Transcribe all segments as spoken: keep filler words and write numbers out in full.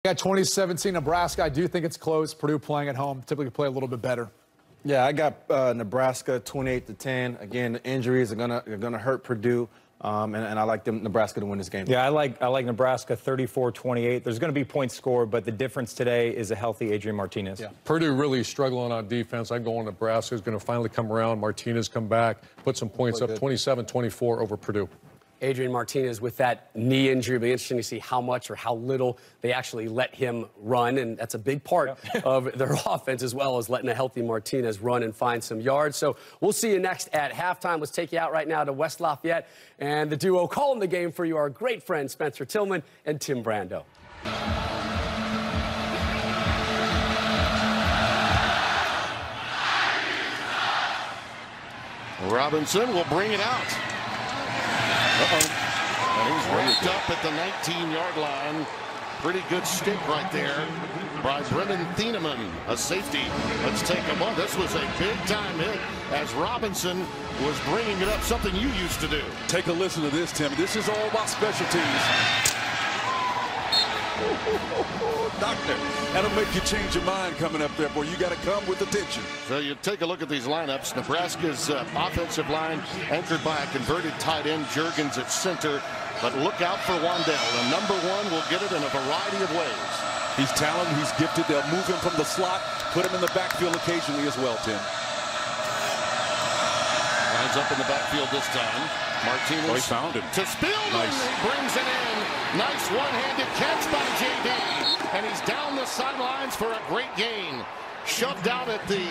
Yeah, twenty seventeen Nebraska. I do think it's close. Purdue playing at home typically play a little bit better. Yeah, I got uh, Nebraska twenty-eight to ten. Again, the injuries are gonna are gonna hurt Purdue, um, and, and I like them Nebraska to win this game. Yeah, I like I like Nebraska thirty-four twenty-eight. There's going to be points scored, but the difference today is a healthy Adrian Martinez. Yeah. Purdue really struggling on defense. I go on Nebraska is going to finally come around. Martinez come back, put some points up, twenty-seven twenty-four over Purdue. Adrian Martinez with that knee injury. It'll be interesting to see how much or how little they actually let him run, and that's a big part yeah. of their offense, as well as letting a healthy Martinez run and find some yards. So we'll see you next at halftime. Let's take you out right now to West Lafayette, and the duo calling the game for you, our great friends Spencer Tillman and Tim Brando. Robinson will bring it out. Uh-oh. And he's wrapped up at the nineteen-yard line. Pretty good stick right there by Brennan Thieneman, a safety. Let's take a look. This was a big-time hit as Robinson was bringing it up, something you used to do. Take a listen to this, Tim. This is all about special teams. Doctor, that'll make you change your mind coming up there, boy. You got to come with attention. So you take a look at these lineups. Nebraska's uh, offensive line anchored by a converted tight end, Juergens at center. But look out for Wandell. The number one will get it in a variety of ways. He's talented. He's gifted. They'll move him from the slot, put him in the backfield occasionally as well, Tim. Lines up in the backfield this time. Martinez oh, he found him. To Spillman. Nice. He brings it in. Nice one-handed catch by J D. And he's down the sidelines for a great gain. Shoved out at the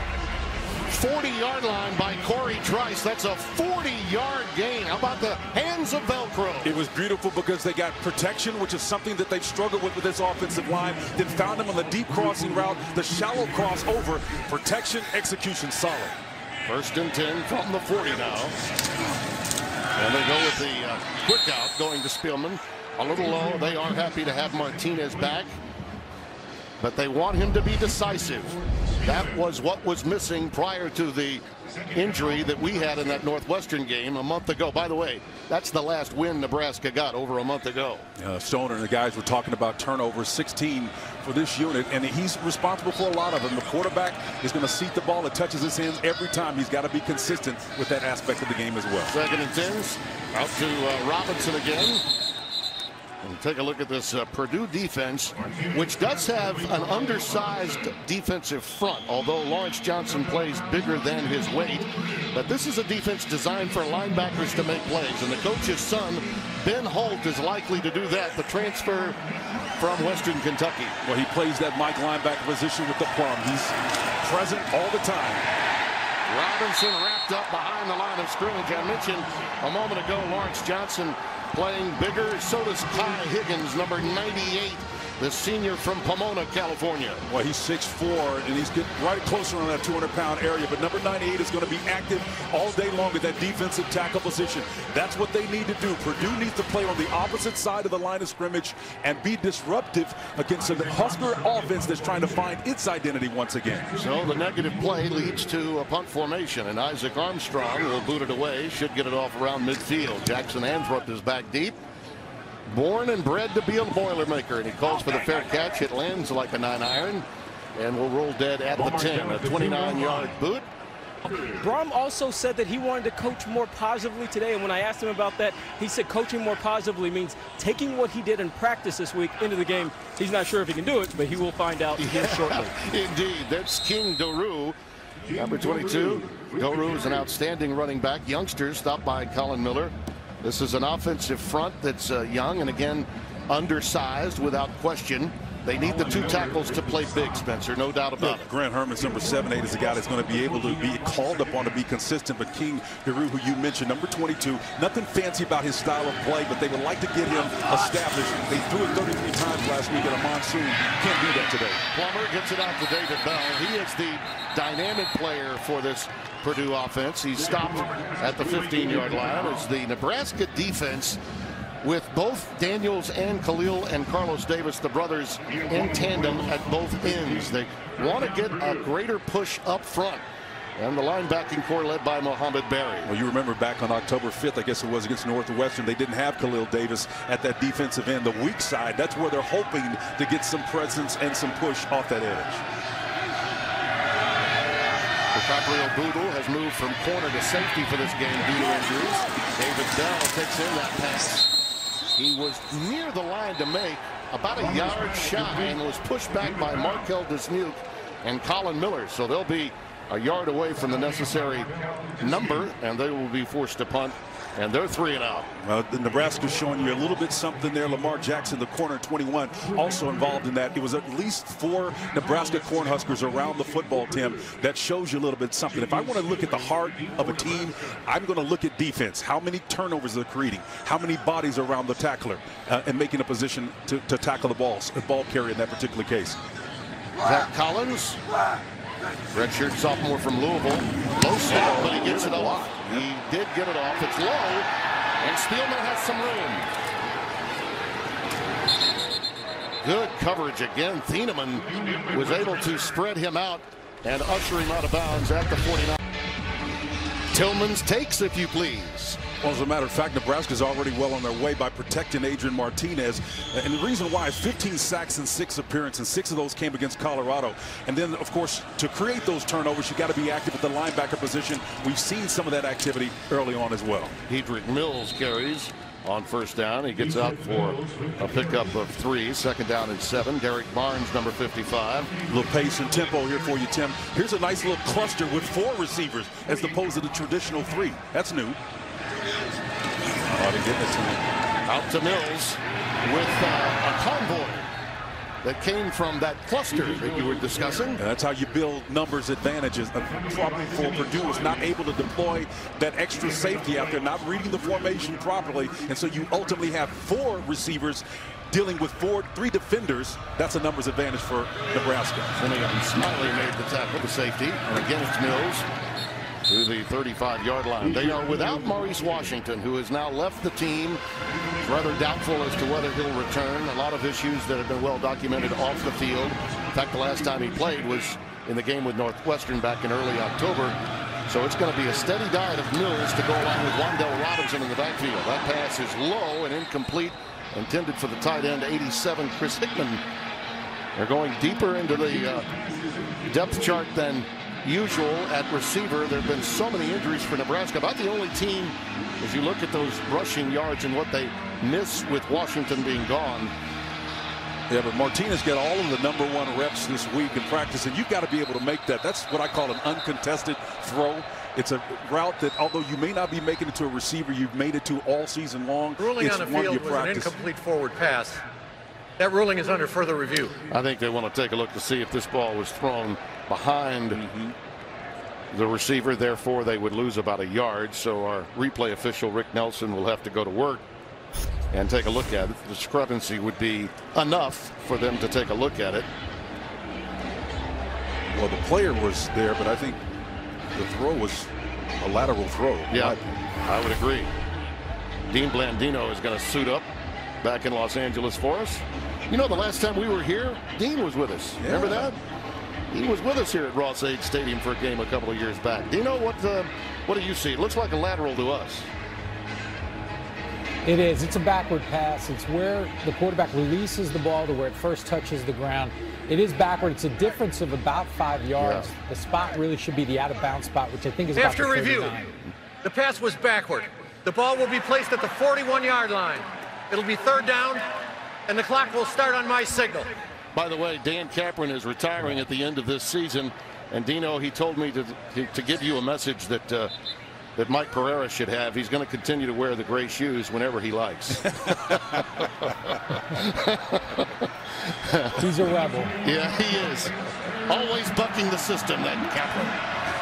forty-yard line by Corey Trice. That's a forty-yard gain. How about the hands of Velcro? It was beautiful because they got protection, which is something that they've struggled with with this offensive line. Then found him on the deep crossing route, the shallow crossover. Protection, execution, solid. First and ten from the forty now. And they go with the uh, quick out going to Spillman. A little low. They are happy to have Martinez back, but they want him to be decisive. That was what was missing prior to the injury that we had in that Northwestern game a month ago. By the way, that's the last win Nebraska got over a month ago. Uh, Stoner and the guys were talking about turnovers, sixteen for this unit, and he's responsible for a lot of them. The quarterback is going to seat the ball. It touches his hands every time. He's got to be consistent with that aspect of the game as well. Second and tens. Out to uh, Robinson again. And take a look at this uh, Purdue defense, which does have an undersized defensive front, although Lawrence Johnson plays bigger than his weight. But this is a defense designed for linebackers to make plays, and the coach's son, Ben Holt, is likely to do that, the transfer from Western Kentucky. Well, he plays that Mike linebacker position with the plum. He's present all the time. Robinson wrapped up behind the line of scrimmage. I mentioned a moment ago Lawrence Johnson playing bigger. So does Kai Higgins, number ninety-eight, the senior from Pomona, California. Well, he's six four, and he's getting right closer on that two hundred pound area. But number ninety-eight is going to be active all day long at that defensive tackle position. That's what they need to do. Purdue needs to play on the opposite side of the line of scrimmage and be disruptive against the Husker offense that's trying to find its identity once again. So the negative play leads to a punt formation, and Isaac Armstrong will boot it away. Should get it off around midfield. Jackson Anthrop is back deep. Born and bred to be a Boilermaker, and he calls for the fair catch. It lands like a nine iron and will roll dead at the ten. A twenty-nine yard boot. Brom also said that he wanted to coach more positively today, and when I asked him about that, he said coaching more positively means taking what he did in practice this week into the game. He's not sure if he can do it, but he will find out here shortly. Indeed. That's King Doru, number twenty-two. Doru is an outstanding running back. Youngsters stopped by Colin Miller. This is an offensive front that's uh, young and, again, undersized without question. They need the two tackles to play big, Spencer, no doubt about yeah, it. Grant Herman's number seven eight is a guy that's going to be able to be called upon to be consistent. But King Doru, who you mentioned, number twenty-two, nothing fancy about his style of play, but they would like to get him established. They threw it thirty-three times last week at a monsoon. Can't do that today. Plummer gets it out to David Bell. He is the dynamic player for this Purdue offense. He's stopped at the fifteen yard line as the Nebraska defense, with both Daniels and Khalil and Carlos Davis, the brothers, in tandem at both ends. They want to get a greater push up front. and the linebacking core led by Mohamed Berry. Well, you remember back on October fifth, I guess it was, against Northwestern, they didn't have Khalil Davis at that defensive end, the weak side. That's where they're hoping to get some presence and some push off that edge. DiCaprio Boodle has moved from corner to safety for this game due to injuries. David Bell takes in that pass. He was near the line to make, about a yard shy, and was pushed back by Markel Dismuke and Colin Miller. So they'll be a yard away from the necessary number, and they will be forced to punt, and they're three and out. Well, Nebraska's showing you a little bit something there. Lamar Jackson, the corner twenty-one, also involved in that. It was at least four Nebraska Cornhuskers around the football, Tim. That shows you a little bit something. If I want to look at the heart of a team, I'm going to look at defense. How many turnovers they're creating? How many bodies around the tackler uh, and making a position to, to tackle the balls, the ball carrier in that particular case. Zach Collins, redshirt sophomore from Louisville. Low snap, but he gets it off. He did get it off. It's low, and Spielman has some room. Good coverage again. Thieneman was able to spread him out and usher him out of bounds at the forty-nine. Tillman's takes, if you please. Well, as a matter of fact, Nebraska's already well on their way by protecting Adrian Martinez. And the reason why is fifteen sacks in six appearances, and six of those came against Colorado. And then, of course, to create those turnovers, you got to be active at the linebacker position. We've seen some of that activity early on as well. Hedrick Mills carries on first down. He gets out for a pickup of three. Second down and seven. Derek Barnes, number fifty-five. A little pace and tempo here for you, Tim. Here's a nice little cluster with four receivers as opposed to the traditional three. That's new. Oh, to get it to him. Out to Mills with uh, a convoy that came from that cluster that you were discussing. And that's how you build numbers advantages. The problem for Purdue was not able to deploy that extra safety out there, not reading the formation properly. And so you ultimately have four receivers dealing with four, three defenders. That's a numbers advantage for Nebraska. Simeon Smiley made the tackle, the safety. And again, it's Mills to the thirty-five yard line. They are without Maurice Washington, who has now left the team. It's rather doubtful as to whether he'll return. A lot of issues that have been well documented off the field. In fact, the last time he played was in the game with Northwestern back in early October. So it's going to be a steady diet of Mills to go along with Wandell Robinson in the backfield. That pass is low and incomplete, intended for the tight end, eighty-seven, Chris Hickman. They're going deeper into the uh, depth chart than usual at receiver. There have been so many injuries for Nebraska. About the only team, as you look at those rushing yards and what they miss with Washington being gone. Yeah, but Martinez got all of the number one reps this week in practice, and you've got to be able to make that. That's what I call an uncontested throw. It's a route that, although you may not be making it to a receiver, you've made it to all season long. Ruling it's on the field was an incomplete forward pass. That ruling is under further review. I think they want to take a look to see if this ball was thrown behind mm-hmm. the receiver. Therefore, they would lose about a yard. So our replay official, Rick Nelson, will have to go to work and take a look at it. The discrepancy would be enough for them to take a look at it. Well, the player was there, but I think the throw was a lateral throw. Yeah, I would agree. Dean Blandino is going to suit up back in Los Angeles for us. You know, the last time we were here, Dean was with us. Yeah. Remember that? He was with us here at Ross-Ade Stadium for a game a couple of years back. Do you know what, uh, what do you see? It looks like a lateral to us. It is. It's a backward pass. It's where the quarterback releases the ball to where it first touches the ground. It is backward. It's a difference of about five yards. Yeah. The spot really should be the out-of-bounds spot, which I think is about After review, the pass was backward. The ball will be placed at the forty-one yard line. It'll be third down, and the clock will start on my signal. By the way, Dan Capron is retiring at the end of this season, and Dino, he told me to to, to give you a message that uh, that Mike Pereira should have. He's going to continue to wear the gray shoes whenever he likes. He's a rebel. Yeah, he is. Always bucking the system, that Capron.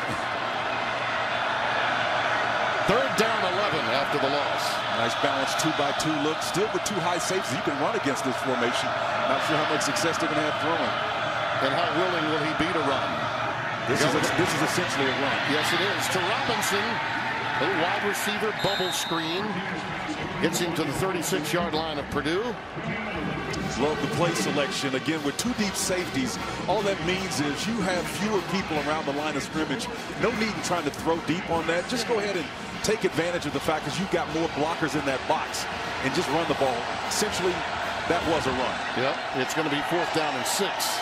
Third down, eleven after the loss. Nice balance, two by two look. Still with two high safeties. You can run against this formation. Not sure how much success they're going to have throwing. And how willing will he be to run? This is, a, this is essentially a run. Yes, it is. To Robinson. Little wide receiver bubble screen. Gets him to the thirty-six yard line of Purdue. Love the play selection. Again, with two deep safeties, all that means is you have fewer people around the line of scrimmage. No need in trying to throw deep on that. Just go ahead and take advantage of the fact that you've got more blockers in that box and just run the ball. Essentially, that was a run. Yep, it's going to be fourth down and six.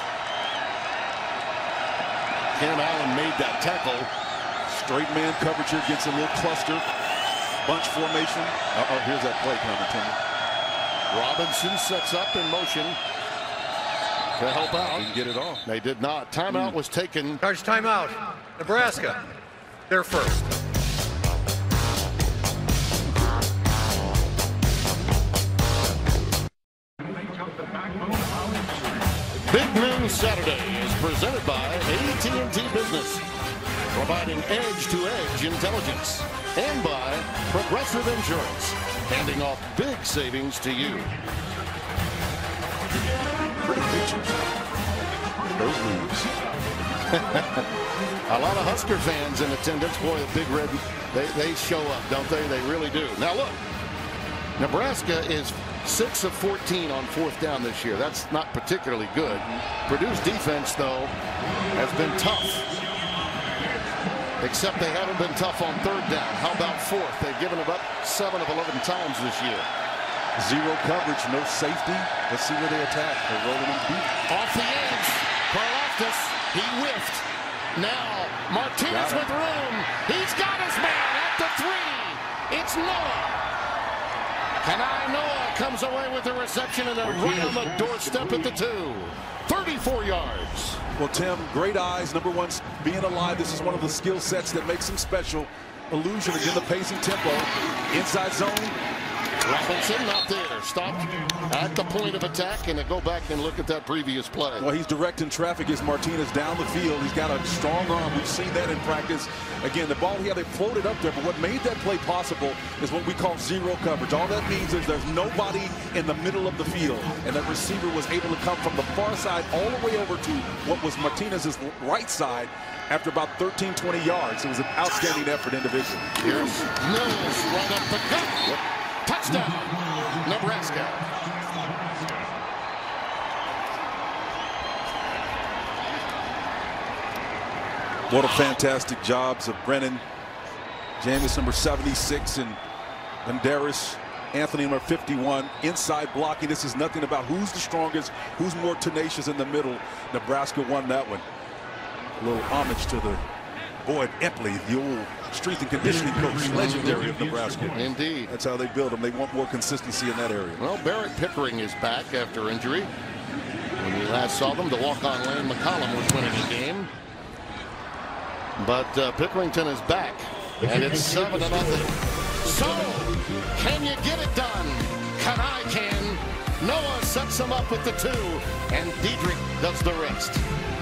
Cam Allen made that tackle. Straight man coverage here gets a little cluster. Bunch formation. Uh-oh, here's that play coming, Timmy. Robinson sets up in motion to help out. Didn't get it off. They did not. Timeout was taken. Charge timeout. Nebraska. They're first. Big Noon Saturday is presented by A T and T Business, providing edge-to-edge intelligence, and by Progressive Insurance, handing off big savings to you. Pretty pictures. Those moves. A lot of Husker fans in attendance. Boy, the Big Red, they, they show up, don't they? They really do. Now look, Nebraska is six of fourteen on fourth down this year. That's not particularly good. Purdue's defense, though, has been tough. Except they haven't been tough on third down. How about fourth? They've given it up seven of eleven times this year. Zero coverage, no safety. Let's see where they attack. They're rolling them deep. Off the edge. Karlaftis, he whiffed. Now Martinez with room. He's got his man at the three. It's Noah. Kanai Noah comes away with the reception and then right on the doorstep at the two. thirty-four yards. Well, Tim, great eyes. Number one, being alive. This is one of the skill sets that makes him special. Illusion, again, the pacing tempo. Inside zone. Robinson not there. Stopped at the point of attack, and they go back and look at that previous play. Well, he's directing traffic as Martinez down the field. He's got a strong arm. We've seen that in practice. Again, the ball here, they floated up there, but what made that play possible is what we call zero coverage. All that means is there's nobody in the middle of the field, and that receiver was able to come from the far side all the way over to what was Martinez's right side after about thirteen, twenty yards. It was an outstanding effort individually. Here's Mills right up the gut. Touchdown, Nebraska. What a fantastic jobs of Brennan James, number seventy-six, and Banderas Anthony, number fifty-one, inside blocking. This is nothing about who's the strongest, who's more tenacious in the middle. Nebraska won that one. A little homage to the Boyd Epley, the old strength and conditioning coach, legendary of Nebraska. Indeed. That's how they build them. They want more consistency in that area. Well, Barrett Pickering is back after injury. When we last saw them, the walk-on Lane McCollum was winning the game. But uh, Pickerington is back, and it's seven to nothing. So, can you get it done? Can I can? Noah sets him up with the two, and Diedrich does the rest.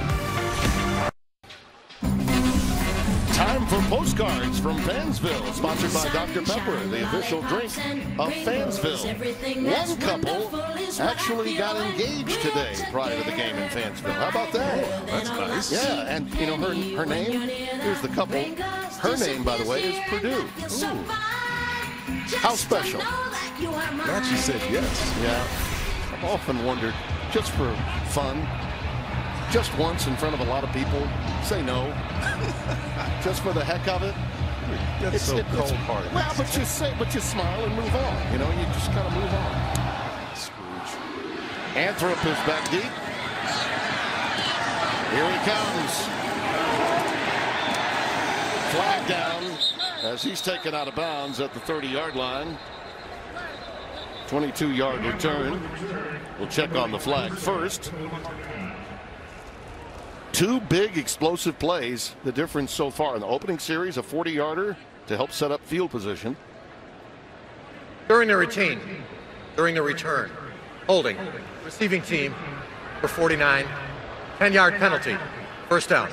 Time for postcards from Fansville, sponsored by Doctor Pepper, the official drink of Fansville. One couple actually got engaged today prior to the game in Fansville. How about that? That's nice. Yeah, and you know her her name. Here's the couple. Her name, by the way, is Purdue. Ooh. How special? Glad she said yes. Yeah, I've often wondered, just for fun, just once in front of a lot of people, say no. Just for the heck of it. That's it's so it, cold-hearted. Well, but you say, but you smile and move on. You know, you just kind of move on. Scrooge. Anthrop is back deep. Here he comes. Flag down as he's taken out of bounds at the thirty-yard line. twenty-two yard return. We'll check on the flag first. Two big explosive plays. The difference so far in the opening series, a forty yarder to help set up field position. During the routine, during the return, holding, receiving team for forty-nine, ten yard penalty, first down.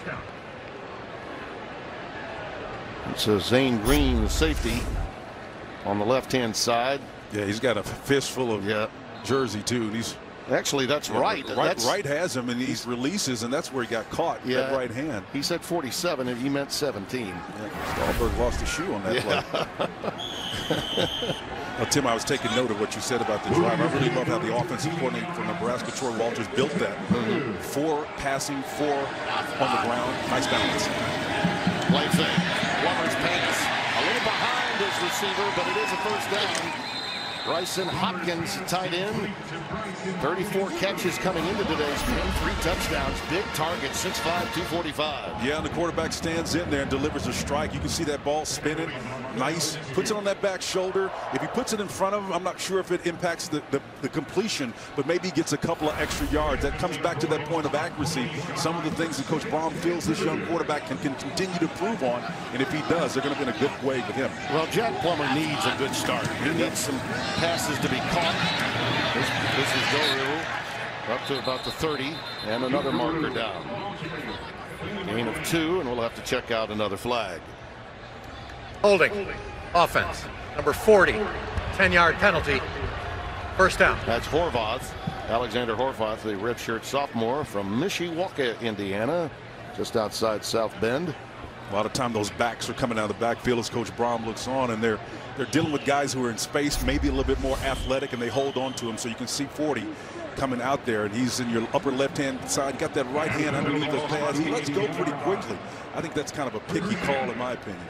It's a Zane Green, the safety, on the left hand side. Yeah, he's got a fistful of yeah. jersey too. And he's Actually, that's Yeah, right. right. That's, Right has him, and he's releases, and that's where he got caught. Yeah, that right hand. He said forty-seven, and he meant seventeen. Yeah, Stahlberg lost a shoe on that yeah. play. Well, Tim, I was taking note of what you said about the drive. I really love how the offensive coordinator for Nebraska, Troy Walters, built that. Mm-hmm. Four passing, four on the ground. Nice balance. Play fake. Plummer's pass. A little behind his receiver, but it is a first down. Bryson Hopkins, tight end. thirty-four catches coming into today's game. Three touchdowns. Big target. six five, two forty-five. Yeah, and the quarterback stands in there and delivers a strike. You can see that ball spinning. Nice. Puts it on that back shoulder. If he puts it in front of him, I'm not sure if it impacts the, the, the completion, but maybe he gets a couple of extra yards. That comes back to that point of accuracy. Some of the things that Coach Braun feels this young quarterback can, can continue to improve on, and if he does, they're going to be in a good way with him. Well, Jack Plummer needs a good start. He needs some passes to be caught. This, this is Doru up to about the thirty, and another marker down. Gain of two, and we'll have to check out another flag. Holding. Offense. Number forty. ten-yard penalty. First down. That's Horvath. Alexander Horvath, the redshirt sophomore from Mishawaka, Indiana, just outside South Bend. A lot of time those backs are coming out of the backfield as Coach Braun looks on, and they're they're dealing with guys who are in space, maybe a little bit more athletic, and they hold on to him. So you can see forty coming out there, and he's in your upper left-hand side. Got that right hand underneath the pass. He lets go pretty quickly. I think that's kind of a picky call, in my opinion.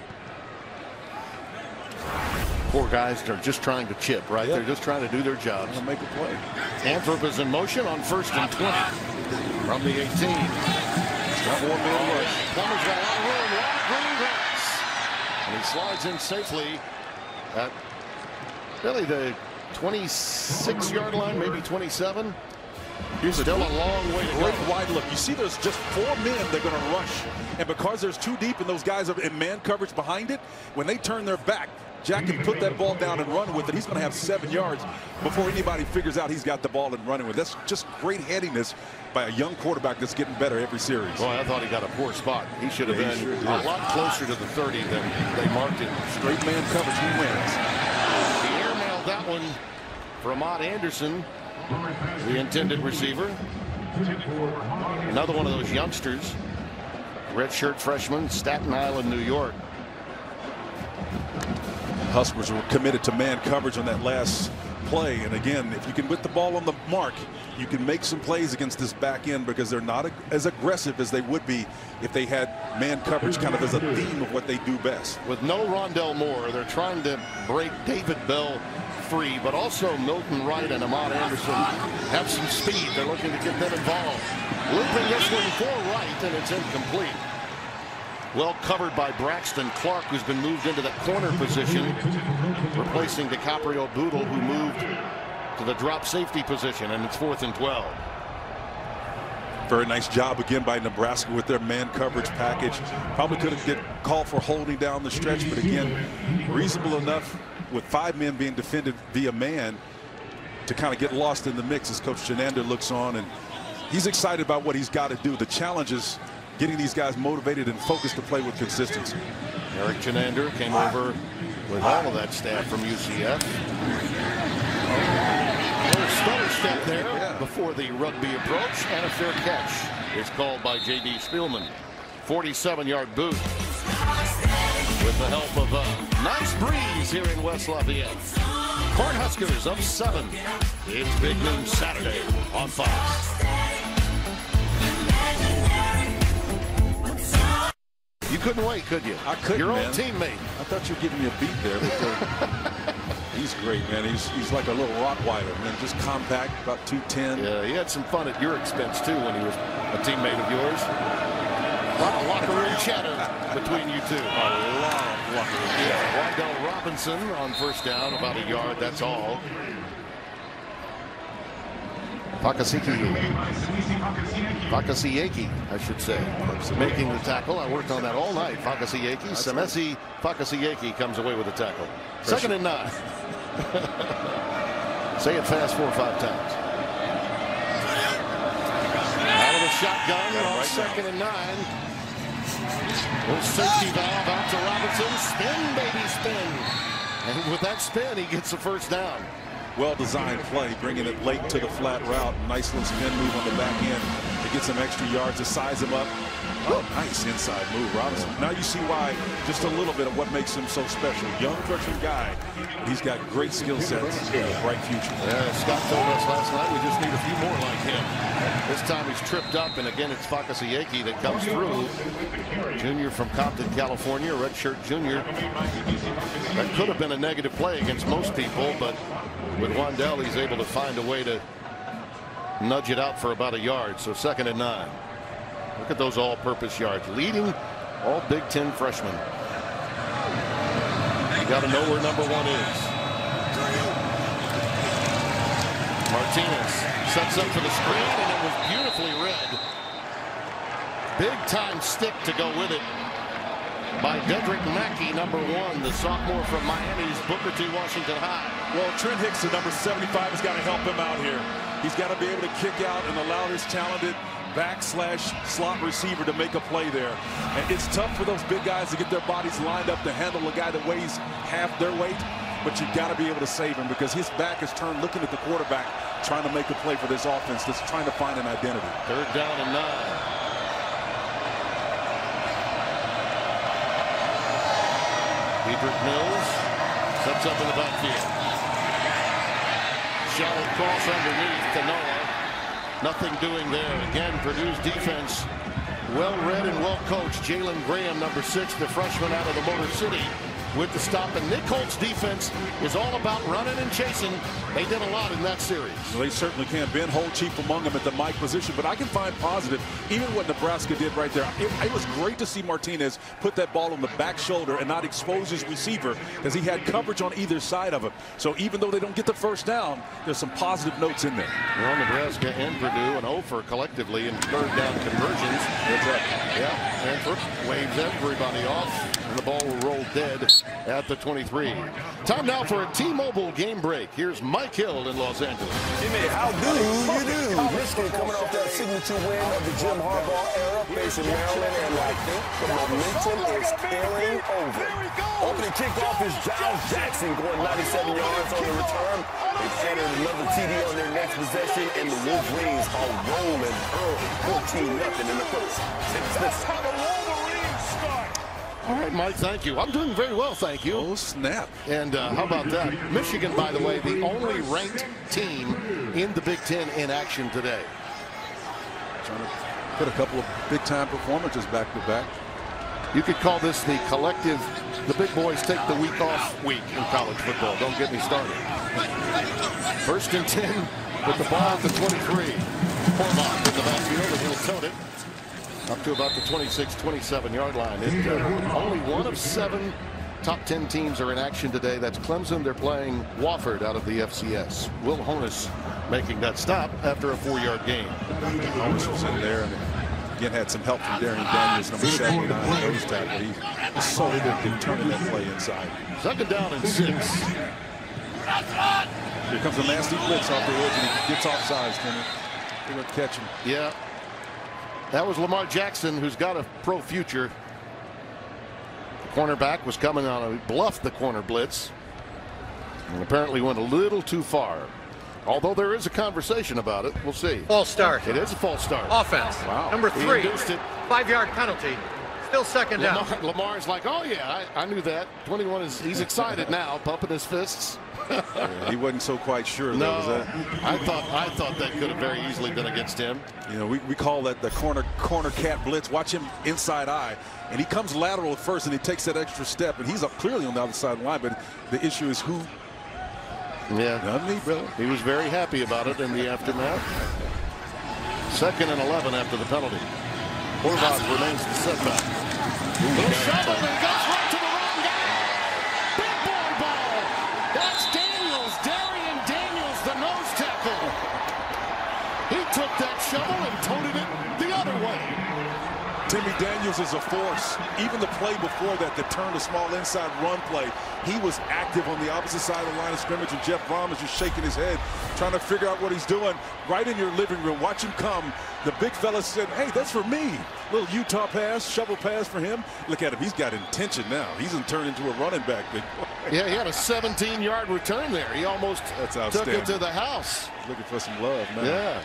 Four guys are just trying to chip, right? Yep. They're just trying to do their jobs. Make a play. Anthrop is in motion on first and twenty from the eighteen. Got more man rush. Plummer's got a lot of room, a lot of green grass. And he slides in safely at really the twenty-six yard line, maybe twenty-seven. Here's still a long way to go. Great wide look. You see there's just four men they're going to rush. And because there's two deep and those guys are in man coverage behind it, when they turn their back, Jack can put that ball down and run with it. He's going to have seven yards before anybody figures out he's got the ball and running with it. That's just great headiness by a young quarterback that's getting better every series. Boy, I thought he got a poor spot. He should have Yeah, been sure a lot closer to the thirty than they marked him. Straight man coverage, he wins. He airmailed that one for Ahmad Anderson, the intended receiver. Another one of those youngsters, redshirt freshman, Staten Island, New York. Huskers were committed to man coverage on that last play, and again, if you can put the ball on the mark, you can make some plays against this back end because they're not as aggressive as they would be if they had man coverage kind of as a theme of what they do best. With no Rondell Moore, they're trying to break David Bell free, but also Milton Wright and Ahmad Anderson have some speed. They're looking to get them involved. Looping this one for Wright, and it's incomplete. Well covered by Braxton Clark, who's been moved into that corner position, replacing DiCaprio Boodle, who moved to the drop safety position, and it's fourth and twelve. Very nice job again by Nebraska with their man coverage package. Probably could have get called for holding down the stretch, but again, reasonable enough with five men being defended via man to kind of get lost in the mix as Coach Chenander looks on, and he's excited about what he's got to do. The challenge is getting these guys motivated and focused to play with consistency. Eric Chenander came over with all of that staff from U C F. A little stutter step there yeah. before the rugby approach, and a fair catch is called by J D Spielman. forty-seven yard boot with the help of a nice breeze here in West Lafayette. Cornhuskers up seven. It's Big Noon Saturday on Fox. You couldn't wait, could you? I couldn't, Your own man. teammate. I thought you were giving me a beat there. But, uh, he's great, man. He's he's like a little Rottweiler, man. Just compact, about two ten. Yeah, he had some fun at your expense, too, when he was a teammate of yours. A lot of locker room chatter between you two. A lot of locker room chatter. Wardell Robinson on first down, about a yard, that's all. Fakasiki, Fakasiyeki, I should say, making the tackle. I worked on that all night. Fakasiyeki, Semesi Fakasiyeki comes away with the tackle. Second and nine. Say it fast four or five times. Out of the shotgun on second and nine. Little safety valve out to Robinson. Spin, baby, spin. And with that spin, he gets the first down. well-designed play, bringing it late to the flat route. Nice little spin move on the back end to get some extra yards to size him up. Oh, nice inside move, Robinson. Now you see why, just a little bit of what makes him so special. Young freshman guy, but he's got great skill sets and a bright future. Yeah, Scott told us last night we just need a few more like him. This time he's tripped up, and again it's Fakasiyeki that comes through. Junior from Compton, California, redshirt junior. That could have been a negative play against most people, but with Wandell, he's able to find a way to nudge it out for about a yard. So second and nine. Look at those all-purpose yards, leading all Big Ten freshmen. You got to know where number one is. Martinez sets up for the screen, and it was beautifully read. Big-time stick to go with it by Dedrick Mackey, number one, the sophomore from Miami's Booker T. Washington High. Well, Trent Hickson, number seventy-five, has got to help him out here. He's got to be able to kick out and allow his talented back slash slot receiver to make a play there. And it's tough for those big guys to get their bodies lined up to handle a guy that weighs half their weight, but you've got to be able to save him because his back is turned looking at the quarterback, trying to make a play for this offense that's trying to find an identity. Third down and nine. Diedrich Mills sets up in the backfield. Shallow cross underneath to Noah. Nothing doing there. Again, Purdue's defense well read and well coached. Jalen Graham, number six, the freshman out of the Motor City, with the stop. And Nick Holt's defense is all about running and chasing. They did a lot in that series. Well, they certainly can. Ben Holt chief among them at the Mike position, but I can find positive even what Nebraska did right there. It, it was great to see Martinez put that ball on the back shoulder and not expose his receiver because he had coverage on either side of him. So even though they don't get the first down, there's some positive notes in there. Well, Nebraska and Purdue an oh for collectively in third down conversions. That's right. Yeah, and waves everybody off. And the ball will roll dead at the twenty-three. Time now for a T-Mobile game break. Here's Mike Hill in Los Angeles. Jimmy, how do you do? Michigan coming off that signature win of the Jim Harbaugh era, facing Maryland, and I think the momentum is carrying over. Opening kickoff is Giles Jackson going ninety-seven yards on the return. They've added another T D on their next possession, and the Wolverines are rolling early, fourteen nothing in the first. That's how the Wolverines start. All right, Mike, thank you. I'm doing very well, thank you. Oh, snap. And uh, how about that? Michigan, by the way, the only ranked team in the Big Ten in action today. Trying to put a couple of big-time performances back to back. You could call this the collective, the big boys take the week off week in college football. Don't get me started. First and ten with the ball at the twenty-three. Horvath in the backfield, and he'll tote it up to about the twenty-six, twenty-seven yard line. It, uh, only one of seven top ten teams are in action today. That's Clemson. They're playing Wofford out of the F C S. Will Honus making that stop after a four-yard gain. Honus was in there and again had some help from Darian Daniels, number seventy-nine, nose tackle. He was so good at turning that play inside. Second down and six. Here comes a nasty blitz off the edge, and he gets offsides. They're going to catch him. Yeah. That was Lamar Jackson, who's got a pro future. The cornerback was coming on a bluff the corner blitz, and apparently went a little too far. Although there is a conversation about it, we'll see. False start. It is a false start. Offense. Wow. Number He three. induced it. Five-yard penalty. Still second down. Lamar, Lamar's like, oh yeah, I, I knew that. twenty-one is he's excited now, pumping his fists. Yeah, he wasn't so quite sure. No, though, was that? I thought I thought that could have very easily been against him. You know, we, we call that the corner corner cat blitz. Watch him inside eye, and he comes lateral at first, and he takes that extra step, and he's up clearly on the other side of the line. But the issue is who. Yeah, Not me, brother. He was very happy about it in the aftermath. Second and eleven after the penalty. Horvath remains the setback. Little shovel and goes right to the wrong guy. Big boy ball. That's Daniels, Darian Daniels, the nose tackle. He took that shovel and toted it the other way. Timmy Daniels is a force. Even the play before that, that turned a small inside run play, he was active on the opposite side of the line of scrimmage, and Jeff Blum is just shaking his head, trying to figure out what he's doing. Right in your living room, watch him come. The big fella said, hey, that's for me. Little Utah pass, shovel pass for him. Look at him. He's got intention now. He's turned into a running back, big boy. Yeah, he had a seventeen yard return there. He almost that's took it to the house. Looking for some love, man. Yeah.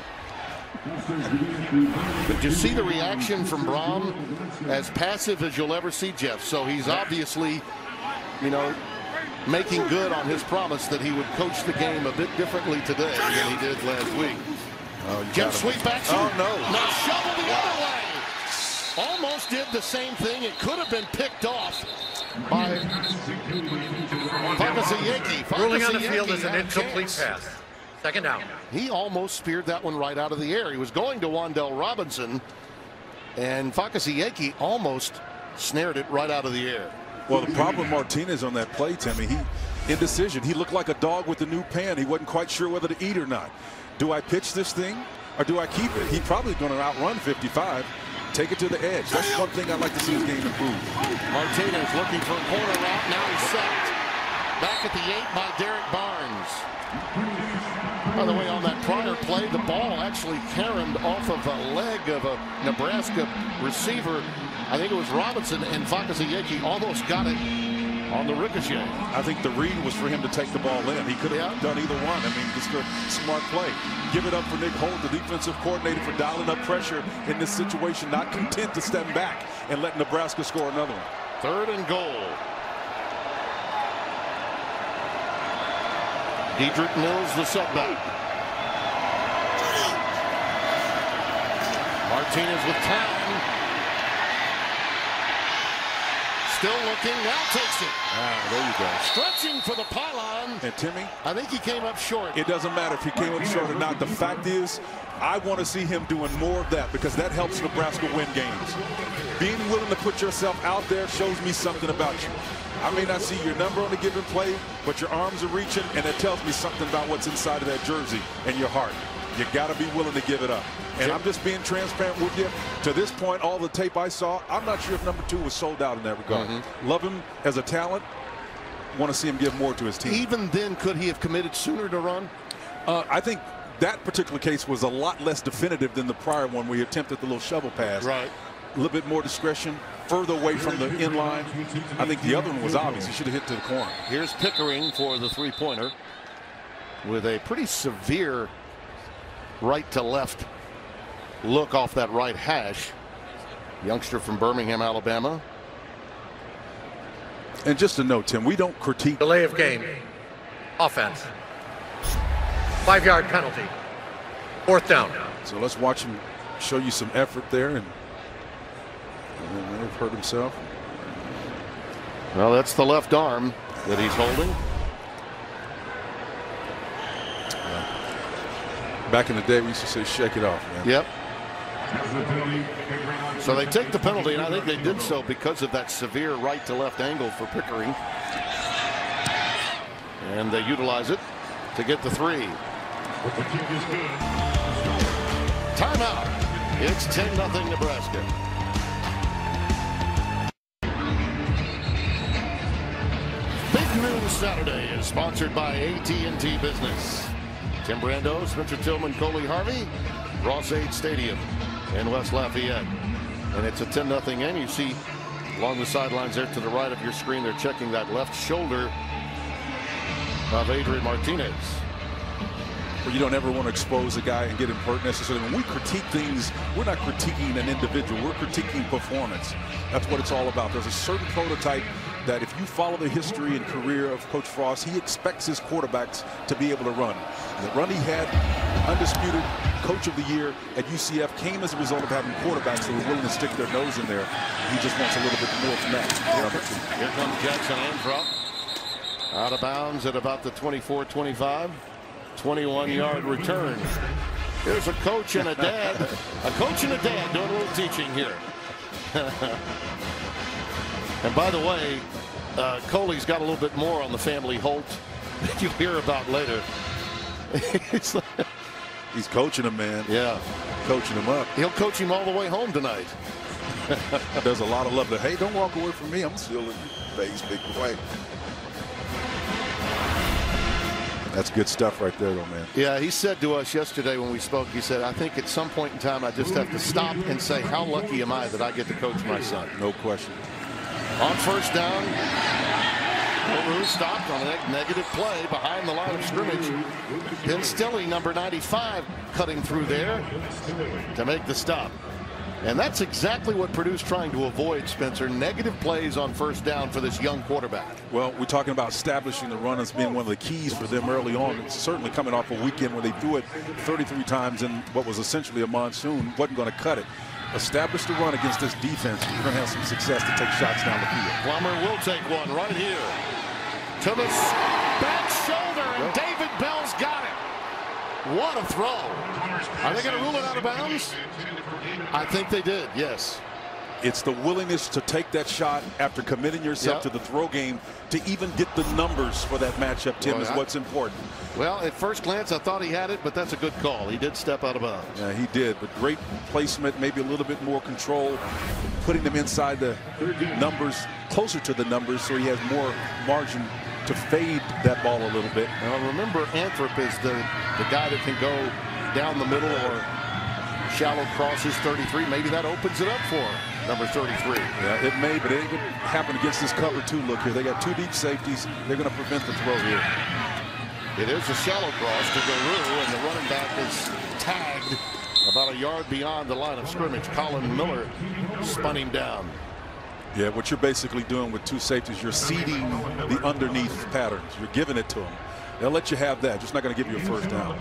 But you see the reaction from Brom, as passive as you'll ever see, Jeff. So he's obviously, you know, making good on his promise that he would coach the game a bit differently today than he did last week. Oh, Jet sweep action. Oh, no. Now shovel the other way. Almost did the same thing. It could have been picked off by Fakasiyeki. Ruling on the field is an incomplete pass. Second down. He almost speared that one right out of the air. He was going to Wan'Dale Robinson, and Fakasiyeki almost snared it right out of the air. Well, the problem with Martinez on that play, Timmy, he indecision. He looked like a dog with a new pan. He wasn't quite sure whether to eat or not. Do I pitch this thing or do I keep it? He's probably going to outrun fifty-five. Take it to the edge. That's one thing I'd like to see his game improve. Martinez looking for a corner route. Now he's sacked. Back at the eight by Derek Barnes. By the way, on that prior play, the ball actually caromed off of a leg of a Nebraska receiver. I think it was Robinson, and Fakasiyeki almost got it on the ricochet. I think the read was for him to take the ball in. He could have yeah. done either one. I mean, just a smart play. Give it up for Nick Holt, the defensive coordinator, for dialing up pressure in this situation, not content to step back and let Nebraska score another one. Third and goal. Dedrick Mills, the setback. Martinez with time. Still looking, now takes it. Ah, there you go. Stretching for the pylon. And Timmy? I think he came up short. It doesn't matter if he came up short or not. The fact is, I want to see him doing more of that because that helps Nebraska win games. Being willing to put yourself out there shows me something about you. I may not see your number on a given play, but your arms are reaching, and it tells me something about what's inside of that jersey and your heart. You got to be willing to give it up. And I'm just being transparent with you. To this point, all the tape I saw, I'm not sure if number two was sold out in that regard. Mm-hmm. Love him as a talent. Want to see him give more to his team. Even then, could he have committed sooner to run? Uh, I think that particular case was a lot less definitive than the prior one where he attempted the little shovel pass. Right. A little bit more discretion, further away from the in line. I think the other one was obvious. He should have hit to the corner. Here's Pickering for the three-pointer with a pretty severe right to left look off that right hash. Youngster from Birmingham, Alabama. And just a note, Tim, we don't critique. Delay of game. Offense. Five-yard penalty. Fourth down. So let's watch him show you some effort there, and, and may have hurt himself. Well, that's the left arm that he's holding. Back in the day, we used to say, shake it off, man. Yep. So they take the penalty, and I think they did so because of that severe right to left angle for Pickering. And they utilize it to get the three. Timeout. It's ten nothing Nebraska. Big Noon Saturday is sponsored by A T and T Business. Tim Brando, Spencer Tillman, Coley Harvey, Ross-Ade Stadium in West Lafayette. And it's a ten nothing game. You see along the sidelines there to the right of your screen, they're checking that left shoulder of Adrian Martinez. Well, you don't ever want to expose a guy and get him hurt necessarily. When we critique things, we're not critiquing an individual. We're critiquing performance. That's what it's all about. There's a certain prototype that if you follow the history and career of Coach Frost, he expects his quarterbacks to be able to run. The run he had, undisputed coach of the year at U C F, came as a result of having quarterbacks that were willing to stick their nose in there. He just wants a little bit more from that. Here comes Jackson Anthrop. Out of bounds at about the twenty-four twenty-five. twenty-one yard return. Here's a coach and a dad. A coach and a dad doing a little teaching here. And by the way, uh, Coley's got a little bit more on the family Holt that you'll hear about later. He's coaching him, man. Yeah. Coaching him up. He'll coach him all the way home tonight. There's a lot of love there. Hey, don't walk away from me. I'm still in your face, big boy. That's good stuff right there, though, man. Yeah, he said to us yesterday when we spoke, he said, I think at some point in time I just have to stop and say, how lucky am I that I get to coach my son? No question. On first down, Purdue stopped on a negative play behind the line of scrimmage. Ben Stille, number ninety-five, cutting through there to make the stop. And that's exactly what Purdue's trying to avoid, Spencer. Negative plays on first down for this young quarterback. Well, we're talking about establishing the run as being one of the keys for them early on. It's certainly coming off a weekend where they threw it thirty-three times in what was essentially a monsoon. Wasn't going to cut it. Establish the run against this defense. You're going to have some success to take shots down the field. Plummer will take one right here. To the back shoulder, and David Bell's got it. What a throw. Are they going to rule it out of bounds? I think they did, yes. It's the willingness to take that shot after committing yourself yep. to the throw game to even get the numbers for that matchup, Tim, well, is I, what's important. Well, at first glance, I thought he had it, but that's a good call. He did step out of bounds. Yeah, he did, but great placement, maybe a little bit more control, putting them inside the numbers, closer to the numbers, so he has more margin to fade that ball a little bit. Now, remember, Anthrop is the, the guy that can go down the middle or shallow crosses thirty-three. Maybe that opens it up for number thirty-three. Yeah, it may, but it ain't gonna happen against this cover two look here. They got two deep safeties. They're going to prevent the throw here. It is a shallow cross to Guru, and the running back is tagged about a yard beyond the line of scrimmage. Colin Miller spun him down. Yeah, what you're basically doing with two safeties, you're seeding the underneath patterns. You're giving it to them. They'll let you have that. Just not going to give you a first down.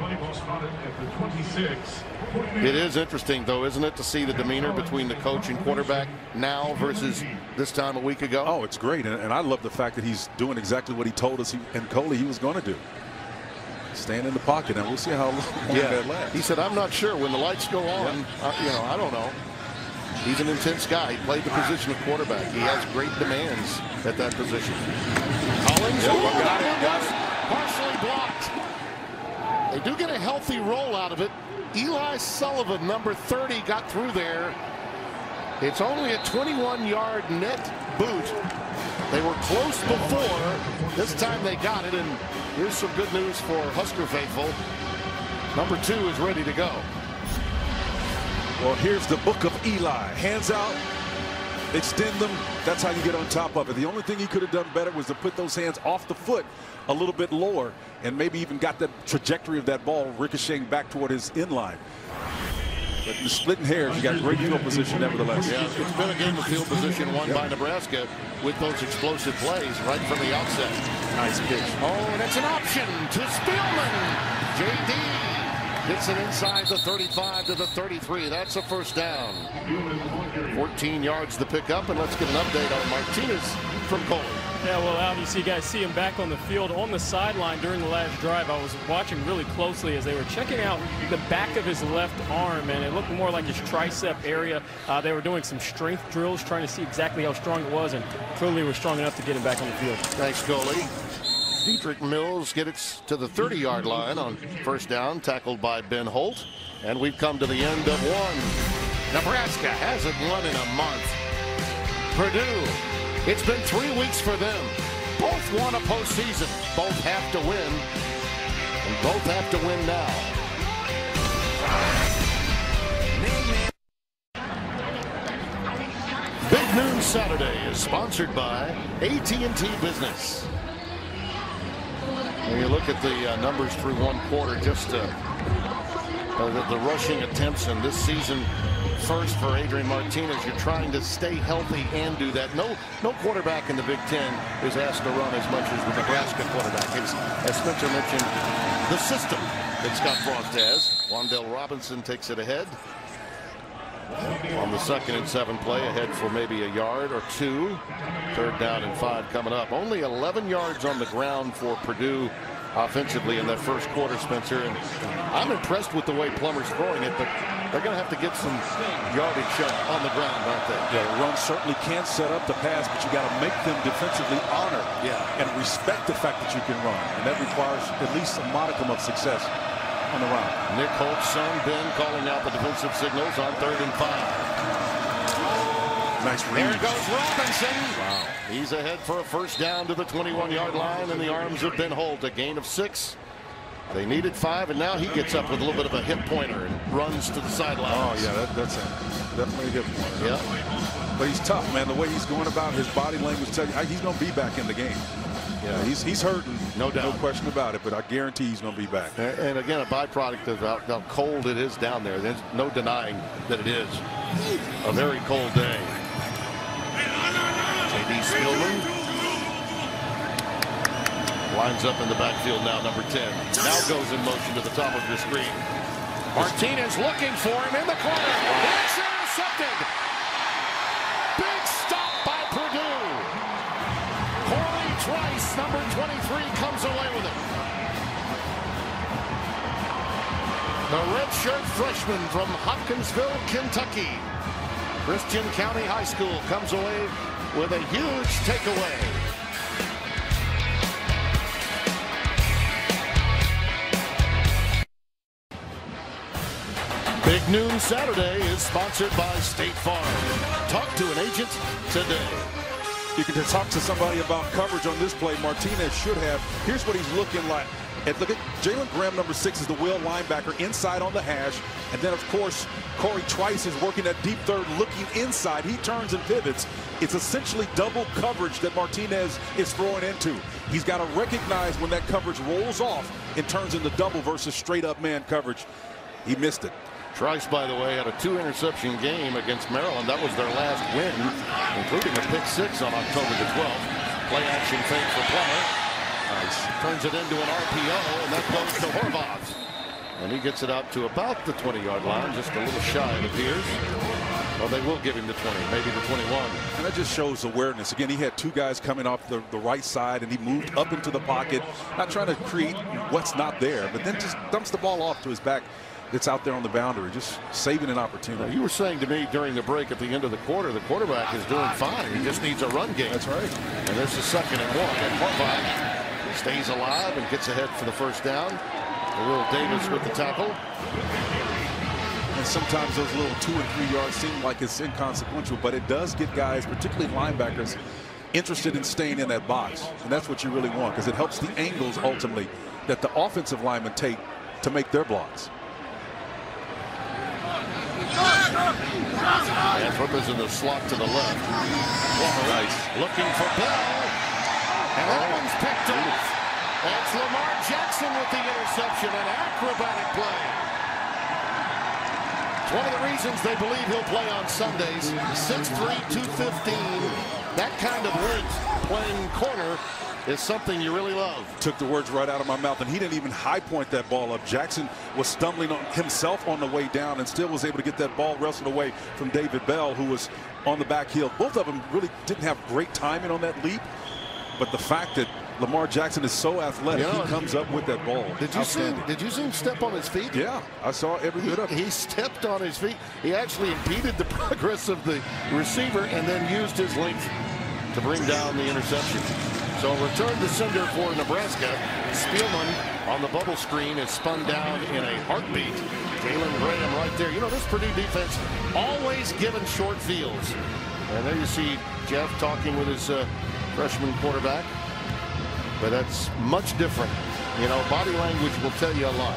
It is interesting, though, isn't it, to see the demeanor between the coach and quarterback now versus this time a week ago? Oh, it's great. And, and I love the fact that he's doing exactly what he told us he, and Coley he was going to do. Staying in the pocket. Now, we'll see how long yeah. that lasts. He said, I'm not sure. When the lights go on, yeah. uh, you know, I don't know. He's an intense guy. He played the position of quarterback. He has great demands at that position. Collins, yep, ooh, got it, got it. Partially blocked. They do get a healthy roll out of it. Eli Sullivan, number thirty, got through there. It's only a twenty-one yard net boot. They were close before. This time they got it, and here's some good news for Husker faithful. Number two is ready to go. Well, here's the book of Eli. Hands out, extend them. That's how you get on top of it. The only thing he could have done better was to put those hands off the foot a little bit lower and maybe even got that trajectory of that ball ricocheting back toward his inline. But in the splitting hairs, you got great field position nevertheless. Yeah, it's been a game of field position won yeah. by Nebraska with those explosive plays right from the outset. Nice pitch. Oh, and it's an option to Spielman. J D gets it inside the thirty-five to the thirty-three. That's a first down. fourteen yards to pick up, and let's get an update on Martinez from Coley. Yeah, well, obviously, you guys see him back on the field on the sideline during the last drive. I was watching really closely as they were checking out the back of his left arm, and it looked more like his tricep area. Uh, they were doing some strength drills, trying to see exactly how strong it was, and clearly were strong enough to get him back on the field. Thanks, Coley. Dietrich Mills get it to the thirty yard line on first down, tackled by Ben Holt. And we've come to the end of one. Nebraska hasn't won in a month. Purdue, it's been three weeks for them. Both won a postseason. Both have to win. And both have to win now. Big Noon Saturday is sponsored by A T and T Business. When you look at the uh, numbers through one quarter, just uh, uh, the, the rushing attempts in this season, first for Adrian Martinez. You're trying to stay healthy and do that. No, no quarterback in the Big Ten is asked to run as much as the Nebraska quarterback. It's, as Spencer mentioned, the system that Scott Frost has. Wandale Robinson takes it ahead on the second and seven play, ahead for maybe a yard or two. Third down and five coming up. Only eleven yards on the ground for Purdue offensively in that first quarter, Spencer. And I'm impressed with the way Plummer's throwing it, but they're going to have to get some yardage on the ground, aren't they? Yeah, the run certainly can set up the pass, but you got to make them defensively honor yeah. and respect the fact that you can run. And that requires at least a modicum of success on the run. Nick Holt's son, Ben, calling out the defensive signals on third and five. Nice read. There goes Robinson. Wow. He's ahead for a first down to the twenty-one yard line, and the arms have been held. A gain of six. They needed five, and now he gets up with a little bit of a hip pointer and runs to the sideline. Oh, yeah, that, that's a, definitely a hip pointer. Yeah. But he's tough, man. The way he's going about his body language tells you he's going to be back in the game. Yeah, he's he's hurting, no doubt, no question about it. But I guarantee he's going to be back. And, and again, a byproduct of how, how cold it is down there. There's no denying that it is a very cold day. J D Spielman lines up in the backfield now, number ten. Now goes in motion to the top of the screen. Martinez looking for him in the corner. It's intercepted. Big stop by Purdue. Corey Trice, number twenty-three, comes away with it. The redshirt freshman from Hopkinsville, Kentucky. Christian County High School comes away with a huge takeaway. Big Noon Saturday is sponsored by State Farm. Talk to an agent today. You can talk to somebody about coverage on this play. Martinez should have. Here's what he's looking like. And look at Jalen Graham, number six, is the wheel linebacker inside on the hash. And then, of course, Corey Trice is working that deep third, looking inside. He turns and pivots. It's essentially double coverage that Martinez is throwing into. He's got to recognize when that coverage rolls off and turns into double versus straight up man coverage. He missed it. Trice, by the way, had a two interception game against Maryland. That was their last win, including a pick six on October the twelfth. Play action fake for Plummer. Nice. Turns it into an R P O, and that goes to Horvath. And he gets it out to about the twenty yard line, just a little shy, it appears. Well, they will give him the twenty, maybe the twenty-one. And that just shows awareness. Again, he had two guys coming off the, the right side, and he moved up into the pocket, not trying to create what's not there, but then just dumps the ball off to his back. It's out there on the boundary, just saving an opportunity. Well, you were saying to me during the break at the end of the quarter, the quarterback is doing fine. He just needs a run game. That's right. And there's the second and one. And Horvath stays alive and gets ahead for the first down. Will Davis with the tackle. And sometimes those little two and three yards seem like it's inconsequential, but it does get guys, particularly linebackers, interested in staying in that box. And that's what you really want, because it helps the angles ultimately that the offensive linemen take to make their blocks. Anthrop is in the slot to the left. Plummer nice. Looking for Bell. And that oh. one's picked off. That's Lamar Jackson with the interception. An acrobatic play. It's one of the reasons they believe he'll play on Sundays. six three, two fifteen. That kind of length playing corner is something you really love. Took the words right out of my mouth, and he didn't even high point that ball up. Jackson was stumbling on himself on the way down and still was able to get that ball wrestled away from David Bell, who was on the back heel. Both of them really didn't have great timing on that leap, but the fact that Lamar Jackson is so athletic, you know, he comes up with that ball. Did you see? Did you see him step on his feet? Yeah, I saw every bit of it. He stepped on his feet. He actually impeded the progress of the receiver and then used his length to bring down the interception. So return to sender for Nebraska. Spielman on the bubble screen is spun down in a heartbeat. Jalen Graham right there. You know, this Purdue defense always given short fields. And there you see Jeff talking with his uh, freshman quarterback. But that's much different. You know, body language will tell you a lot.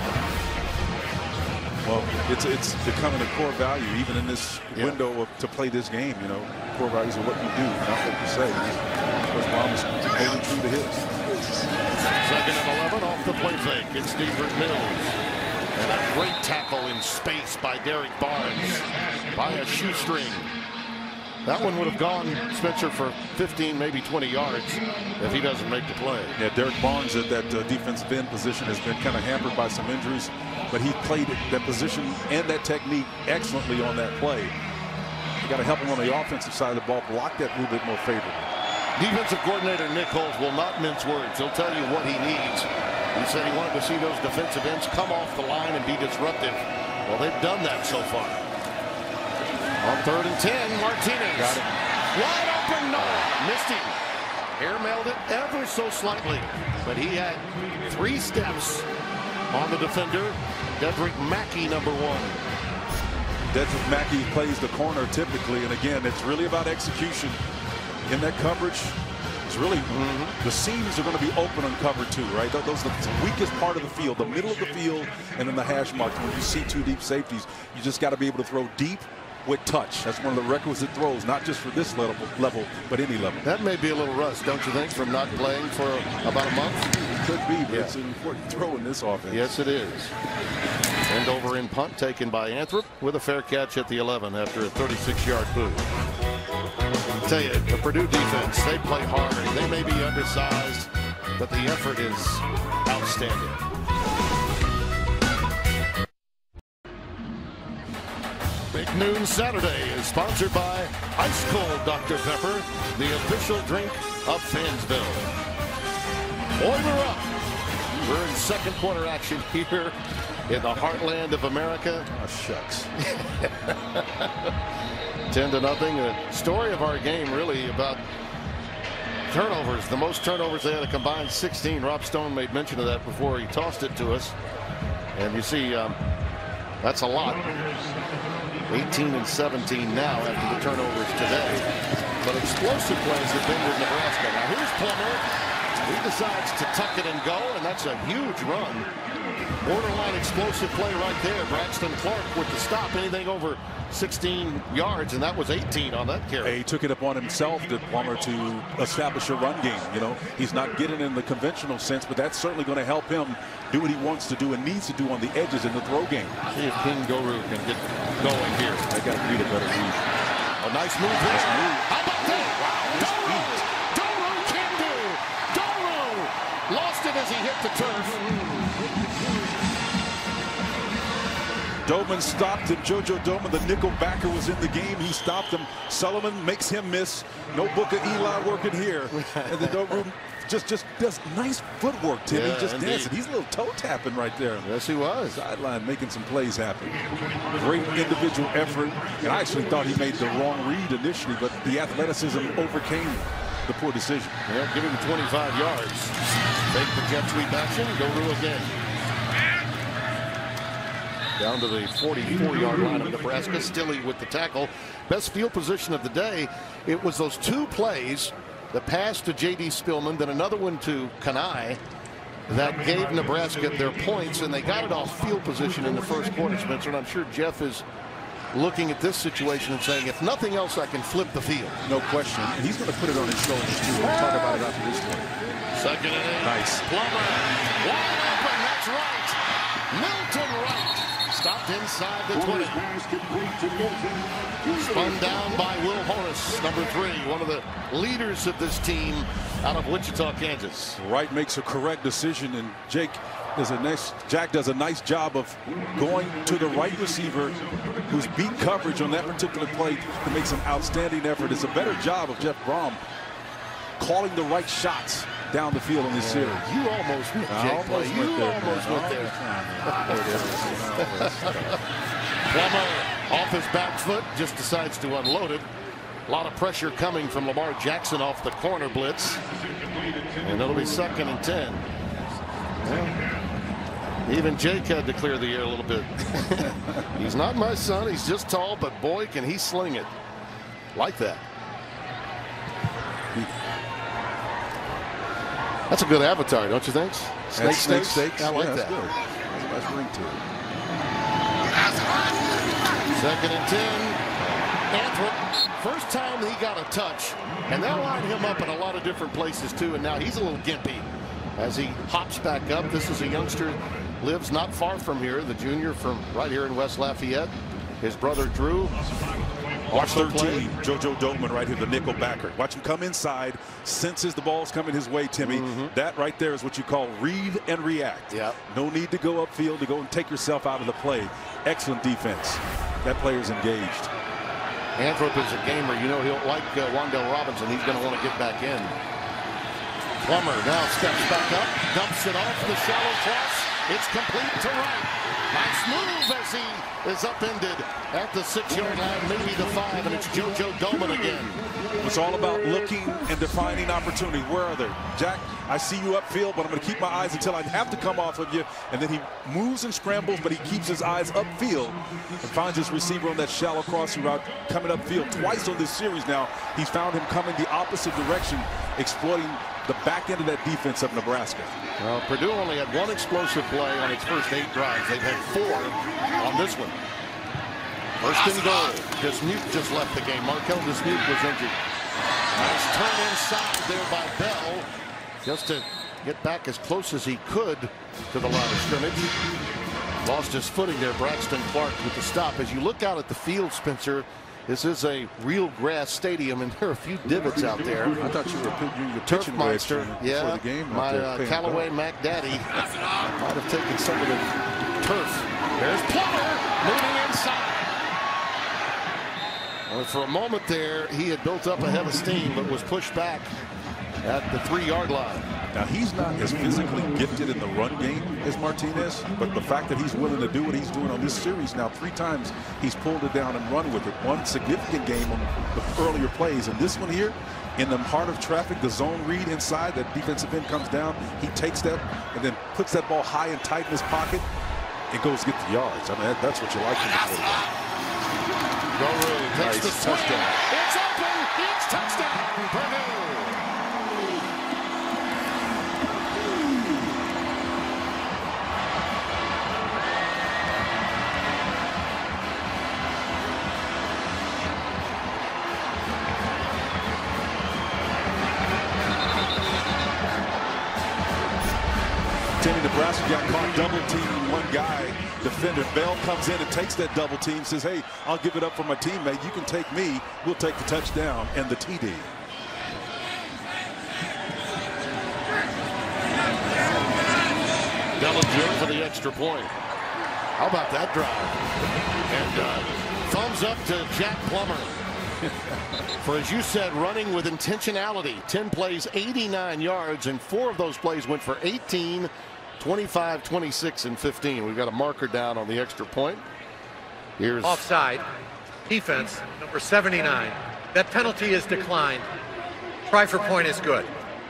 Well, it's it's becoming a core value even in this yeah. window of, to play this game. You know, core values are what you do, not what you say. Coach Baum is holding true to his. Second and eleven off the play fake. It's Steve Mills. And a great tackle in space by Derek Barnes by a shoestring. That one would have gone, Spencer, for fifteen, maybe twenty yards if he doesn't make the play. Yeah, Derek Barnes at that uh, defensive end position has been kind of hampered by some injuries, but he played that position and that technique excellently on that play. You got to help him on the offensive side of the ball, block that a little bit more favorably. Defensive coordinator Nick Holt will not mince words. He'll tell you what he needs. He said he wanted to see those defensive ends come off the line and be disruptive. Well, they've done that so far. On third and ten, Martinez. Got it. Wide open, Noah. Missed him. Airmailed it ever so slightly. But he had three steps on the defender. Dedrick Mackey, number one. Dedrick Mackey plays the corner typically, and again, it's really about execution in that coverage. It's really mm-hmm. the seams are going to be open on cover two, right? Those are the weakest part of the field, the middle of the field, and then the hash marks. When you see two deep safeties, you just got to be able to throw deep with touch. That's one of the requisite throws, not just for this level, level, but any level. That may be a little rust, don't you think, from not playing for about a month? It could be, but yeah. it's an important throw in this offense. Yes, it is. End over in punt taken by Anthrop with a fair catch at the eleven after a thirty-six yard boot. I'll tell you, the Purdue defense, they play hard. They may be undersized, but the effort is outstanding. Big Noon Saturday is sponsored by Ice Cold Doctor Pepper, the official drink of Fansville. Oiler up. We're in second quarter action here in the heartland of America. Oh, shucks. ten to nothing. A story of our game really about turnovers. The most turnovers they had a combined sixteen. Rob Stone made mention of that before he tossed it to us. And you see, um, that's a lot. eighteen and seventeen now after the turnovers today. But explosive plays have been with Nebraska. Now here's Plummer. He decides to tuck it and go, and that's a huge run. Borderline explosive play right there. Braxton Clark with the stop. Anything over sixteen yards, and that was eighteen on that carry. He took it upon himself, did Plummer, to establish a run game. You know, he's not getting in the conventional sense, but that's certainly going to help him do what he wants to do and needs to do on the edges in the throw game. See if King Goru can get going here. They got to read a better read. A nice move here. Nice move. How about that? Wow, Doru can do. Doru lost it as he hit the turf. Doman stopped him. JoJo Doman, the nickel backer, was in the game. He stopped him. Sullivan makes him miss. No Book of Eli working here. And the Doru just just does nice footwork, Timmy. Yeah, just indeed. dancing. He's a little toe tapping right there. Yes, he was. Sideline making some plays happen. Great individual effort. And I actually thought he made the wrong read initially, but the athleticism overcame the poor decision. Yeah, give him twenty-five yards. Take the jet sweep action. Goru again. Down to the forty-four yard line of Nebraska. Stilley with the tackle. Best field position of the day. It was those two plays, the pass to J D Spillman, then another one to Kanai, that gave Nebraska their points, and they got it off field position in the first quarter, Spencer. And I'm sure Jeff is looking at this situation and saying, if nothing else, I can flip the field. No question. And he's going to put it on his shoulders, too. We'll talk about it after this one. Second and eight. Nice. Plummer. Wide open. That's right. Milton Wright. Stopped inside the twenty. Spun down by Will Horace, number three, one of the leaders of this team out of Wichita, Kansas. Wright makes a correct decision, and Jake does a nice, Jack does a nice job of going to the right receiver who's beat coverage on that particular play to make some outstanding effort. It's a better job of Jeff Brom calling the right shots down the field in this series. You almost went, Jake. Almost you went there, almost man. went there. Plummer off his back foot, just decides to unload it. A lot of pressure coming from Lamar Jackson off the corner blitz. And it'll be second and ten. Well, even Jake had to clear the air a little bit. He's not my son. He's just tall, but boy, can he sling it. Like that. That's a good avatar, don't you think? Snake Snake Steaks? Steaks. I like yeah, that. That's good. That's a nice ring to it. Second and ten. Anthrop, first time he got a touch, and they'll line him up in a lot of different places too, and now he's a little gimpy as he hops back up. This is a youngster, lives not far from here, the junior from right here in West Lafayette. His brother Drew. Watch thirteen, JoJo Doman right here, the nickel backer. Watch him come inside, senses the ball's coming his way, Timmy. Mm-hmm. That right there is what you call read and react. Yep. No need to go upfield to go and take yourself out of the play. Excellent defense. That player's engaged. Anthrop is a gamer. You know, he'll like uh, Wandale Robinson. He's going to want to get back in. Plummer now steps back up, dumps it off the shallow cross. It's complete to Wright. Nice move as C is upended at the six-yard line, maybe the five, and it's JoJo Dolman again. It's all about looking and defining opportunity. Where are they? Jack, I see you upfield, but I'm going to keep my eyes until I have to come off of you. And then he moves and scrambles, but he keeps his eyes upfield and finds his receiver on that shallow crossing route coming upfield. Twice on this series now, he's found him coming the opposite direction, exploiting the back end of that defense of Nebraska. Well, Purdue only had one explosive play on its first eight drives. They've had four on this one. First and goal. Dismute just left the game. Markel Dismute was injured. Nice turn inside there by Bell, just to get back as close as he could to the line of scrimmage. Lost his footing there, Braxton Clark with the stop. As you look out at the field, Spencer, this is a real grass stadium, and there are a few divots out there. I thought you were you were Turf pitching monster, yeah. the game. My uh, Callaway Mac Daddy might have taken some of the turf. There's Plummer moving inside. Well, for a moment there, he had built up a head of steam, but was pushed back at the three-yard line. Now, he's not as physically gifted in the run game as Martinez, but the fact that he's willing to do what he's doing on this series now, three times he's pulled it down and run with it. One significant game on the earlier plays, and this one here, in the heart of traffic, the zone read inside, that defensive end comes down, he takes that and then puts that ball high and tight in his pocket and goes get the yards. I mean, that, that's what you like from the quarterback. Takes nice the touchdown. It's open. It's touchdown. Purdue. Nebraska got caught double teaming one guy. Defender Bell comes in and takes that double team, says, hey, I'll give it up for my teammate. You can take me. We'll take the touchdown and the T D. Dellinger for the extra point. How about that drive? And uh, thumbs up to Jack Plummer. For, as you said, running with intentionality. ten plays, eighty-nine yards, and four of those plays went for eighteen, twenty-five, twenty-six, and fifteen. We've got a marker down on the extra point. Here's offside. Defense, number seventy-nine. That penalty is declined. Try for point is good.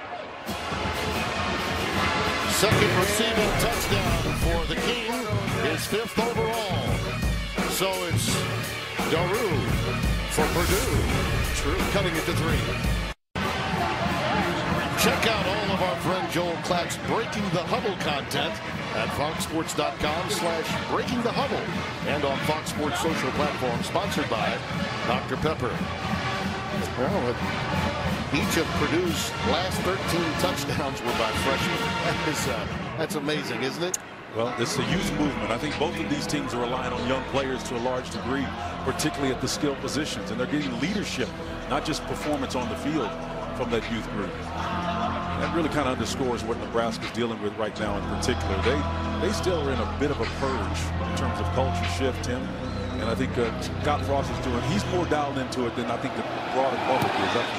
Second receiving touchdown for the King. His fifth overall. So it's Daru for Purdue. True. Cutting it to three. Check out all of our friend Joel Klatt's Breaking the Huddle content at fox sports dot com slash breaking the huddle and on Fox Sports social platform, sponsored by Doctor Pepper. Well, each of Purdue's last thirteen touchdowns were by freshmen. That is, uh, that's amazing, isn't it? Well, it's a youth movement. I think both of these teams are relying on young players to a large degree, particularly at the skill positions. And they're getting leadership, not just performance on the field from that youth group. That really kind of underscores what Nebraska's dealing with right now in particular. They they still are in a bit of a purge in terms of culture shift, Tim. And I think uh, Scott Frost is doing, he's more dialed into it than I think the broader public is. Up.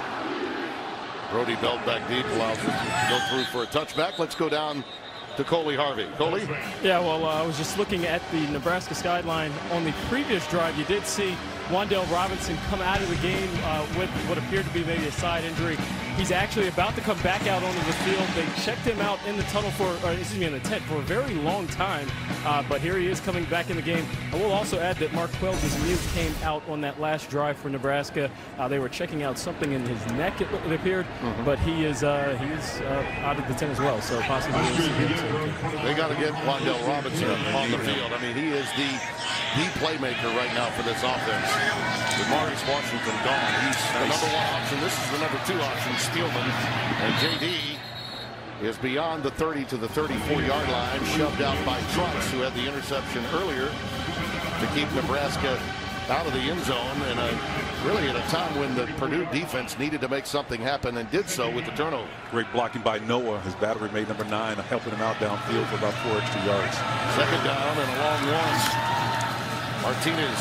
Brody Belt back deep allows him to go through for a touchback. Let's go down to Coley Harvey. Coley? Yeah, well, uh, I was just looking at the Nebraska sideline. On the previous drive, you did see Wan'Dale Robinson come out of the game uh, with what appeared to be maybe a side injury. He's actually about to come back out onto the field. They checked him out in the tunnel for, or excuse me, in the tent for a very long time. Uh, but here he is coming back in the game. I will also add that Marquel Dismute came out on that last drive for Nebraska. Uh, they were checking out something in his neck, it, it appeared, mm-hmm. but he is uh, he is uh, out of the tent as well. So possibly they got to get Wan'Dale Robinson on the field. I mean, he is the the playmaker right now for this offense. With Maurice Washington gone, he's the number one option. This is the number two option, Spielman. And J D is beyond the thirty to the thirty-four yard line, shoved out by Trucks, who had the interception earlier to keep Nebraska out of the end zone. And a, really at a time when the Purdue defense needed to make something happen and did so with the turnover. Great blocking by Noah. His battery mate number nine, helping him out downfield for about four extra yards. Second down and a long one. Martinez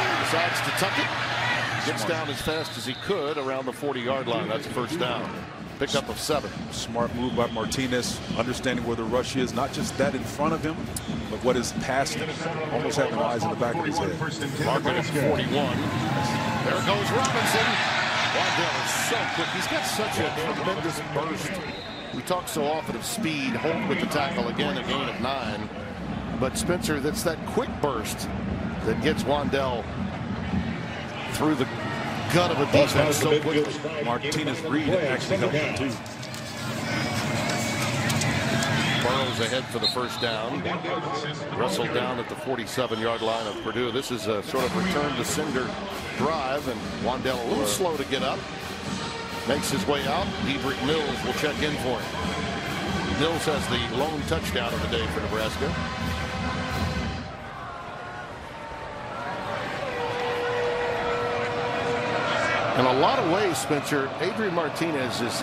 decides to tuck it. Gets down as fast as he could around the forty yard line. That's a first down. Pickup of seven. Smart move by Martinez, understanding where the rush is, not just that in front of him, but what is past him. Almost having eyes in the back of his head. Margaret at forty-one. There goes Robinson. Wandell is so quick. He's got such a tremendous burst. We talk so often of speed. Holt with the tackle again, a gain of nine. But Spencer, that's that quick burst that gets Wandell through the gut of a defense so quickly. Martinez Reed actually helped him too. Burrows ahead for the first down. Wrestled down at the forty-seven yard line of Purdue. This is a sort of return to sender drive, and Wandell a little slow to get up. Makes his way out. Dedrick Mills will check in for him. Mills has the lone touchdown of the day for Nebraska. In a lot of ways, Spencer, Adrian Martinez has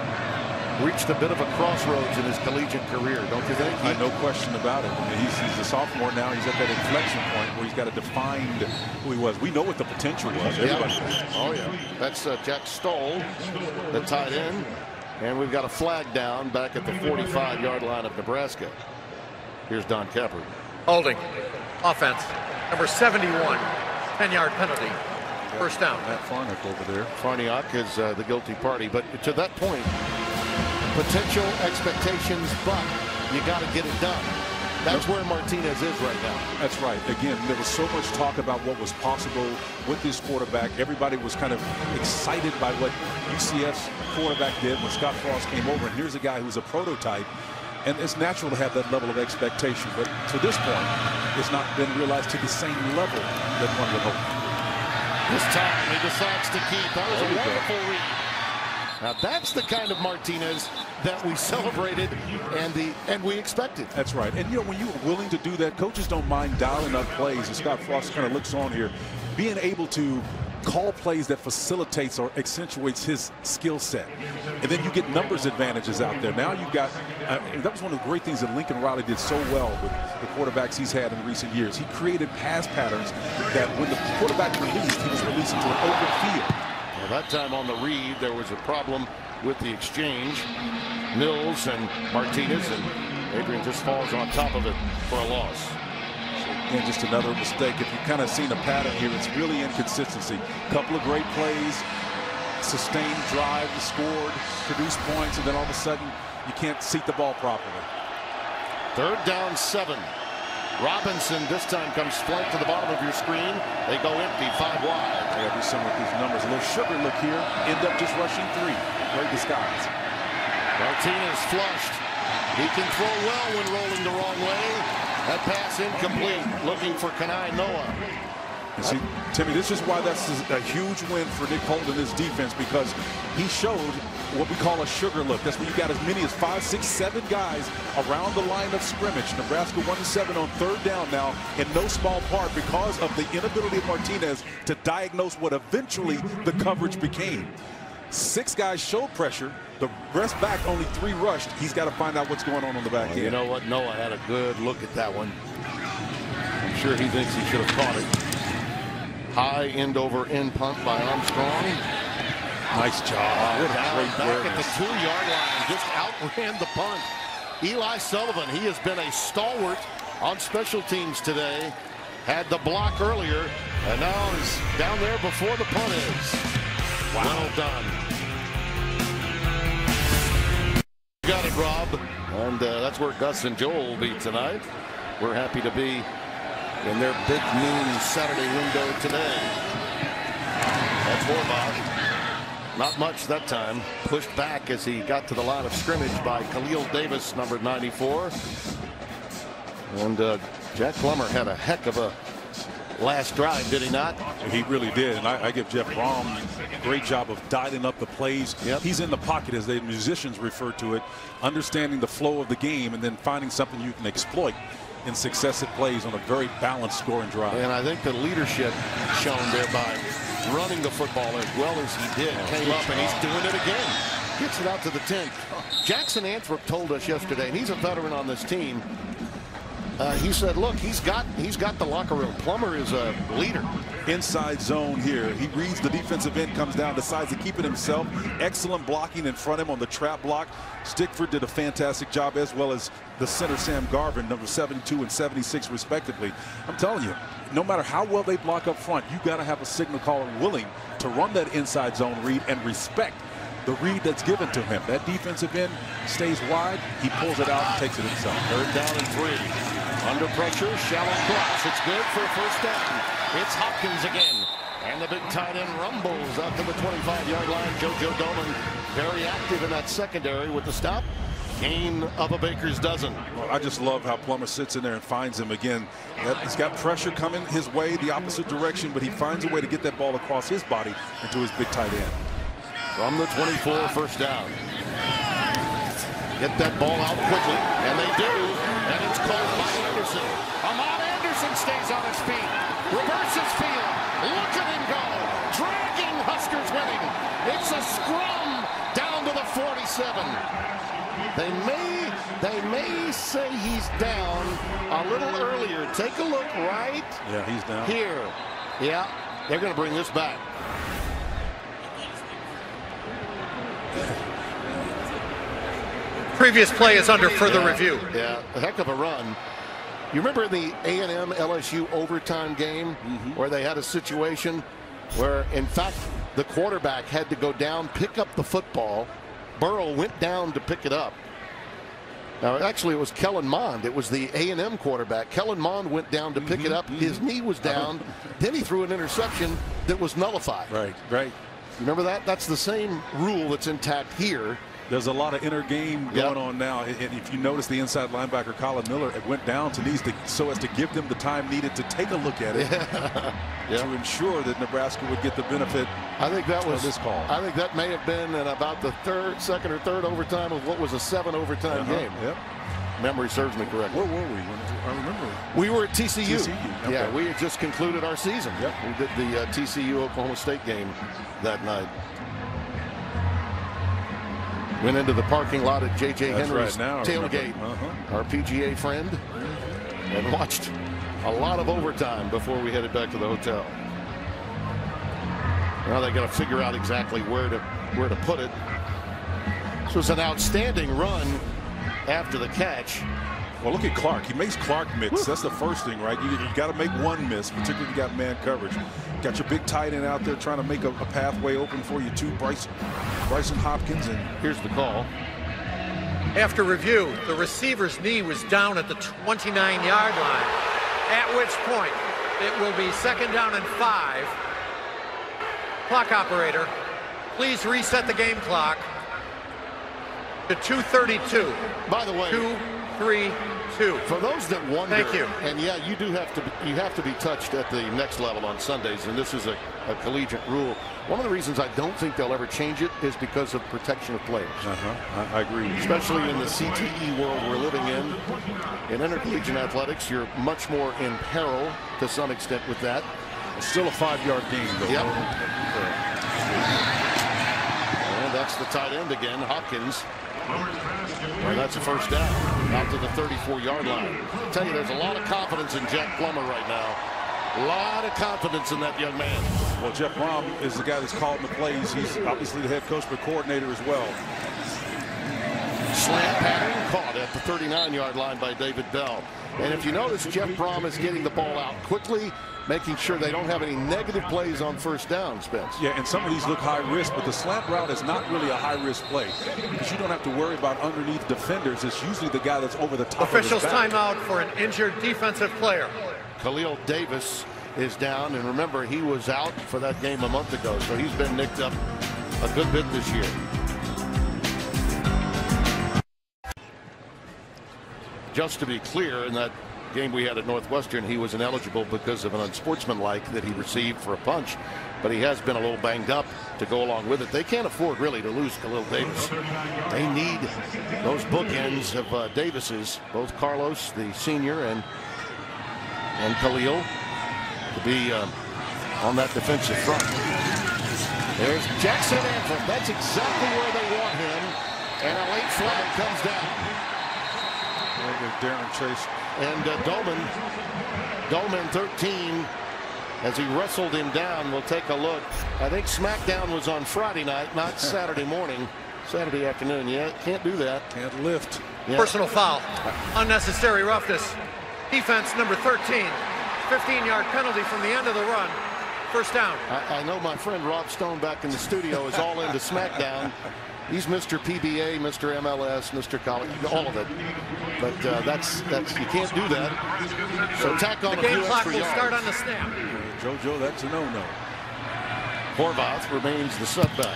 uh, reached a bit of a crossroads in his collegiate career, don't you think? Uh, no question about it. I mean, he's, he's a sophomore now. He's at that inflection point where he's got to define who he was. We know what the potential was. Everybody Yeah. does. Oh, yeah. That's uh, Jack Stoll, the tight end. And we've got a flag down back at the forty-five yard line of Nebraska. Here's Don Kepper. Holding. Offense. Number seventy-one. ten yard penalty. First down. Matt Farnick over there. Farniak is uh, the guilty party. But to that point, potential expectations, but you got to get it done. That's where Martinez is right now. That's right. Again, there was so much talk about what was possible with this quarterback. Everybody was kind of excited by what U C F's quarterback did when Scott Frost came over. And here's a guy who's a prototype. And it's natural to have that level of expectation. But to this point, it's not been realized to the same level that one would hope. This time he decides to keep. That was a wonderful read. Now that's the kind of Martinez that we celebrated and the and we expected. That's right. And you know, when you're willing to do that, coaches don't mind dialing up plays. And Scott Frost kind of looks on here, being able to call plays that facilitates or accentuates his skill set. And then you get numbers advantages out there. Now you've got, uh, that was one of the great things that Lincoln Riley did so well with the quarterbacks he's had in recent years. He created pass patterns that when the quarterback released, he was releasing to an open field. Well, that time on the read, there was a problem with the exchange. Mills and Martinez, and Adrian just falls on top of it for a loss. And just another mistake. If you've kind of seen a pattern here, it's really inconsistency. A couple of great plays, sustained drive, scored, produced points, and then all of a sudden you can't seat the ball properly. Third down, seven. Robinson this time comes flank to the bottom of your screen. They go empty, five wide. They got to do something with these numbers. A little sugar look here. End up just rushing three. Great disguise. Martinez flushed. He can throw well when rolling the wrong way. That pass incomplete. Looking for Kenai Noah. And see, Timmy, this is why that's a huge win for Nick Holt and his defense, because he showed what we call a sugar look. That's when you got as many as five, six, seven guys around the line of scrimmage. Nebraska one and seven on third down now, in no small part because of the inability of Martinez to diagnose what eventually the coverage became. Six guys showed pressure. The rest back, only three rushed. He's got to find out what's going on on the back Well, end. you know what? Noah had a good look at that one. I'm sure he thinks he should have caught it. High end over end punt by Armstrong. Nice job. What a Down great back awareness. at the two yard line. Just outran the punt. Eli Sullivan, he has been a stalwart on special teams today. Had the block earlier, and now is down there before the punt is. Wow. Well done. Got it, Rob. And uh, that's where Gus and Joel will be tonight. We're happy to be in their big noon Saturday window today. That's Horvath. Not much that time. Pushed back as he got to the line of scrimmage by Khalil Davis, number ninety-four. And uh, Jack Plummer had a heck of a last drive, did he not? He really did, and I, I give Jeff Brom a great job of dialing up the plays. Yep. He's in the pocket, as the musicians refer to it, understanding the flow of the game and then finding something you can exploit in successive plays on a very balanced scoring drive. And I think the leadership shown there by running the football as well as he did. Came up and he's doing it again. Gets it out to the ten. Jackson Anthrop told us yesterday, and he's a veteran on this team, Uh, he said, look, he's got he's got the locker room. Plummer is a leader. Inside zone here. He reads the defensive end, comes down, decides to keep it himself. Excellent blocking in front of him on the trap block. Stickford did a fantastic job, as well as the center, Sam Garvin, number seventy-two and seventy-six, respectively. I'm telling you, no matter how well they block up front, you got to have a signal caller willing to run that inside zone read and respect the read that's given to him. That defensive end stays wide. He pulls it out and takes it himself. Third down and three. Under pressure, shallow cross. It's good for a first down. It's Hopkins again. And the big tight end rumbles up to the twenty-five yard line. JoJo Doman very active in that secondary with the stop. Gain of a baker's dozen. Well, I just love how Plummer sits in there and finds him again. He's got pressure coming his way, the opposite direction, but he finds a way to get that ball across his body into his big tight end. From the twenty-four, first down. Get that ball out quickly, and they do, and it's called by Anderson. Ahmad Anderson stays on his feet, reverses field, look at him go, dragging Huskers winning. It's a scrum down to the forty-seven. They may, they may say he's down a little earlier. Take a look right yeah, he's down. here. Yeah, they're going to bring this back. Previous play is under further yeah, review. Yeah, a heck of a run. You remember the A and M L S U overtime game mm-hmm. where they had a situation where, in fact, the quarterback had to go down, pick up the football. Burrow went down to pick it up. Now, actually, it was Kellen Mond. It was the A and M quarterback. Kellen Mond went down to pick mm-hmm. it up. Mm-hmm. His knee was down. Then he threw an interception that was nullified. Right, right. You remember that? That's the same rule that's intact here. There's a lot of inner game going yep. on now. And if you notice, the inside linebacker, Colin Miller, it went down to knees to, so as to give them the time needed to take a look at it yeah. yep. to ensure that Nebraska would get the benefit I think that was this call. I think that may have been in about the third, second or third overtime of what was a seven overtime uh-huh. game. Yep. Memory serves me correctly. Where were we? I remember. We were at T C U. T C U. Okay. Yeah, we had just concluded our season. Yep. We did the uh, T C U Oklahoma State game that night. Went into the parking lot at J J That's Henry's right now, tailgate, uh-huh. our P G A friend, and watched a lot of overtime before we headed back to the hotel. Now they got to figure out exactly where to where to put it. This was an outstanding run after the catch. Well, look at Clark. He makes Clark miss. Woo. That's the first thing, right? You, you got to make one miss, particularly if you got man coverage. Got your big tight end out there trying to make a, a pathway open for you, too, Bryce, Bryson Hopkins. And here's the call. After review, the receiver's knee was down at the twenty-nine yard line, at which point it will be second down and five. Clock operator, please reset the game clock to two thirty-two. By the way, two three two. For those that wonder, thank you. And yeah, you do have to you have to be touched at the next level on Sundays, and this is a, a collegiate rule. One of the reasons I don't think they'll ever change it is because of protection of players. Uh-huh. I, I agree. Especially in the C T E world we're living in. In intercollegiate athletics, you're much more in peril to some extent with that. It's still a five-yard game, though. Yep. And that's the tight end again, Hopkins. And that's a first down out to the thirty-four yard line. I tell you, there's a lot of confidence in Jack Plummer right now. A lot of confidence in that young man. Well, Jeff Brom is the guy that's calling the plays. He's obviously the head coach, but coordinator as well. Slant pattern caught at the thirty-nine yard line by David Bell. And if you notice, Jeff Brom is getting the ball out quickly, making sure they don't have any negative plays on first down, Spence. Yeah, and some of these look high risk, but the slant route is not really a high risk play because you don't have to worry about underneath defenders. It's usually the guy that's over the top. Officials of his back. timeout for an injured defensive player. Khalil Davis is down, and remember, he was out for that game a month ago, so he's been nicked up a good bit this year. Just to be clear, in that game we had at Northwestern, he was ineligible because of an unsportsmanlike that he received for a punch, but he has been a little banged up to go along with it. They can't afford really to lose Khalil Davis. They need those bookends of uh, Davis's, both Carlos, the senior, and and Khalil, to be uh, on that defensive front. There's Jackson Anthem. That's exactly where they want him, and a late flag comes down. Darren Chase And uh, Dolman, Dolman thirteen, as he wrestled him down. We'll take a look. I think SmackDown was on Friday night, not Saturday morning. Saturday afternoon. Yeah, can't do that. Can't lift. Yeah. Personal foul. Unnecessary roughness. Defense number thirteen. fifteen yard penalty from the end of the run. First down. I, I know my friend Rob Stone back in the studio is all into SmackDown. He's Mister P B A, Mister M L S, Mister College, all of it. But uh, that's that's you can't do that. So tack on the a game few clock extra will yards. start on the snap. JoJo, that's a no-no. Horvath remains the setback.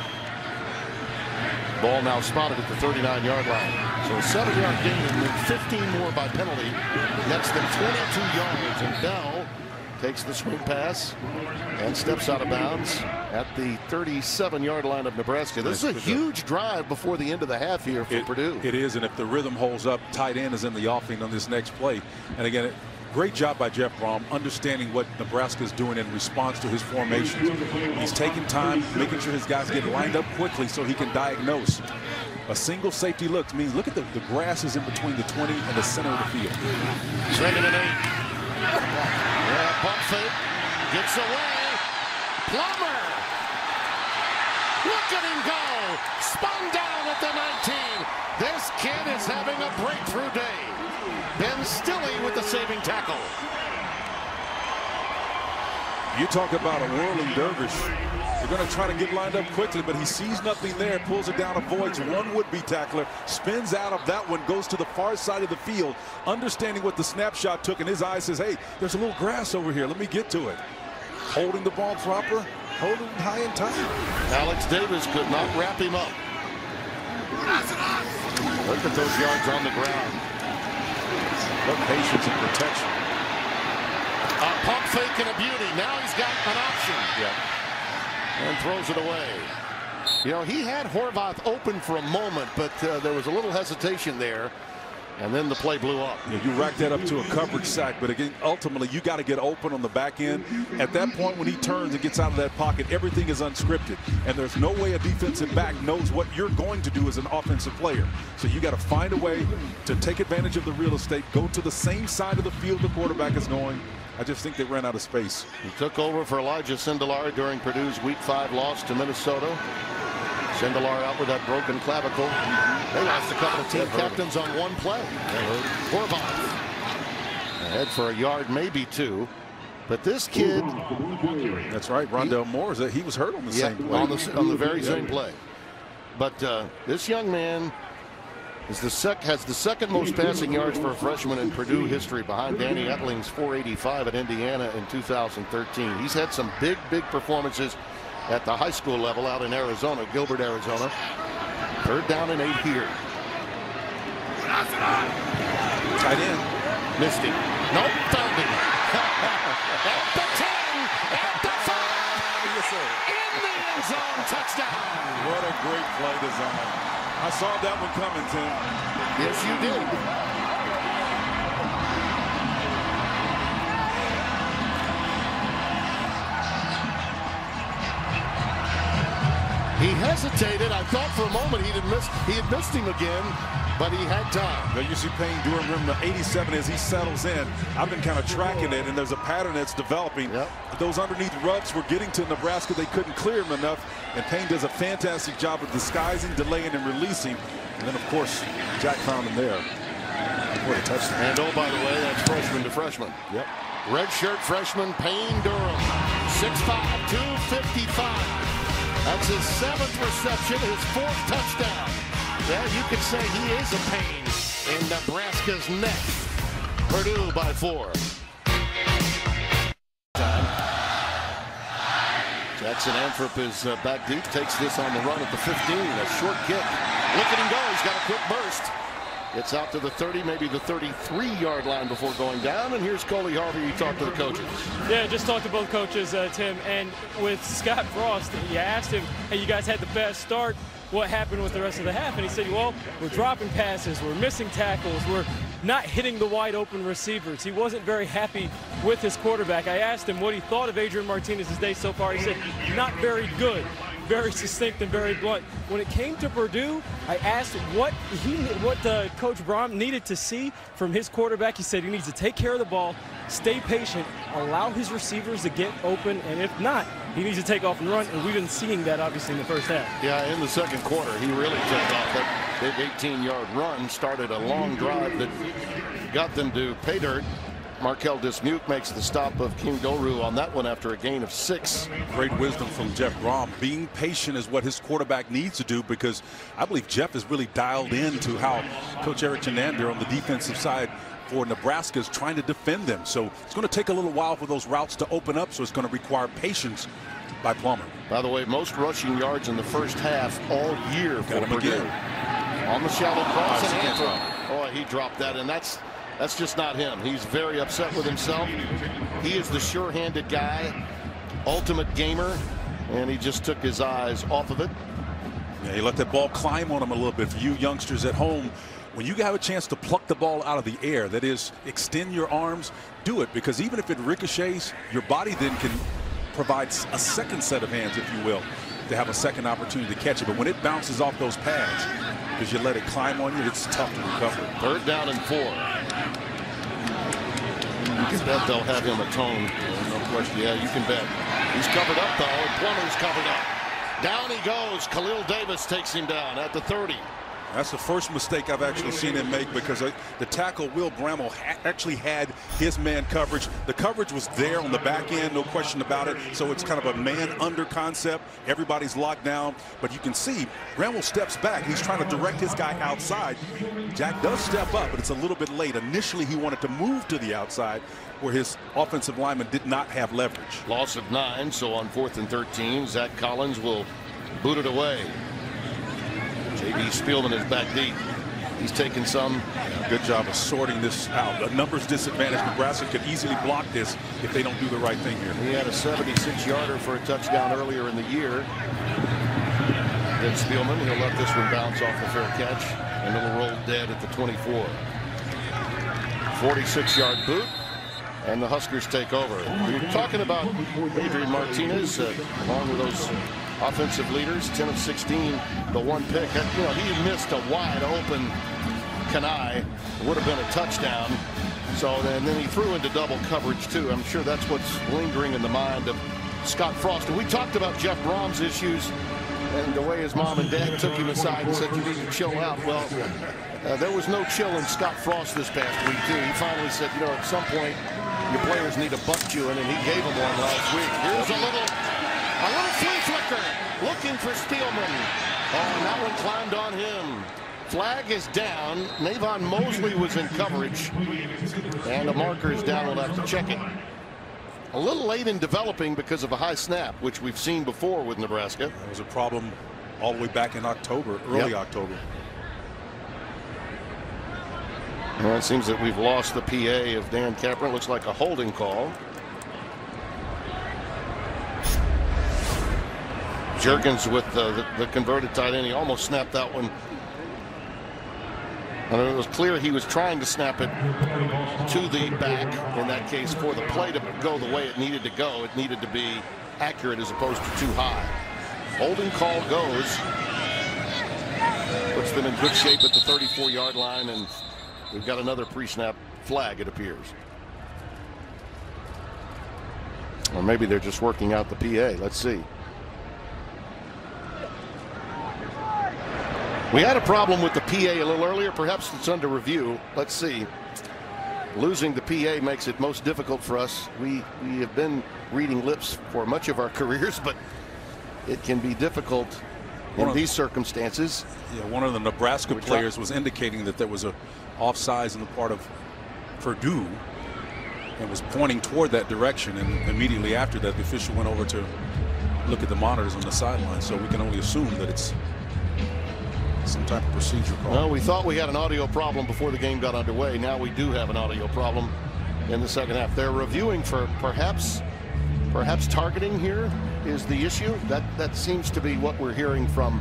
Ball now spotted at the thirty-nine yard line. So a seven yard gain and fifteen more by penalty. Nets them twenty-two yards. And Bell takes the swing pass and steps out of bounds at the thirty-seven yard line of Nebraska. This is a huge drive before the end of the half here for it, Purdue. It is, and if the rhythm holds up, tight end is in the offing on this next play. And again, it, great job by Jeff Brom understanding what Nebraska is doing in response to his formations. He's taking time, making sure his guys get lined up quickly so he can diagnose. A single safety look means look at the, the grass is in between the twenty and the center of the field. Second and eight. Yeah, pump fake. Gets away. Plummer. Look at him go. Spun down at the nineteen. This kid is having a breakthrough day. Ben Stilley with the saving tackle. You talk about a whirling dervish. They're going to try to get lined up quickly, but he sees nothing there, pulls it down, avoids one would-be tackler, spins out of that one, goes to the far side of the field, understanding what the snapshot took, and his eye says, hey, there's a little grass over here. Let me get to it. Holding the ball proper, holding it high and tight. Alex Davis could not wrap him up. Look at those yards on the ground. What patience and protection. A pump fake and a beauty. Now he's got an option. Yeah. And throws it away. You know, he had Horvath open for a moment, but uh, there was a little hesitation there. And then the play blew up. Yeah, you rack that up to a coverage sack, but again, ultimately, you got to get open on the back end. At that point, when he turns and gets out of that pocket, everything is unscripted. And there's no way a defensive back knows what you're going to do as an offensive player. So you got to find a way to take advantage of the real estate, go to the same side of the field the quarterback is going. I just think they ran out of space. He took over for Elijah Sindelar during Purdue's week five loss to Minnesota. Sindelar out with that broken clavicle. They lost a couple of team captains on one play. Horvath ahead for a yard, maybe two. But this kid. That's right. Rondell Moore, is that he was hurt on the yeah, same play. On the, on the very yeah. same play. But uh, this young man is the sec has the second most passing yards for a freshman in Purdue history, behind Danny Ettling's four eighty-five at Indiana in two thousand thirteen. He's had some big, big performances at the high school level out in Arizona, Gilbert, Arizona. Third down and eight here. Tight end. Misty. Nope, found him. At the ten, at the five, yes, sir. In the end zone, touchdown. What a great play design. I saw that one coming, Tim. Yes, you did. He hesitated. I thought for a moment he had missed he had missed him again, but he had time. Now you see Payne doing room to eighty-seven as he settles in. I've been kind of tracking it, and there's a pattern that's developing. Yep. Those underneath rubs were getting to Nebraska. They couldn't clear him enough, and Payne does a fantastic job of disguising, delaying, and releasing. And then, of course, Jack found him there. What a touchdown. And oh, by the way, that's freshman to freshman. Yep. Redshirt freshman Payne Durham, six five, two fifty-five. That's his seventh reception, his fourth touchdown. Yeah, you could say he is a pain in Nebraska's neck. Purdue by four. Jackson Anthrop is uh, back deep, takes this on the run at the fifteen. A short kick. Look at him go. He's got a quick burst. Gets out to the thirty, maybe the thirty-three yard line before going down. And here's Coley Harvey. He talked to the coaches. Yeah, just talked to both coaches, uh, Tim. And with Scott Frost, you asked him, hey, you guys had the fast start. What happened with the rest of the half? And he said, well, we're dropping passes. We're missing tackles. We're not hitting the wide open receivers. He wasn't very happy with his quarterback. I asked him what he thought of Adrian Martinez's day so far. He said, not very good. very succinct and very blunt. When it came to Purdue, I asked what he, what the Coach Brom needed to see from his quarterback. He said he needs to take care of the ball, stay patient, allow his receivers to get open, and if not, he needs to take off and run, and we've been seeing that obviously in the first half. Yeah, in the second quarter, he really took off. That big eighteen yard run started a long drive that got them to pay dirt. Markel Dismuke makes the stop of King Doru on that one after a gain of six. Great wisdom from Jeff Brom. Being patient is what his quarterback needs to do, because I believe Jeff is really dialed into how Coach Eric Chenander on the defensive side for Nebraska is trying to defend them. So it's going to take a little while for those routes to open up, so it's going to require patience by Plummer. By the way, most rushing yards in the first half all year for Got him Purdue. again. On the shallow cross, Nice and throw. oh, he dropped that, and that's that's just not him. He's very upset with himself. He is the sure-handed guy, ultimate gamer, and he just took his eyes off of it. Yeah, he let that ball climb on him a little bit. For you youngsters at home, when you have a chance to pluck the ball out of the air, that is, extend your arms, do it, because even if it ricochets, your body then can provide a second set of hands, if you will, to have a second opportunity to catch it. But when it bounces off those pads, because you let it climb on you, it's tough to recover. Third down and four. You can bet they'll have him atone. No question. Yeah, you can bet. He's covered up, though, and Plummer's covered up. Down he goes. Khalil Davis takes him down at the thirty. That's the first mistake I've actually seen him make, because the tackle, Will Bramall, ha actually had his man coverage. The coverage was there on the back end, no question about it. So it's kind of a man under concept. Everybody's locked down. But you can see Bramall steps back. He's trying to direct his guy outside. Jack does step up, but it's a little bit late. Initially, he wanted to move to the outside, where his offensive lineman did not have leverage. Loss of nine, so on fourth and thirteen, Zach Collins will boot it away. J B Spielman is back deep. He's taken some. Good job of sorting this out. A numbers disadvantage. Nebraska could easily block this if they don't do the right thing here. He had a seventy-six yarder for a touchdown earlier in the year. Then Spielman, he'll let this one bounce off the fair catch, and it'll roll dead at the twenty-four. forty-six yard boot, and the Huskers take over. We were talking about Adrian Martinez, uh, along with those offensive leaders, ten of sixteen, the one pick. You know, he missed a wide open Kanai. Would have been a touchdown. So and then he threw into double coverage too. I'm sure that's what's lingering in the mind of Scott Frost. And we talked about Jeff Brom's issues and the way his mom and dad took him aside and said, you need to chill out. Well, uh, there was no chill in Scott Frost this past week too. He finally said, you know, at some point your players need a butt chewing, and he gave them one last week. Here's a little A little flea flicker, looking for Spielman. Oh, and that one climbed on him. Flag is down. Navon Mosley was in coverage, and the marker is down. We'll have to check it. A little late in developing because of a high snap, which we've seen before with Nebraska. That was a problem all the way back in October, early Yep. October. Well, it seems that we've lost the P A of Dan Capron. Looks like a holding call. Juergens with the, the, the converted tight end. He almost snapped that one. And it was clear he was trying to snap it to the back, in that case, for the play to go the way it needed to go. It needed to be accurate as opposed to too high. Holding call goes. Puts them in good shape at the thirty-four yard line, and we've got another pre-snap flag, it appears. Or maybe they're just working out the P A. Let's see. We had a problem with the P A a little earlier. Perhaps it's under review. Let's see. Losing the P A makes it most difficult for us. We, we have been reading lips for much of our careers, but it can be difficult in these circumstances. Yeah, one of the Nebraska players was indicating that there was a offsides on the part of Purdue and was pointing toward that direction, and immediately after that the official went over to look at the monitors on the sideline, so we can only assume that it's some type of procedure call. Well, we thought we had an audio problem before the game got underway. Now we do have an audio problem in the second half. They're reviewing for perhaps perhaps targeting here is the issue. That that seems to be what we're hearing from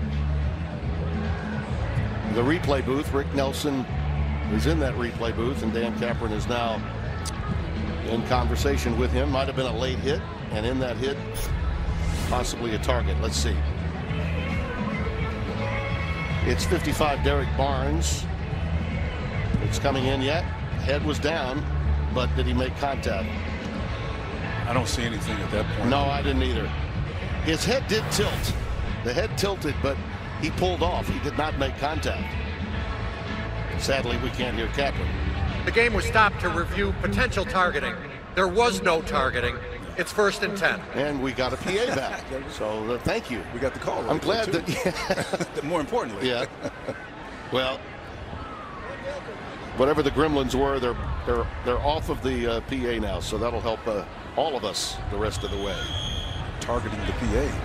the replay booth. Rick Nelson is in that replay booth, and Dan Capron is now in conversation with him. Might have been a late hit, and in that hit, possibly a target. Let's see. It's fifty-five, Derek Barnes. It's coming in yet. Head was down, but did he make contact? I don't see anything at that point. No, I didn't either. His head did tilt. The head tilted, but he pulled off. He did not make contact. Sadly, we can't hear Kaplan. The game was stopped to review potential targeting. There was no targeting. It's first and ten. And we got a P A back. So uh, thank you. We got the call right. I'm glad there, that. Yeah. More importantly. Yeah. Well, whatever the gremlins were, they're they're they're off of the uh, P A now. So that'll help uh, all of us the rest of the way. Targeting the P A.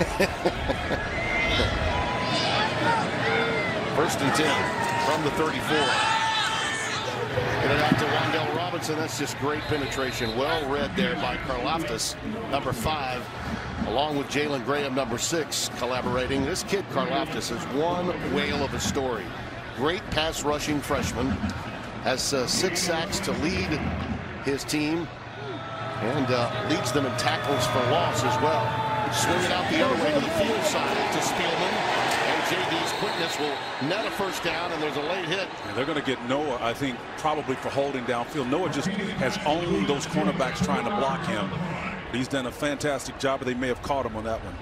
First and ten from the thirty-four. Get it out to Wan'Dale Robinson. That's just great penetration. Well read there by Karlaftis, number five, along with Jalen Graham, number six, collaborating. This kid, Karlaftis, is one whale of a story. Great pass rushing freshman. Has uh, six sacks to lead his team. And uh, leads them in tackles for loss as well. Swing it out the other way to the field side to Spielman. And J D's quickness will net a first down, and there's a late hit. And they're going to get Noah, I think, probably for holding downfield. Noah just has owned those cornerbacks trying to block him. He's done a fantastic job, but they may have caught him on that one.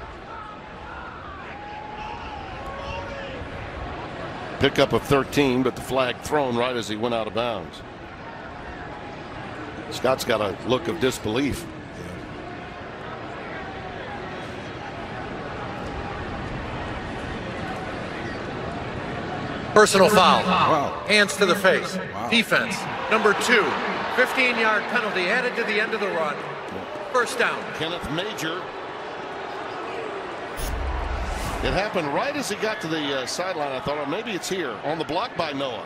Pickup of thirteen, but the flag thrown right as he went out of bounds. Scott's got a look of disbelief. Personal foul. Wow. Hands to the face. Wow. Defense. Number two. fifteen yard penalty added to the end of the run. First down. Kenneth Major. It happened right as he got to the uh, sideline. I thought, oh, maybe it's here on the block by Noah.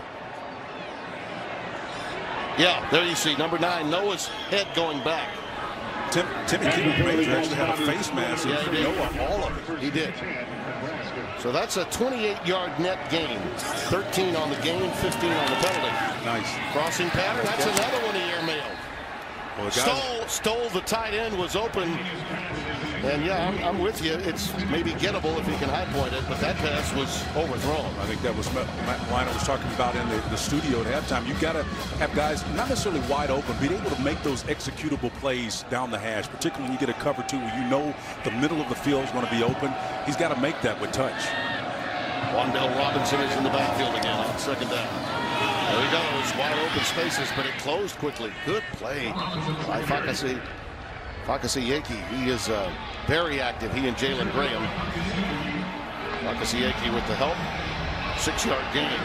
Yeah, there you see number nine, Noah's head going back. Tim, Timmy Major actually had a face mask. Yeah, he did. Noah, all of it. He did. So that's a twenty-eight yard net gain. thirteen on the game, fifteen on the penalty. Nice. Crossing pattern. That's another one he airmailed. Well, Stole, stole the tight end, was open. And yeah, I'm, I'm with you. It's maybe gettable if you can high point it, but that pass was overthrown. I think that was Matt Leinart was talking about in the, the studio at halftime. You've got to have guys not necessarily wide open, be able to make those executable plays down the hash, particularly when you get a cover two where you know the middle of the field is going to be open. He's got to make that with touch. Wan'Dale Robinson is in the backfield again on second down. There he goes, wide open spaces, but it closed quickly. Good play by Fakasi. Fakasi-Yaki. He is uh, very active, he and Jalen Graham. Fakasi-Yaki with the help. Six yard gain.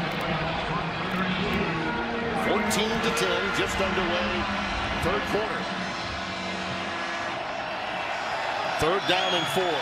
fourteen to ten, just underway, third quarter. Third down and four.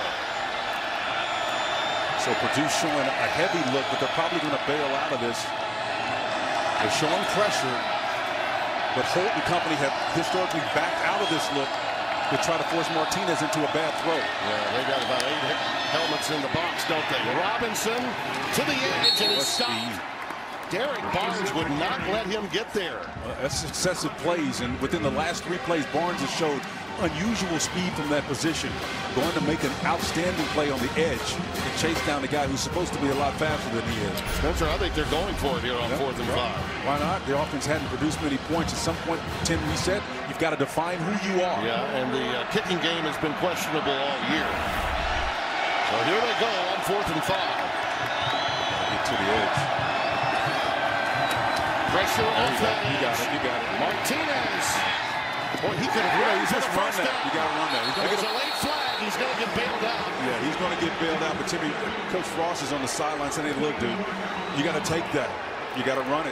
So Purdue showing a heavy look, but they're probably going to bail out of this. They're showing pressure, but Holt and company have historically backed out of this look to try to force Martinez into a bad throw. Yeah, they got about eight helmets in the box, don't they? Robinson to the edge, and it's stopped. Derek Barnes would not let him get there. Uh, that's successive plays, and within the last three plays, Barnes has showed unusual speed from that position, going to make an outstanding play on the edge and chase down the guy who's supposed to be a lot faster than he is. Spencer, I think they're going for it here on yep. fourth and five. Why not? The offense hadn't produced many points. At some point, Tim, we said, you've got to define who you are. Yeah, and the uh, kicking game has been questionable all year. So here they go on fourth and five. Get to the edge. Pressure off that edge. You got it. You got it. Martinez. Boy, he could have run. Yeah, he's just run that. You got to run that. He's There's a late flag. He's going to get bailed out. Yeah, he's going to get bailed out. But Timmy, Coach Frost is on the sideline saying, "Hey, look, dude, you got to take that. You got to run it."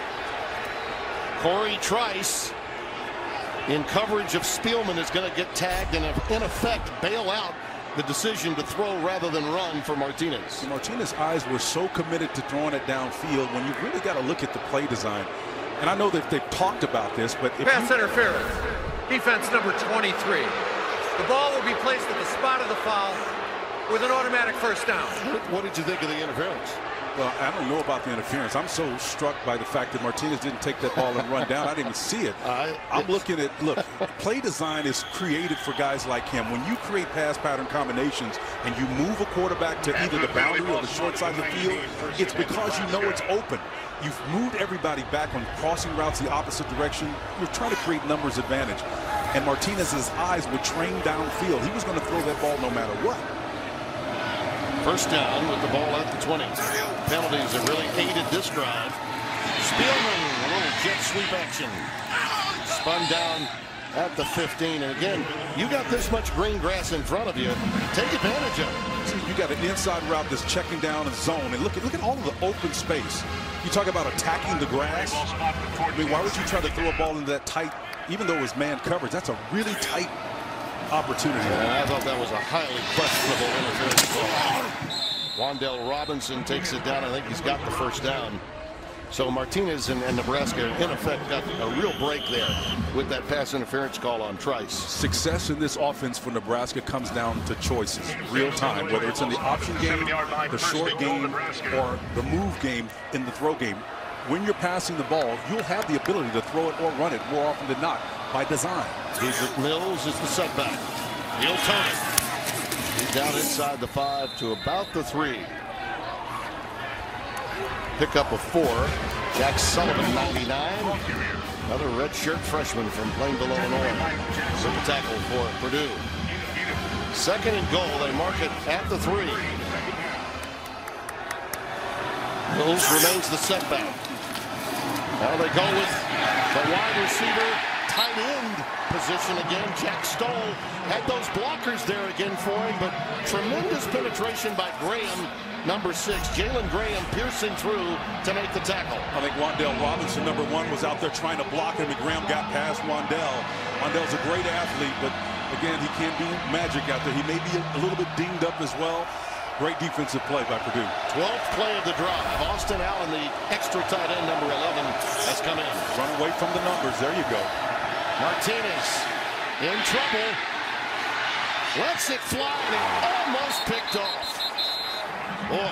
Corey Trice, in coverage of Spielman, is going to get tagged and, in effect, bail out the decision to throw rather than run for Martinez. So Martinez's eyes were so committed to throwing it downfield when you really got to look at the play design. And I know that they've talked about this, but if pass you... interference, defense number twenty-three. The ball will be placed at the spot of the foul with an automatic first down. What did you think of the interference? Well, I don't know about the interference. I'm so struck by the fact that Martinez didn't take that ball and run down. I didn't even see it. Uh, I'm looking at, look, play design is created for guys like him. When you create pass pattern combinations and you move a quarterback to either the boundary or the short side of the field, it's because you know it's open. You've moved everybody back on crossing routes the opposite direction. You're trying to create numbers advantage. And Martinez's eyes were trained downfield. He was going to throw that ball no matter what. First down with the ball at the twenty. Penalties have really aided this drive. Spielman, a little jet sweep action. Spun down at the fifteen. And again, you got this much green grass in front of you. Take advantage of it. See, you got an inside route that's checking down a zone. And look at, look at all of the open space. You talk about attacking the grass. I mean, why would you try to throw a ball into that tight, even though it was man coverage? That's a really tight opportunity. And I thought that was a highly questionable interference. Wandale Robinson takes it down. I think he's got the first down. So Martinez and, and Nebraska, in effect, got a real break there with that pass interference call on Trice. Success in this offense for Nebraska comes down to choices, real time, whether it's in the option game, the short game, or the move game in the throw game. When you're passing the ball, you'll have the ability to throw it or run it more often than not by design. Mills is the setback. He'll turn it. He's down inside the five to about the three. Pickup of four. Jack Sullivan, ninety-nine. Another redshirt freshman from Plainville, Illinois. With the tackle for Purdue. Second and goal. They mark it at the three. Mills remains the setback. Now they go with the wide receiver, tight end position again. Jack Stoll had those blockers there again for him, but tremendous penetration by Graham, number six. Jalen Graham piercing through to make the tackle. I think Wandale Robinson, number one, was out there trying to block him, and Graham got past Wandale. Wandale's a great athlete, but again, he can't do magic out there. He may be a little bit dinged up as well. Great defensive play by Purdue. twelfth play of the drive. Austin Allen, the extra tight end, number eleven, has come in. Run away from the numbers. There you go. Martinez in trouble. Lets it fly, and it almost picked off. Boy.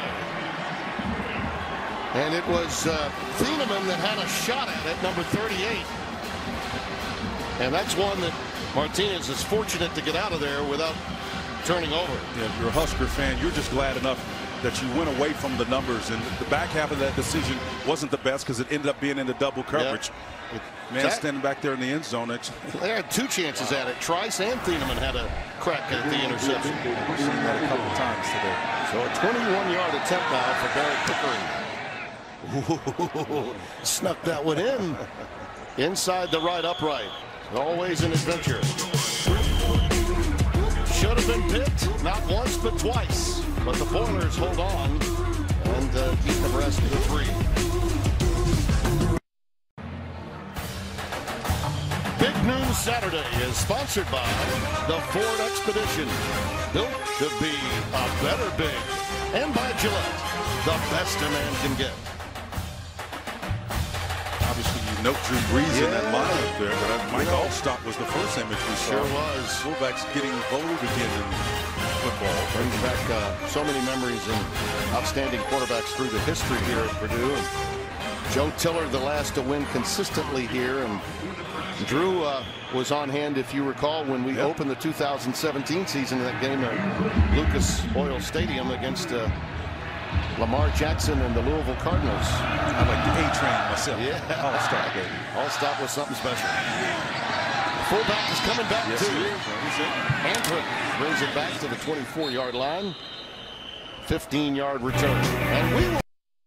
And it was uh, Thieneman that had a shot at it, number thirty-eight. And that's one that Martinez is fortunate to get out of there without turning over. Yeah, if you're a Husker fan, you're just glad enough that you went away from the numbers. And the back half of that decision wasn't the best because it ended up being into double coverage. Yeah. Man Jack, standing back there in the end zone. They had two chances wow. at it. Trice and Thieneman had a crack at the interception. We've seen that a couple times today. So a twenty-one yard attempt now for Barry Pickering. Snuck that one in. Inside the right upright. Always an adventure. Should have been picked, not once but twice. But the Boilers hold on and uh, keep Nebraska to three. Big News Saturday is sponsored by the Ford Expedition. Built to be a better big. And by Gillette, the best a man can get. Obviously, you note Drew Brees yeah. in that lineup there, but Mike Allstott was the first image we saw. Sure was. Fullbacks getting voted again in football. Brings back uh, so many memories and outstanding quarterbacks through the history here at Purdue. And Joe Tiller, the last to win consistently here. And Drew uh, was on hand, if you recall, when we yep. opened the two thousand seventeen season in that game at Lucas Oil Stadium against uh, Lamar Jackson and the Louisville Cardinals. I like the A-train myself. Yeah. All-Star game. All-Star was something special. Fullback is coming back yes, too. Yes, Antrim brings it back to the twenty-four yard line. fifteen yard return. And we will.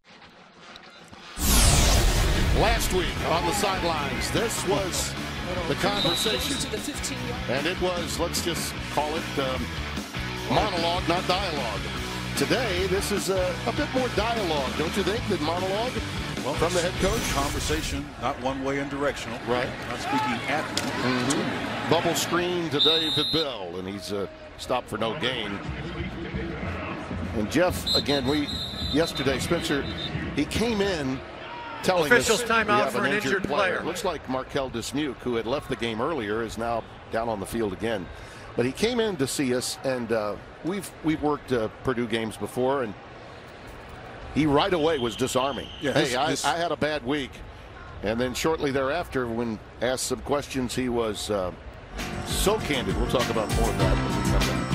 Last week on the sidelines, this was the conversation. And it was, let's just call it um, monologue, not dialogue. Today, this is a, a bit more dialogue, don't you think, than monologue well, from the head coach? Conversation, not one way and directional. Right. Not speaking at me. Mm-hmm. Bubble screen to David Bell, and he's uh, stopped for no gain. And Jeff, again, we yesterday, Spencer, he came in telling Officials us timeout for an an injured, injured player. player. Looks like Markel Dismuke, who had left the game earlier, is now down on the field again. But he came in to see us, and uh, we've we've worked uh, Purdue games before, and he right away was disarming. Yeah, hey, his, I, his... I had a bad week. And then shortly thereafter, when asked some questions, he was uh, so candid. We'll talk about more of that when we come back.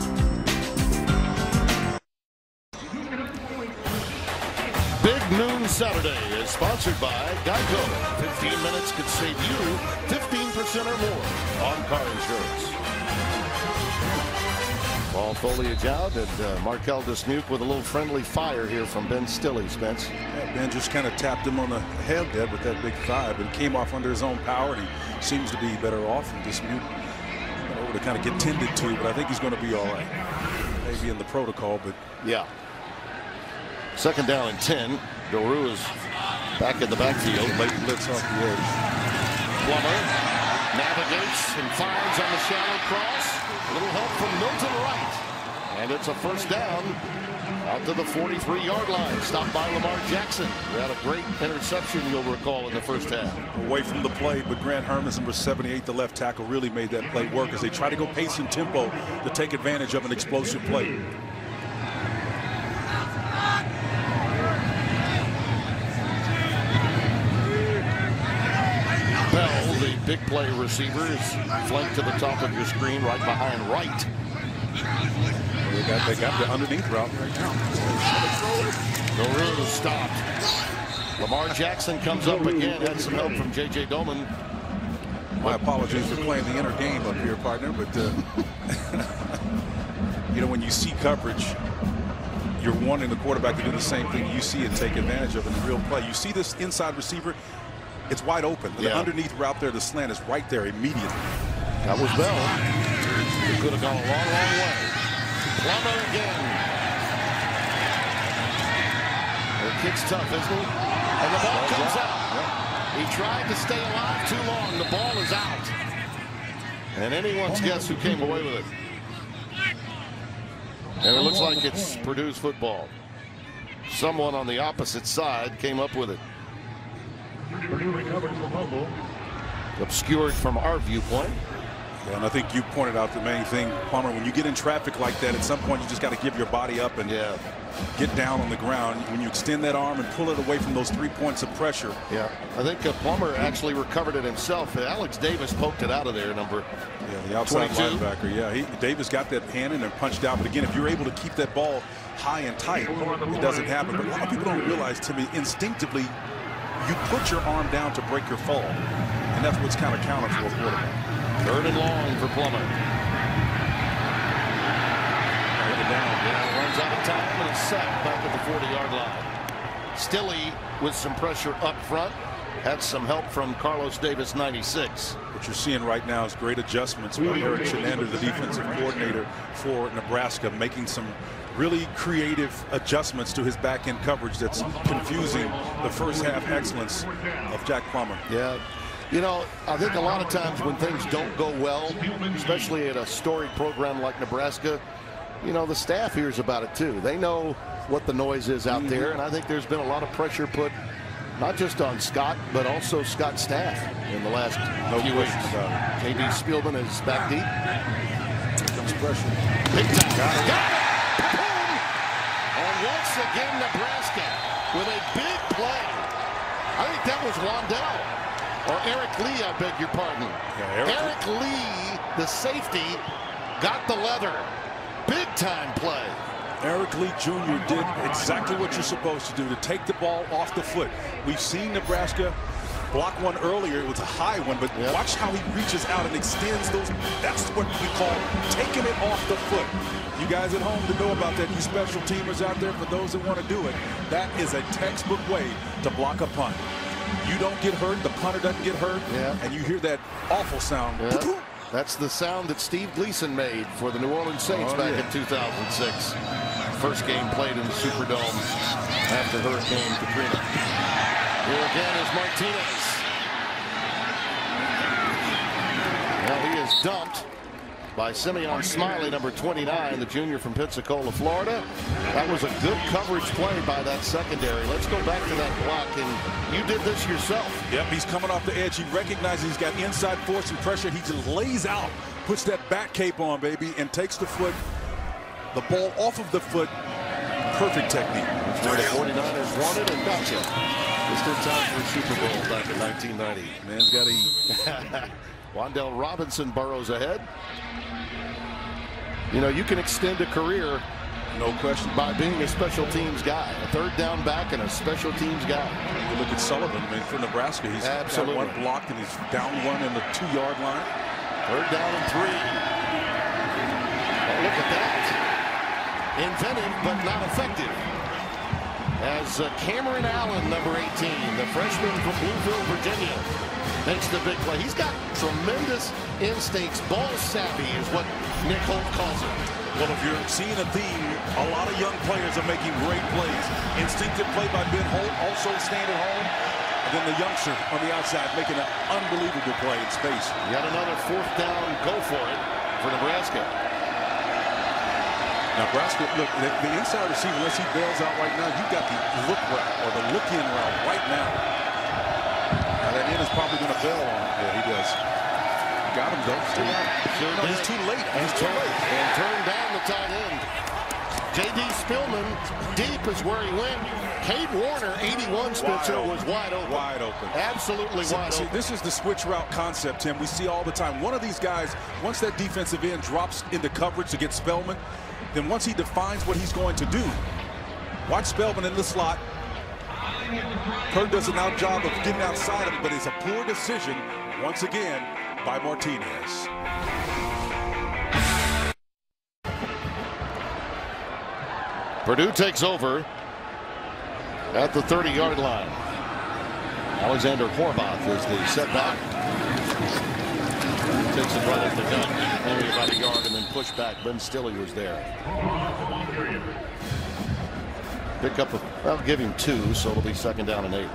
Big Noon Saturday is sponsored by Geico. fifteen minutes could save you fifteen percent or more on car insurance. Fall foliage out, and uh, Markel Dismuke with a little friendly fire here from Ben Stilley, Spence. Yeah, Ben just kind of tapped him on the head there with that big thigh, but he came off under his own power, and he seems to be better off. And Dismuke went over to kind of get tended to, but I think he's going to be all right. Maybe in the protocol, but yeah. Second down and ten. Doru is back in the backfield. Late blitz off the edge. Plummer navigates and finds on the shallow cross. A little help from Milton Wright. And it's a first down out to the forty-three yard line. Stopped by Lamar Jackson, who had a great interception, you'll recall, in the first half. Away from the play, but Grant Herman's number seventy-eight, the left tackle, really made that play work as they try to go pace and tempo to take advantage of an explosive play. Bell, the big play receiver, is flanked to the top of your screen right behind Wright. They got, they got the underneath route right now. Doru stopped. Lamar Jackson comes up again, had some help from J J Doman. My apologies for playing the inner game up here, partner, but uh, you know, when you see coverage, you're wanting the quarterback to do the same thing you see and take advantage of in the real play. You see this inside receiver, it's wide open. The yeah. underneath route there, the slant is right there immediately. That was Bell. He could have gone a long, long way. Plummer again. The kick's tough, isn't he? And the ball comes out. He tried to stay alive too long. The ball is out. And anyone's guess who came away with it. And it looks like it's Purdue's football. Someone on the opposite side came up with it. Obscured from our viewpoint. Yeah, and I think you pointed out the main thing, Plummer, when you get in traffic like that, at some point you just got to give your body up and yeah. get down on the ground. When you extend that arm and pull it away from those three points of pressure. Yeah, I think uh, Plummer actually recovered it himself. Alex Davis poked it out of there, number yeah, the outside twenty-two. linebacker. Yeah, he, Davis got that hand in and punched out. But again, if you're able to keep that ball high and tight, it doesn't happen. But a lot of people don't realize, Timmy, instinctively, you put your arm down to break your fall. And that's what's kind of counted for a quarterback. Third and long for Plummer. Down. Yeah, runs out of time and is sacked back at the forty yard line. Stilley with some pressure up front. Had some help from Carlos Davis, ninety-six. What you're seeing right now is great adjustments by Eric Shenander, the defensive coordinator for Nebraska, making some really creative adjustments to his back end coverage that's confusing the first half excellence of Jack Plummer. Yeah. You know, I think a lot of times when things don't go well, especially at a storied program like Nebraska, you know, the staff hears about it too. They know what the noise is out there, and I think there's been a lot of pressure put not just on Scott, but also Scott's staff in the last no few weeks. J B Spielman is back deep. Here comes pressure. Big time. Got it. Got it. Boom. And once again, Nebraska with a big play. I think that was Wandell. Or Eric Lee, I beg your pardon. Yeah, Eric. Eric Lee, the safety, got the leather. Big time play. Eric Lee Junior did exactly what you're supposed to do, to take the ball off the foot. We've seen Nebraska block one earlier. It was a high one, but yep. watch how he reaches out and extends those. That's what we call taking it off the foot. You guys at home to know about that, you special teamers out there, for those that want to do it, that is a textbook way to block a punt. You don't get hurt, the punter doesn't get hurt, yeah. and you hear that awful sound. Yeah. That's the sound that Steve Gleason made for the New Orleans Saints oh, back yeah. in two thousand six. First game played in the Superdome after Hurricane Katrina. Here again is Martinez. Well, he is dumped by Simeon Smiley, number twenty-nine, the junior from Pensacola, Florida. That was a good coverage play by that secondary. Let's go back to that block, and you did this yourself. Yep, he's coming off the edge. He recognizes he's got inside force and pressure. He just lays out, puts that back cape on, baby, and takes the foot, the ball off of the foot, perfect technique. That's where the forty-niners wanted and gotcha. Just in time for the Super Bowl back in nineteen ninety. Man's got to eat. Wan'Dale Robinson burrows ahead. You know, you can extend a career, no question, by being a special teams guy, a third down back and a special teams guy. You look at Sullivan, I mean, for Nebraska, he's Absolutely. got one blocked and he's down one in the two-yard line. Third down and three. Oh, look at that. Inventive, but not effective. As uh, Cameron Allen, number eighteen, the freshman from Bluefield, Virginia, makes the big play. He's got tremendous instincts. Ball savvy is what Nick Holt calls it. Well, if you're seeing a theme, a lot of young players are making great plays. Instinctive play by Ben Holt, also staying at home. And then the youngster on the outside making an unbelievable play in space. Yet another fourth down, go for it for Nebraska. Nebraska, look, the, the inside receiver, unless he bails out right now, you've got the look route or the look-in route right now. Now that in is probably going to bail on him. Yeah, he does. Got him, though. Still got him. Sure no, did. he's too late. And He's too late. And turned down the tight end. J D Spillman, deep is where he went. Cade Warner, eighty-one, Spencer, was wide open. Wide open. Absolutely see, wide see, open. This is the switch route concept, Tim. We see all the time. One of these guys, once that defensive end drops into coverage to get Spellman, then once he defines what he's going to do, watch Spellman in the slot. Purdue does an out job of getting outside of it, but it's a poor decision, once again, by Martinez. Purdue takes over at the thirty-yard line. Alexander Horvath is the setback. Takes it right at the gun, only about a yard, and then push back. Ben Stille was there. Pick up, a, I'll give him two, so it'll be second down and eight.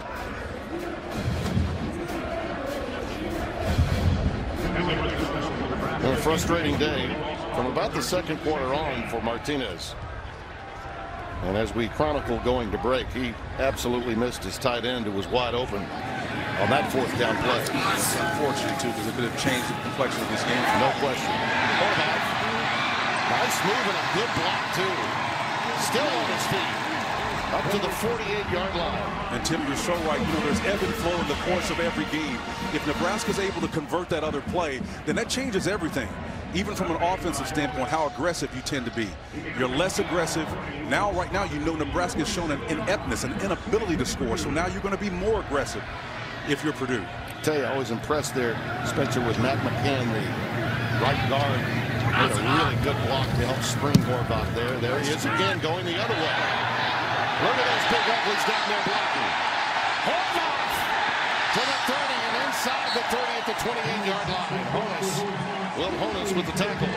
And a frustrating day from about the second quarter on for Martinez. And as we chronicle going to break, he absolutely missed his tight end, who was wide open on that fourth down play. It's unfortunate, too, because it could have changed the complexion of this game. No question. Horvath. Nice move and a good block, too. Still on his feet. Up to the forty-eight-yard line. And, Tim, you're so right. You know, there's ebb and flow in the course of every game. If Nebraska's able to convert that other play, then that changes everything. Even from an offensive standpoint, how aggressive you tend to be. You're less aggressive. Now, right now, you know Nebraska has shown an ineptness, an inability to score. So now you're going to be more aggressive if you're Purdue. I tell you, I was impressed there, Spencer, with Matt McCann, the right guard. Made a really good block to help spring Horvath there. There he is again, going the other way. Look at those big uglies down there blocking. Horvath to the thirty and inside the thirty at the twenty-eight-yard line. Honus. Will Honus with the tackle.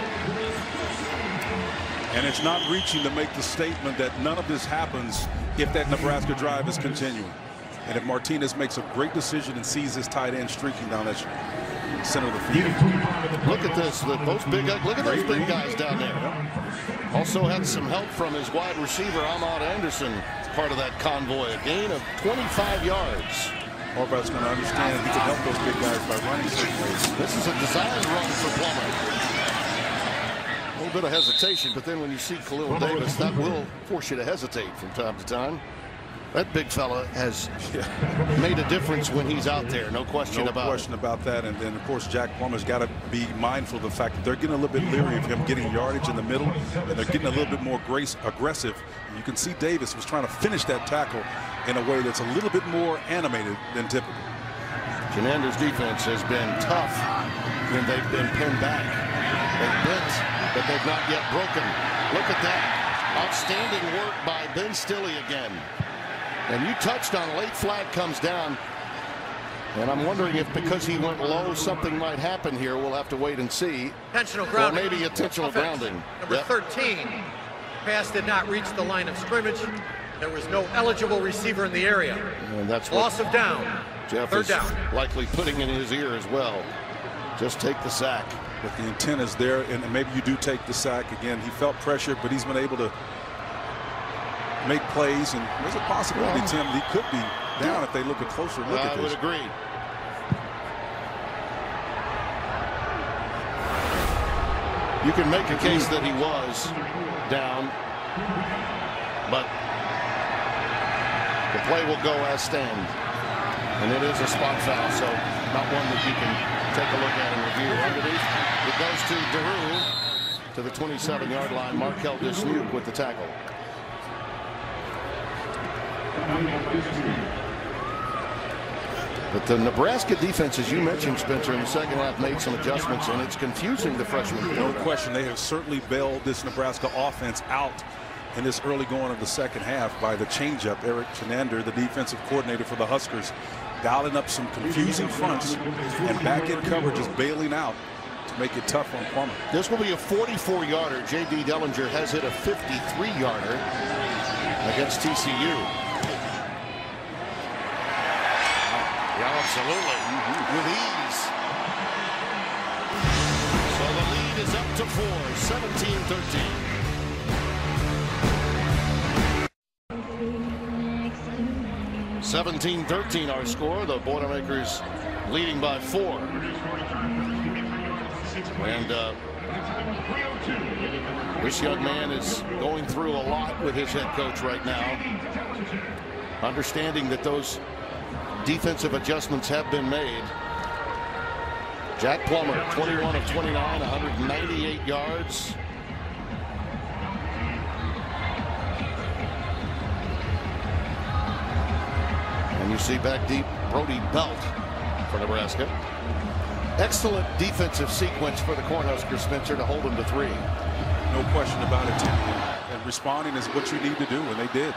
And it's not reaching to make the statement that none of this happens if that Nebraska drive is continuing. And if Martinez makes a great decision and sees his tight end streaking down that center of the field. Look at this. The, those big, look at those big guys down there. Also had some help from his wide receiver, Ahmad Anderson, part of that convoy. A gain of twenty-five yards. Horvath's going to understand he can help those big guys by running certain ways. This is a designed run for Plummer. A little bit of hesitation, but then when you see Khalil Davis, that will force you to hesitate from time to time. That big fella has made a difference when he's out there, no question no about it. No question about that. And then, of course, Jack Plummer's got to be mindful of the fact that they're getting a little bit leery of him getting yardage in the middle, and they're getting a little bit more grace, aggressive. And you can see Davis was trying to finish that tackle in a way that's a little bit more animated than typical. Jenander's defense has been tough when they've been pinned back. They've bent, but they've not yet broken. Look at that. Outstanding work by Ben Stille again. And you touched on late flag comes down. And I'm wondering if because he went low, something might happen here. We'll have to wait and see. Intentional grounding. Or maybe intentional Offense. grounding. Number yep. thirteen. Pass did not reach the line of scrimmage. There was no eligible receiver in the area. And that's loss what of down. Jeff Third is down. likely putting in his ear as well. Just take the sack. But the intent is there, and maybe you do take the sack. Again, he felt pressure, but he's been able to make plays, and there's a possibility, well, Tim, he could be down if they look a closer look I at this. I would agree. You can make a case that he was down. but the play will go as stand. And it is a spot foul, so not one that you can take a look at and review. Underneath, it goes to DeRue to the twenty-seven yard line. Markel Dismuke with the tackle. But the Nebraska defense, as you mentioned, Spencer, in the second half made some adjustments, and it's confusing the freshmen. No question. They have certainly bailed this Nebraska offense out in this early going of the second half by the changeup. Eric Chenander, the defensive coordinator for the Huskers, dialing up some confusing fronts, and back in coverage is bailing out to make it tough on Plummer. This will be a forty-four yarder. J D Dellinger has hit a fifty-three yarder against T C U. Yeah, absolutely. With ease. So the lead is up to four, seventeen thirteen. seventeen thirteen our score. The Boilermakers leading by four. And uh, this young man is going through a lot with his head coach right now. Understanding that those defensive adjustments have been made. Jack Plummer, twenty-one of twenty-nine, one hundred ninety-eight yards. And you see back deep Brody Belt for Nebraska. Excellent defensive sequence for the Cornhuskers, Spencer, to hold them to three. No question about it, Tim. And responding is what you need to do, and they did.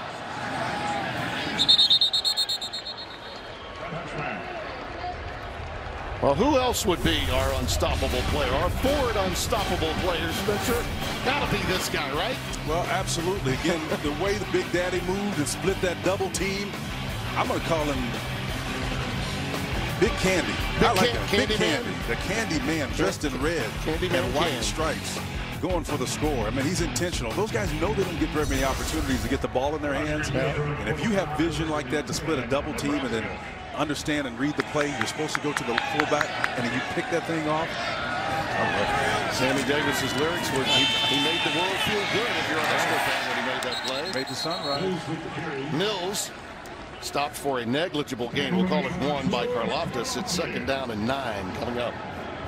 Well, who else would be our unstoppable player? Our forward unstoppable player, Spencer? Gotta be this guy, right? Well, absolutely. Again, the way the Big Daddy moved and split that double team, I'm going to call him Big Candy. Big I like can him. Candy Big Man. Candy. The Candy Man dressed in red Candy and Man white can. stripes, going for the score. I mean, he's intentional. Those guys know they don't get very many opportunities to get the ball in their hands. And if you have vision like that to split a double team and then understand and read the play, you're supposed to go to the fullback, and then you pick that thing off. Sammy Davis's lyrics were, he, he made the world feel good if you're a Husker fan when he made that play. Made the sun rise. Mills stopped for a negligible gain. We'll call it one by Karlaftis. It's second down and nine coming up.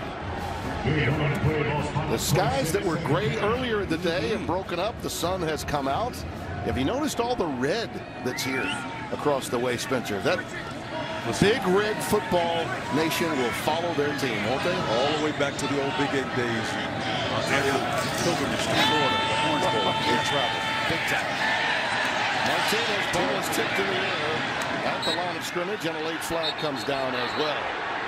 The skies that were gray earlier in the day have broken up. The sun has come out. Have you noticed all the red that's here across the way, Spencer? That big red football nation will follow their team, won't they? All the way back to the old Big Eight days. Uh, and the pilgrimage to Florida, the Orange Bowl. They travel big time. Martinez ball is tipped in the air at the line of scrimmage, and a late flag comes down as well.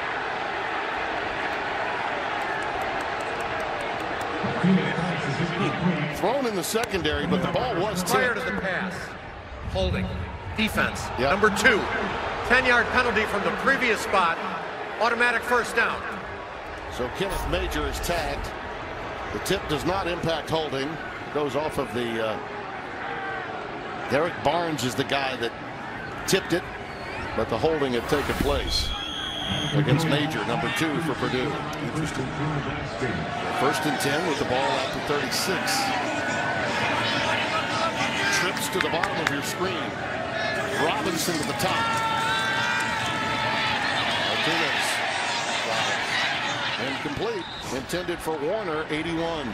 Thrown in the secondary, but the ball was tipped. Prior to the pass, holding, defense, Yep. number two, ten yard penalty from the previous spot, automatic first down. So Kenneth Major is tagged. The tip does not impact holding. It goes off of the. Uh, Derek Barnes is the guy that tipped it, but the holding had taken place against Major, number two for Purdue. Interesting. First and ten with the ball at the thirty-six. Trips to the bottom of your screen. Robinson to the top. Martinez. Incomplete. Intended for Warner, eighty-one.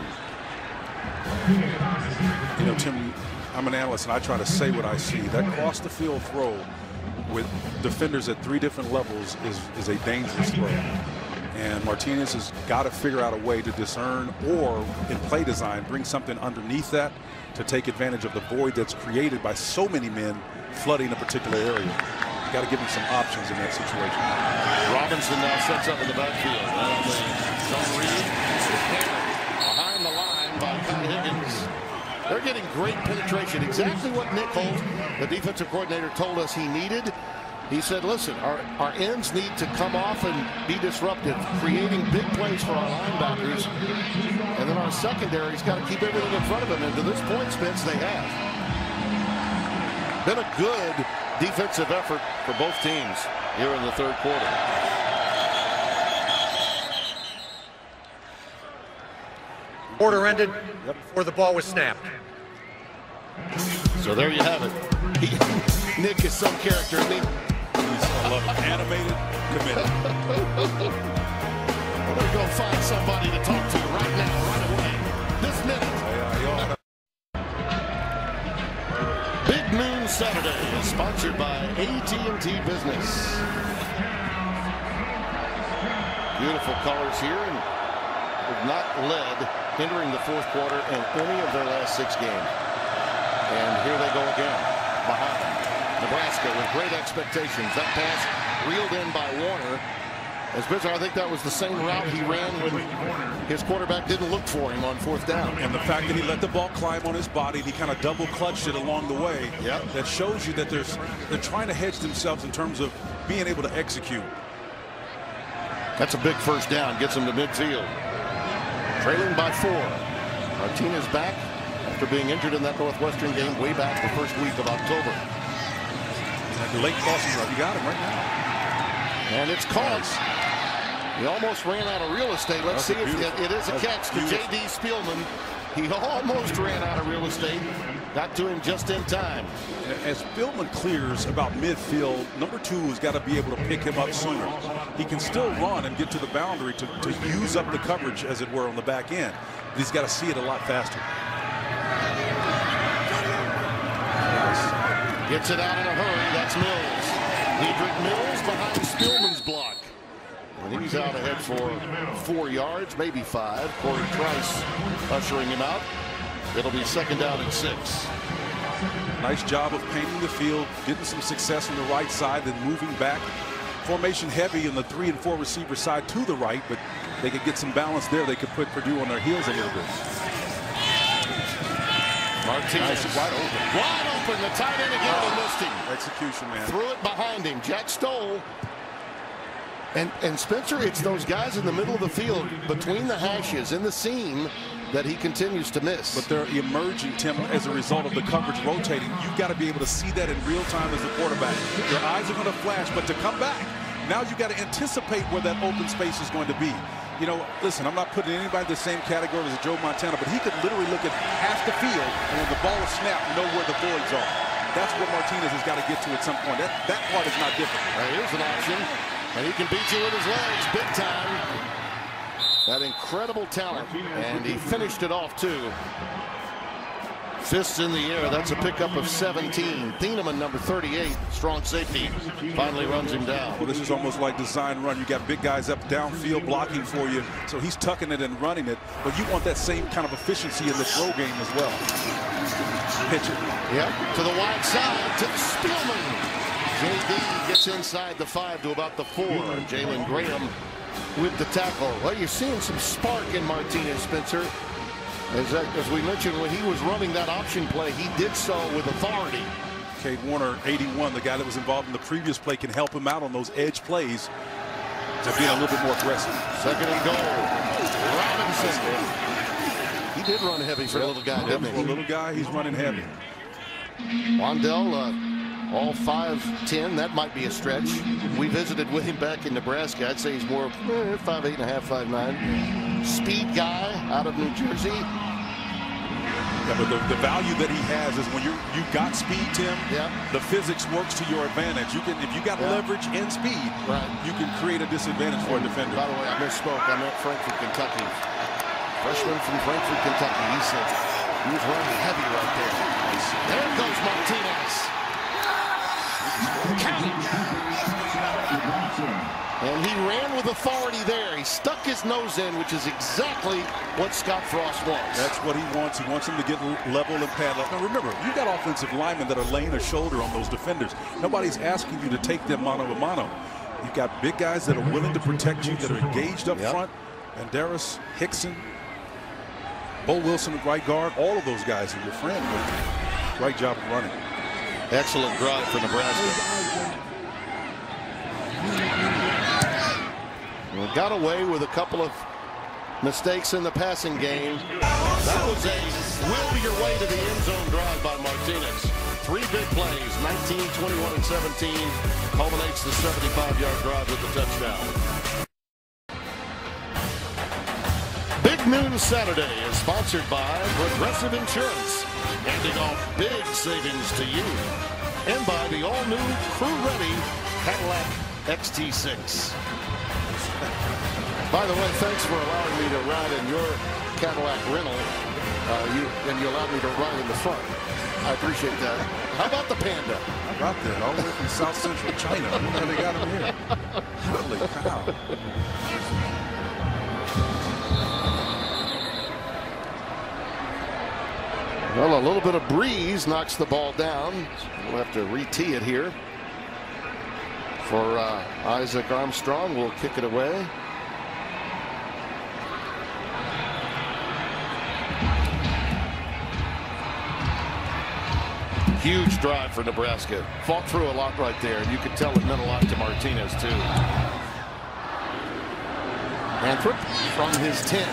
You know, Tim, I'm an analyst, and I try to say what I see. That cross-the-field throw with defenders at three different levels is, is a dangerous throw. And Martinez has got to figure out a way to discern or, in play design, bring something underneath that to take advantage of the void that's created by so many men flooding a particular area. You got to give him some options in that situation. Robinson now sets up in the backfield. And the zone read is behind the line by Kai Higgins. They're getting great penetration. Exactly what Nick Holt, the defensive coordinator, told us he needed. He said, listen, our, our ends need to come off and be disruptive, creating big plays for our linebackers. And then our secondary's got to keep everything in front of them. And to this point, Spence, they have. Been a good defensive effort for both teams here in the third quarter. Quarter ended before the ball was snapped. So there you have it. He, Nick is some character, isn't he? He's, I love him. Animated, committed. We're going to go find somebody to talk to right now, right away. This minute. Big Noon Saturday is sponsored by A T and T Business. Beautiful colors here, and have not led entering the fourth quarter in any of their last six games. And here they go again, behind Nebraska with great expectations. That pass reeled in by Warner. As Spencer, I think that was the same route he ran when his quarterback didn't look for him on fourth down. And the fact that he let the ball climb on his body, he kind of double clutched it along the way. Yep. That shows you that there's they're trying to hedge themselves in terms of being able to execute. That's a big first down, gets them to midfield. Trailing by four. Martinez back after being injured in that Northwestern game way back the first week of October. Like the late crossing route, you got him right now. And it's caught. He almost ran out of real estate. Let's That's see if it, it is a That's catch to beautiful. J D Spielman. He almost ran out of real estate. Got to him just in time. As Spielman clears about midfield, number two has got to be able to pick him up sooner. He can still run and get to the boundary to, to use up the coverage, as it were, on the back end. But he's got to see it a lot faster. Gets it out in a hurry. That's Mills. Diedrich Mills behind Spielman's block. And he's out ahead for four yards, maybe five. Corey Trice ushering him out. It'll be second down and six. Nice job of painting the field, getting some success on the right side, then moving back. Formation heavy on the three and four receiver side to the right, but they could get some balance there. They could put Purdue on their heels a little bit. Martinez Nice, wide open. Wide open. The tight end again and missed him. Execution, man. Threw it behind him. Jack Stoll. And, and Spencer, it's those guys in the middle of the field between the hashes in the seam that he continues to miss. But they're emerging, Tim, as a result of the coverage rotating. You've got to be able to see that in real time as a quarterback. Your eyes are going to flash, but to come back, now you've got to anticipate where that open space is going to be. You know, listen, I'm not putting anybody in the same category as Joe Montana, but he could literally look at half the field and when the ball is snapped, know where the voids are. That's what Martinez has got to get to at some point. That, that part is not different. Right, here's an option. And he can beat you with his legs big time. That incredible talent. And he finished it off, too. Fists in the air. That's a pickup of seventeen. Thieneman, number thirty-eight, strong safety, finally runs him down. Well, this is almost like design run. You got big guys up downfield blocking for you. So he's tucking it and running it. But you want that same kind of efficiency in the throw game as well. Pitch it. Yep, to the wide side, to Spielman. J D gets inside the five to about the four. Jalen Graham with the tackle. Well, you're seeing some spark in Martinez, Spencer. As, that, as we mentioned, when he was running that option play, he did so with authority. Cade Warner, eighty-one, the guy that was involved in the previous play, can help him out on those edge plays to be a little bit more aggressive. Second and goal. Robinson. He did run heavy for a little guy, didn't he? For a little guy, he's running heavy. Wandell, uh, all five ten. That might be a stretch. We visited with him back in Nebraska. I'd say he's more eh, five eight and a half, five nine. Speed guy out of New Jersey. Yeah, but the, the value that he has is when you you got speed, Tim. Yeah. The physics works to your advantage. You can if you got Yeah. leverage and speed, right. You can create a disadvantage for a defender. By the way, I misspoke. I meant Frankfort, Kentucky. Freshman from Frankfort, Kentucky. He said he was running heavy right there. There goes Martinez. And he ran with authority there. He stuck his nose in, which is exactly what Scott Frost wants. That's what he wants. He wants him to get level and pad up. Now remember, you got offensive linemen that are laying a shoulder on those defenders. Nobody's asking you to take them mano a mano. You've got big guys that are willing to protect you, that are engaged up yep. front. Banderas, Hickson, Bo Wilson at right guard. All of those guys are your friend. Great job of running. Excellent drive for Nebraska. Well, got away with a couple of mistakes in the passing game. That was a will your way to the end zone drive by Martinez. Three big plays, nineteen, twenty-one, and seventeen. Culminates the seventy-five yard drive with the touchdown. Big Noon Saturday is sponsored by Progressive Insurance. handing off big savings to you. And by the all-new crew-ready Cadillac X T six. By the way, thanks for allowing me to ride in your Cadillac rental. Uh, you and you allowed me to ride in the front. I appreciate that. How about the Panda? I got that all the way from South Central China. Look how they got him here. Holy cow. Well, a little bit of breeze knocks the ball down. We'll have to re-tee it here. For uh, Isaac Armstrong, we'll kick it away. Huge drive for Nebraska. Fought through a lot right there, and you could tell it meant a lot to Martinez, too. Anthrop from his ten.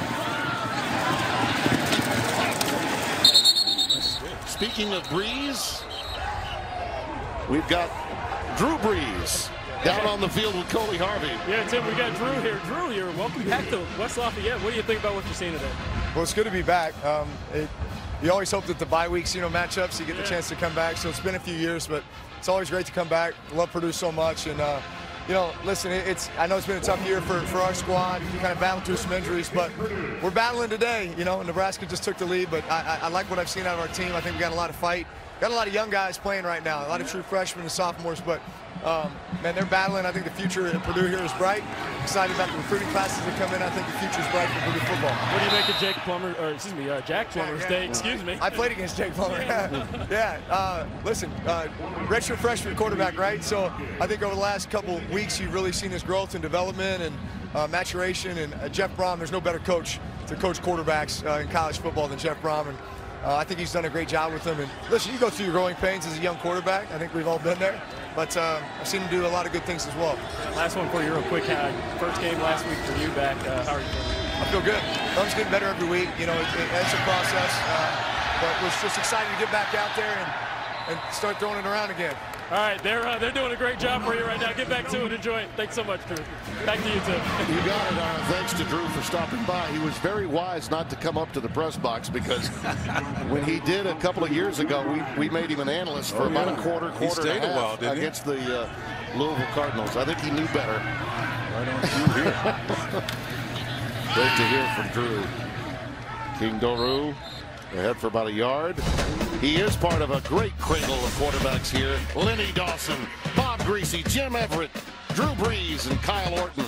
Speaking of Breeze, we've got Drew Brees down on the field with Coley Harvey. Yeah, Tim, we got Drew here. Drew here, welcome back to West Lafayette. What do you think about what you're seeing today? Well, it's good to be back. Um, it, you always hope that the bye weeks, you know, matchups, you get the chance to come back. So it's been a few years, but it's always great to come back. I love Purdue so much. And, uh, you know, listen, it, it's I know it's been a tough year for, for our squad. We kind of battled through some injuries, but we're battling today. You know, Nebraska just took the lead, but I, I, I like what I've seen out of our team. I think we got a lot of fight. Got a lot of young guys playing right now, a lot of true freshmen and sophomores, but um, man, they're battling. I think the future at Purdue here is bright. Excited about the recruiting classes that come in. I think the future is bright for Purdue football. What do you make of Jake Plummer, or excuse me, uh, Jack Plummer's yeah, day? yeah. Excuse me. I played against Jake Plummer. yeah. Uh, listen, uh, redshirt freshman quarterback, right? So I think over the last couple weeks, you've really seen his growth and development and uh, maturation. And uh, Jeff Brom, there's no better coach to coach quarterbacks uh, in college football than Jeff Brom. And Uh, I think he's done a great job with them. And listen, you go through your growing pains as a young quarterback. I think we've all been there. But uh, I've seen him do a lot of good things as well. Last one for you real quick. Uh, first game last week for you back. Uh, how are you feeling? I feel good. Thumb's getting better every week. You know, it, it, it's a process. Uh, but we're just excited to get back out there and, and start throwing it around again. All right, they're uh, they're doing a great job for you right now. Get back to it. Enjoy it. Thanks so much, Drew. Back to you, Tim. You got it, Aaron. Thanks to Drew for stopping by. He was very wise not to come up to the press box because when he did a couple of years ago, we, we made him an analyst for oh, about yeah. a quarter, quarter and a half a while, didn't against he? the uh, Louisville Cardinals. I think he knew better. Right on cue here. Great to hear from Drew. King Doru ahead for about a yard. He is part of a great cradle of quarterbacks here. Lenny Dawson, Bob Greasy, Jim Everett, Drew Brees, and Kyle Orton.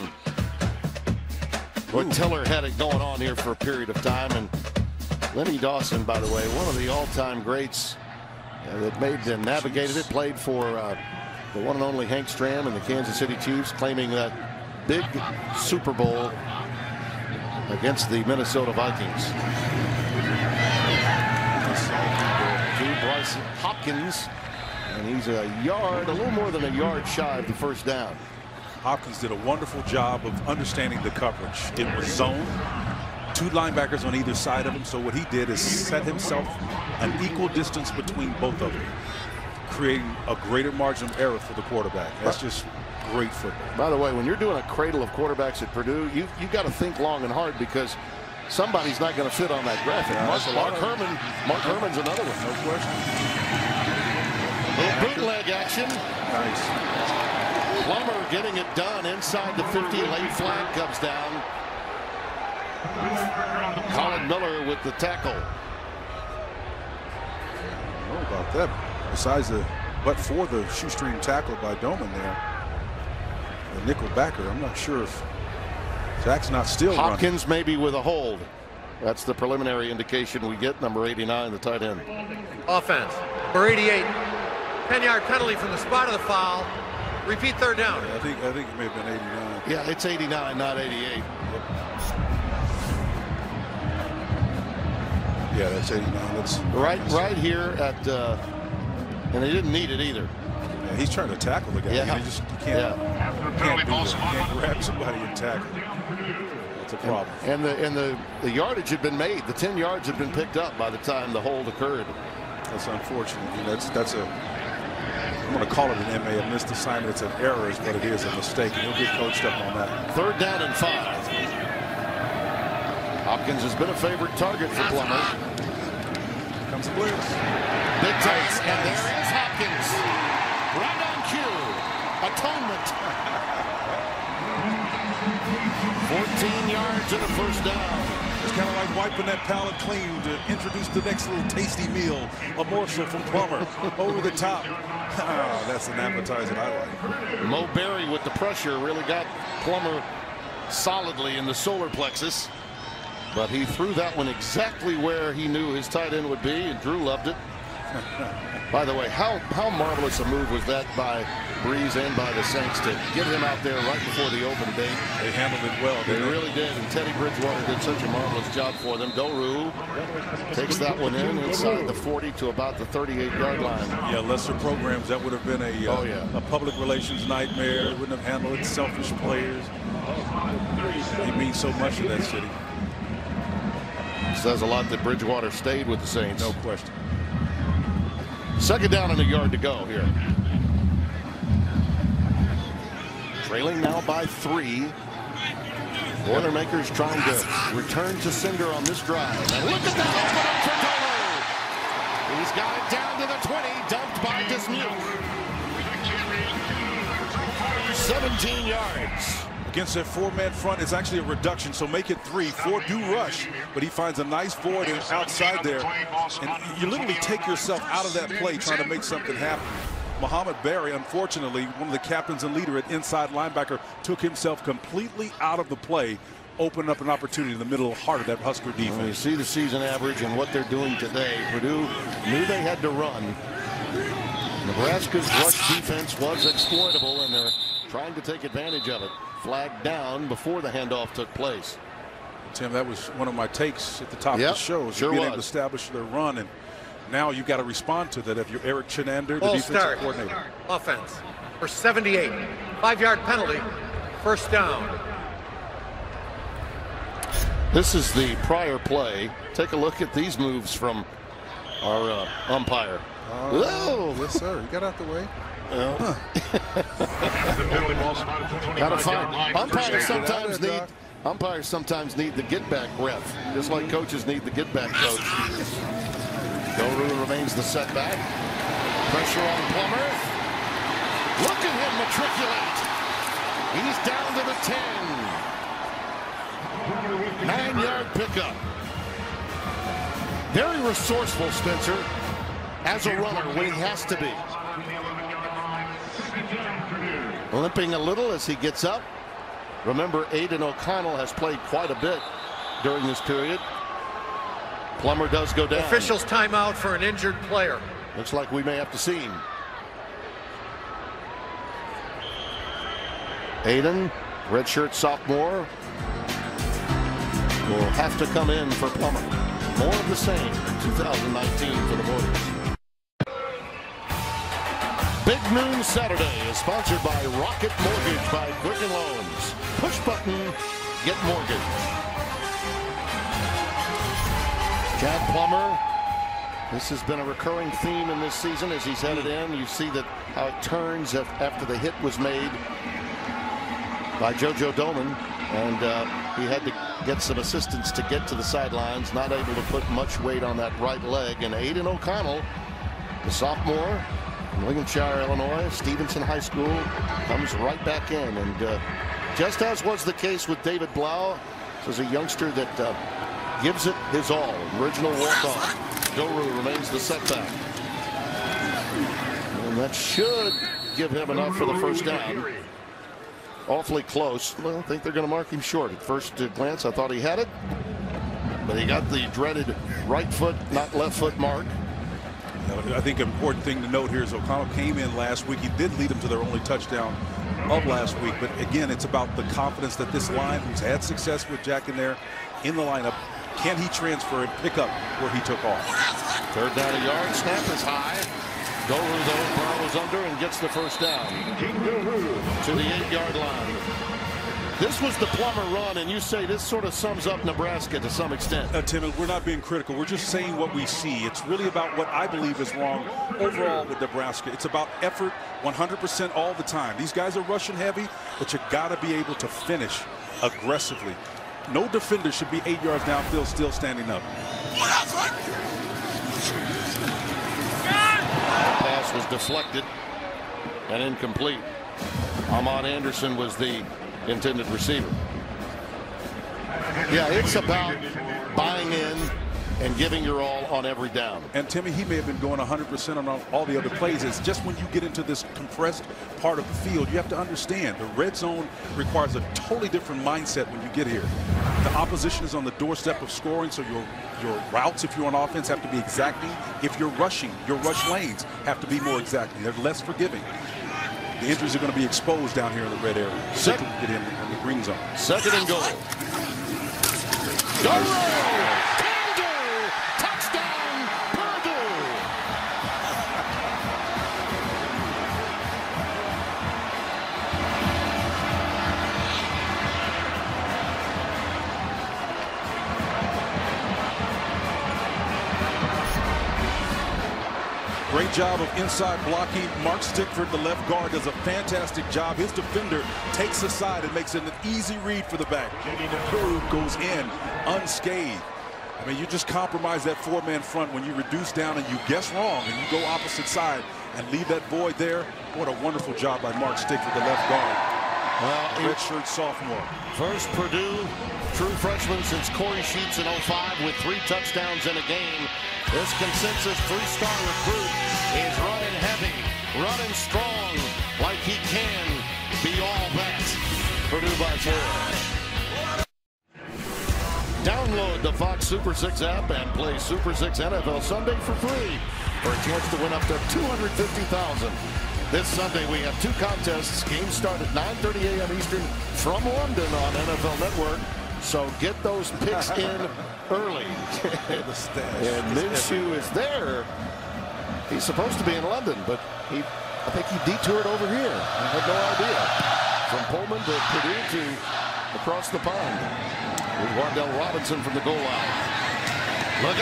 But Tiller had it going on here for a period of time. And Lenny Dawson, by the way, one of the all-time greats uh, that made and navigated it, played for uh, the one and only Hank Stram and the Kansas City Chiefs, claiming that big Super Bowl against the Minnesota Vikings. Bryce Hopkins, and he's a yard, a little more than a yard shy of the first down. Hopkins did a wonderful job of understanding the coverage. It was zone, two linebackers on either side of him, so what he did is set himself an equal distance between both of them, creating a greater margin of error for the quarterback. That's just great football. By the way, when you're doing a cradle of quarterbacks at Purdue, you, you've got to think long and hard because somebody's not going to fit on that graphic. Yeah, Mark, Mark Herman. Mark Herman's another one. No question. Little bootleg action. Nice. Plummer getting it done inside the fifty. Late flag comes down. Colin Miller with the tackle. I don't know about that. Besides the, but for the shoestring tackle by Doman there, the nickel backer, I'm not sure if Zach's not still Hopkins running. maybe with a hold. That's the preliminary indication we get. Number eighty-nine, the tight end. Offense. For eighty-eight. ten-yard penalty from the spot of the foul. Repeat third down. Yeah, I think I think it may have been eighty-nine. Yeah, it's eighty-nine, not eighty-eight. Yep. Yeah, that's eighty-nine. That's right, right here at, uh, and they didn't need it either. Yeah, he's trying to tackle the guy. Yeah, you just you can't, yeah. you can't, do that. You can't grab somebody and tackle. That's a problem. And, and the and the the yardage had been made. The ten yards had been picked up by the time the hold occurred. That's unfortunate. I mean, that's that's a. I'm going to call it an M A, a missed assignment. It's an error, is what it is, a mistake. And he'll get coached up on that. Third down and five. Hopkins has been a favorite target for Plummer. Hopkins blitz. Big time. And there is Hopkins. Right on cue. Atonement. fourteen yards and a first down. It's kind of like wiping that palate clean to introduce the next little tasty meal. A morsel from Plummer over the top. Oh, that's an appetizer I like. Mo Berry with the pressure really got Plummer solidly in the solar plexus. But he threw that one exactly where he knew his tight end would be, and Drew loved it. By the way, how how marvelous a move was that by Breeze and by the Saints to get him out there right before the open date. They handled it well. They really did, and Teddy Bridgewater did such a marvelous job for them. Doru takes that one in inside the forty to about the thirty-eight yard line. Yeah, lesser programs, that would have been a, uh, oh, yeah. a public relations nightmare. They wouldn't have handled it. Selfish players. He means so much to that city. Says a lot that Bridgewater stayed with the Saints. No question. Second down and a yard to go here. Trailing now by three. Boilermakers trying to return to sender on this drive. And look at that open up for Doru. He's got it down to the twenty, dumped by Dismuke. seventeen yards. Against that four-man front, it's actually a reduction, so make it three. Four do rush, but he finds a nice void outside there. And you literally take yourself out of that play trying to make something happen. Muhammad Berry, unfortunately, one of the captains and leader at inside linebacker, took himself completely out of the play, opened up an opportunity in the middle heart of that Husker defense. Well, you see the season average and what they're doing today. Purdue knew they had to run. Nebraska's rush defense was exploitable, and they're trying to take advantage of it. Flagged down before the handoff took place. Tim, that was one of my takes at the top yep, of the show. Sure being was. able to establish their run, and now you've got to respond to that. If you're Eric Chinander, the Ball defensive start. coordinator. Offense for seventy-eight. Five-yard penalty. First down. This is the prior play. Take a look at these moves from our uh, umpire. Oh, yes, sir. He got out the way. Well, gotta find. Umpires sometimes need umpires sometimes need the get back ref, just like coaches need the get back coach. Doru remains the setback. Pressure on Plummer. Look at him matriculate. He's down to the ten. Nine yard pickup. Very resourceful, Spencer, as a runner when he has to be. Limping a little as he gets up. Remember, Aidan O'Connell has played quite a bit during this period. Plummer does go down. Officials timeout for an injured player. Looks like we may have to see him. Aidan, redshirt sophomore, will have to come in for Plummer. More of the same in two thousand nineteen for the Warriors. Big Noon Saturday is sponsored by Rocket Mortgage by Quicken Loans. Push button, get mortgage. Jack Plummer. This has been a recurring theme in this season as he's headed in. You see that how it turns after the hit was made by JoJo Doman, and uh, he had to get some assistance to get to the sidelines. Not able to put much weight on that right leg. And Aidan O'Connell, the sophomore, Lincolnshire, Illinois, Stevenson High School, comes right back in. And uh, just as was the case with David Blau, this is a youngster that uh, gives it his all. Original walk-on. Doru remains the setback. And that should give him enough for the first down. Awfully close. Well, I think they're going to mark him short. At first glance, I thought he had it. But he got the dreaded right foot, not left foot mark. I think an important thing to note here is O'Connell came in last week. He did lead them to their only touchdown of last week. But again, it's about the confidence that this line, who's had success with Jack in there in the lineup, can he transfer and pick up where he took off? Third down a yard. Snap is high. Doru, though, borrows under and gets the first down to the eight yard line. This was the Plummer run, and you say this sort of sums up Nebraska to some extent. Uh, Tim, we're not being critical. We're just saying what we see. It's really about what I believe is wrong overall with Nebraska. It's about effort one hundred percent all the time. These guys are rushing heavy, but you got to be able to finish aggressively. No defender should be eight yards downfield still standing up. deflected and incomplete. Ahmad Anderson was the intended receiver. Yeah, it's about buying in and giving your all on every down. And Timmy, he may have been going one hundred percent on all the other plays. It's just when you get into this compressed part of the field, you have to understand the red zone requires a totally different mindset when you get here. The opposition is on the doorstep of scoring, so your your routes, if you're on offense, have to be exacting. If you're rushing, your rush lanes have to be more exacting. They're less forgiving. The injuries are going to be exposed down here in the red area. Second, get in, in the green zone. Second and goal. Go! Can do! Touchdown, Purdue! Great job of inside blocking. Mark Stickford, the left guard, does a fantastic job. His defender takes the side and makes it an easy read for the back. Purdue goes in unscathed. I mean, you just compromise that four-man front when you reduce down and you guess wrong and you go opposite side and leave that void there. What a wonderful job by Mark Stickford, the left guard. Well, redshirt sophomore. First Purdue true freshman since Corey Sheets in oh five with three touchdowns in a game. This consensus three-star recruit is running heavy, running strong, like he can be all that. Purdue by four. Download the Fox Super six app and play Super six N F L Sunday for free for a chance to win up to two hundred fifty thousand dollars. This Sunday we have two contests. Games start at nine thirty a m Eastern from London on N F L Network. So get those picks in early. And Minshew is there. He's supposed to be in London, but he, I think he detoured over here. I had no idea. From Pullman to Purdue to across the pond. With Wan'Dale Robinson from the goal line. Look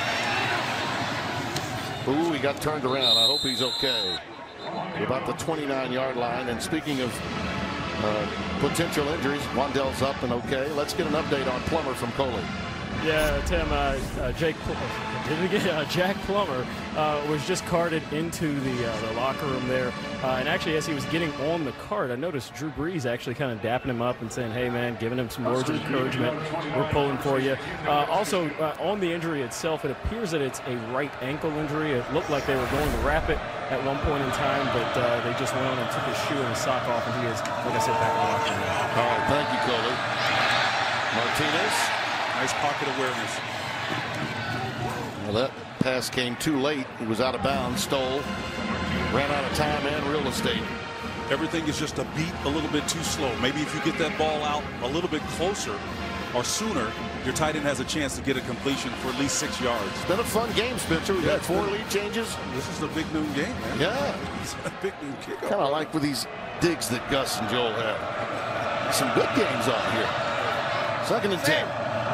out! Ooh, he got turned around. I hope he's okay. About the twenty-nine yard line. And speaking of uh, potential injuries, Wan'Dale's up and okay. Let's get an update on Plummer from Coley. Yeah, Tim, uh, uh, Jake, did it again, uh, Jack Plummer uh, was just carted into the, uh, the locker room there. Uh, and actually, as he was getting on the cart, I noticed Drew Brees actually kind of dapping him up and saying, hey, man, giving him some words of encouragement. We're pulling for you. Uh, also, uh, on the injury itself, it appears that it's a right ankle injury. It looked like they were going to wrap it at one point in time, but uh, they just went on and took his shoe and his sock off, and he is, like I said, back in the locker room. All right, thank you, Coley. Martinez. Nice pocket awareness. Well, that pass came too late. He was out of bounds, stole, ran out of time and real estate. Everything is just a beat a little bit too slow. Maybe if you get that ball out a little bit closer or sooner, your tight end has a chance to get a completion for at least six yards. It's been a fun game, Spencer. We've yeah, had four been, lead changes. This is the big noon game, man. Yeah. It's a big noon kickoff. Kind of like with these digs that Gus and Joel have. Some good games on here. Second and ten.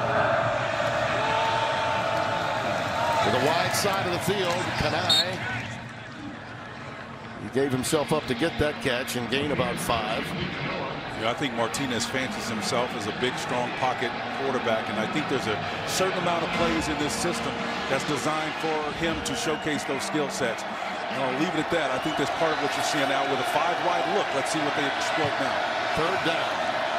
To the wide side of the field, Kanai. He gave himself up to get that catch and gain about five. Yeah, I think Martinez fancies himself as a big, strong pocket quarterback, and I think there's a certain amount of plays in this system that's designed for him to showcase those skill sets. And I'll leave it at that. I think that's part of what you're seeing now with a five-wide look. Let's see what they exploit now. Third down.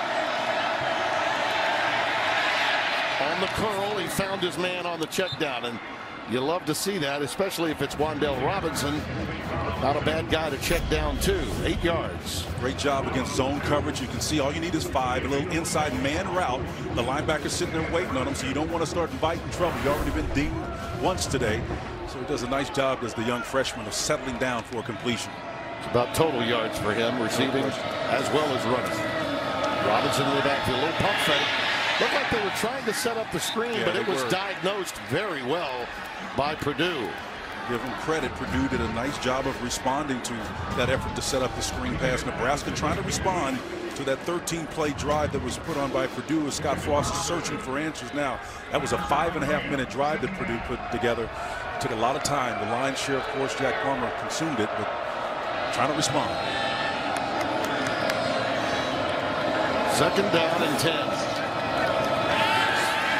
On the curl, he found his man on the check down, and you love to see that, especially if it's Wan'Dale Robinson. Not a bad guy to check down, too. Eight yards. Great job against zone coverage. You can see all you need is five. A little inside man route. The linebacker's sitting there waiting on him, so you don't want to start inviting trouble. You've already been dinged once today. So he does a nice job as the young freshman of settling down for a completion. It's about total yards for him, receiving as well as running. Robinson in the backfield, a little pump fake. Looked like they were trying to set up the screen, yeah, but it was were. diagnosed very well by Purdue. Give them credit. Purdue did a nice job of responding to that effort to set up the screen pass. Nebraska trying to respond to that thirteen play drive that was put on by Purdue as Scott Frost is searching for answers now. That was a five and a half minute drive that Purdue put together. It took a lot of time. The lion's share, of course, Jack Plummer consumed it, but trying to respond. Second down and ten.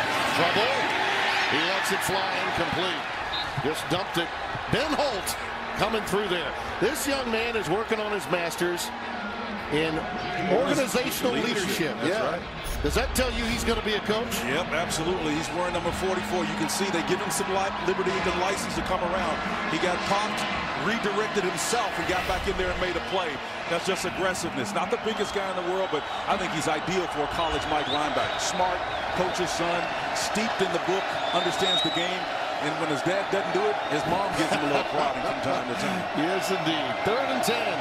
Trouble. He lets it fly incomplete. Just dumped it. Ben Holt coming through there. This young man is working on his master's in organizational leadership. That's yeah. right. Does that tell you he's going to be a coach? Yep, absolutely. He's wearing number forty-four. You can see they give him some liberty and license to come around. He got popped, redirected himself, and got back in there and made a play. That's just aggressiveness. Not the biggest guy in the world, but I think he's ideal for a college Mike linebacker. Smart, coach's son, steeped in the book, understands the game. And when his dad doesn't do it, his mom gives him a little prodding from time to time. Yes, indeed. Third and ten.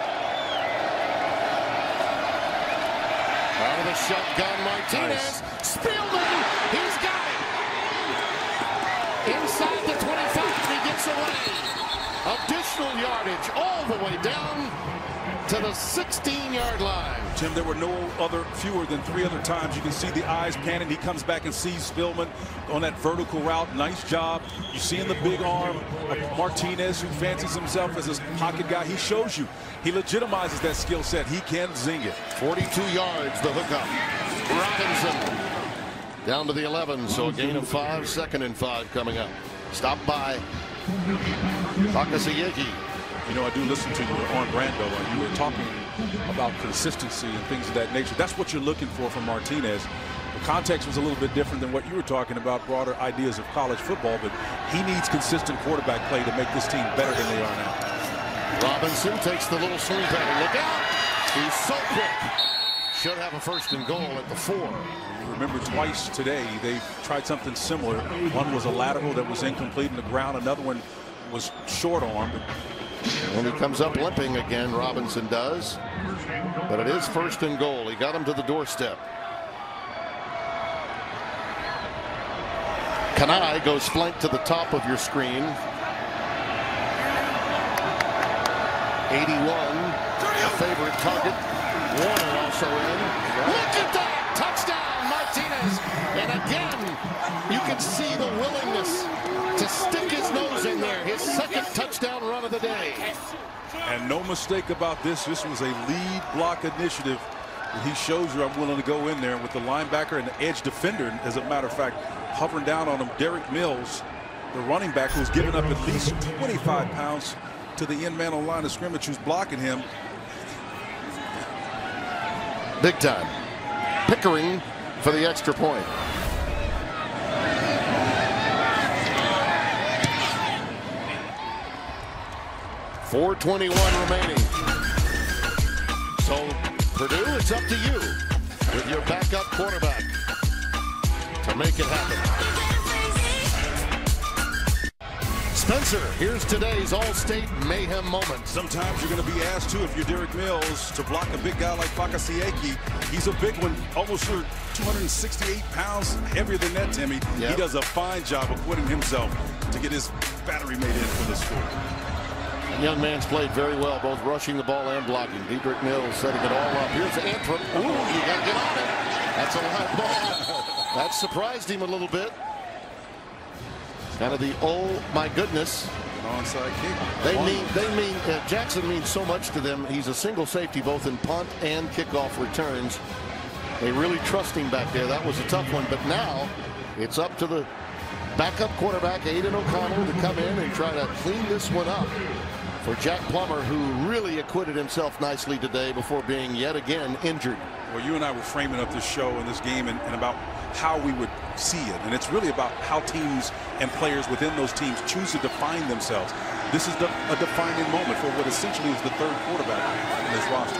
Out of the shotgun, Martinez. Nice. Spielman, he's got it. Inside the twenty-five, he gets away. Additional yardage all the way down to the sixteen-yard line. Jim, there were no other, fewer than three other times. You can see the eyes panning. He comes back and sees Spielman on that vertical route. Nice job. You see in the big arm of Martinez, who fancies himself as a pocket guy. He shows you. He legitimizes that skill set. He can zing it. forty-two yards, the hookup. Robinson down to the eleven, so a gain of five, second and five coming up. Stopped by Bakasiyeki. You know, I do listen to you on Brando, and you were talking about consistency and things of that nature. That's what you're looking for from Martinez. The context was a little bit different than what you were talking about, broader ideas of college football, but he needs consistent quarterback play to make this team better than they are now. Robinson takes the little swing pattern. Look out! He's so quick. Should have a first and goal at the four. You remember twice today they tried something similar. One was a lateral that was incomplete in the ground. Another one was short-armed. And he comes up limping again, Robinson does. But it is first and goal. He got him to the doorstep. Kanai goes flank to the top of your screen. eighty-one, a favorite target. Warner also in. Look at that! Touchdown, Martinez. And again, you can see the willingness to stick his nose in there. His second touchdown run of the day. And no mistake about this. This was a lead block initiative. He shows you I'm willing to go in there with the linebacker and the edge defender, as a matter of fact, hovering down on him. Derek Mills, the running back, who's given up at least twenty-five pounds to the end man on line of scrimmage, who's blocking him. Big time. Pickering for the extra point. four twenty-one remaining. So Purdue, it's up to you with your backup quarterback to make it happen. Spencer, here's today's All-State Mayhem moment. Sometimes you're going to be asked to, if you're Derek Mills, to block a big guy like Bakasiyeki. He's a big one, almost two hundred sixty-eight pounds heavier than that, Timmy. Yep. He does a fine job of putting himself to get his battery made in for the score. Young man's played very well, both rushing the ball and blocking. Dedrick Mills setting it all up. Here's Antrim. Ooh, you got to get on it. That's a live ball. That surprised him a little bit. Kind of the oh my goodness. An onside kick. They mean they mean uh, Jackson means so much to them. He's a single safety both in punt and kickoff returns. They really trust him back there. That was a tough one, but now it's up to the backup quarterback Aidan O'Connell to come in and try to clean this one up for Jack Plummer, who really acquitted himself nicely today before being yet again injured. Well, you and I were framing up this show and this game and, and about how we would see it. And it's really about how teams and players within those teams choose to define themselves. This is the, a defining moment for what essentially is the third quarterback in this roster.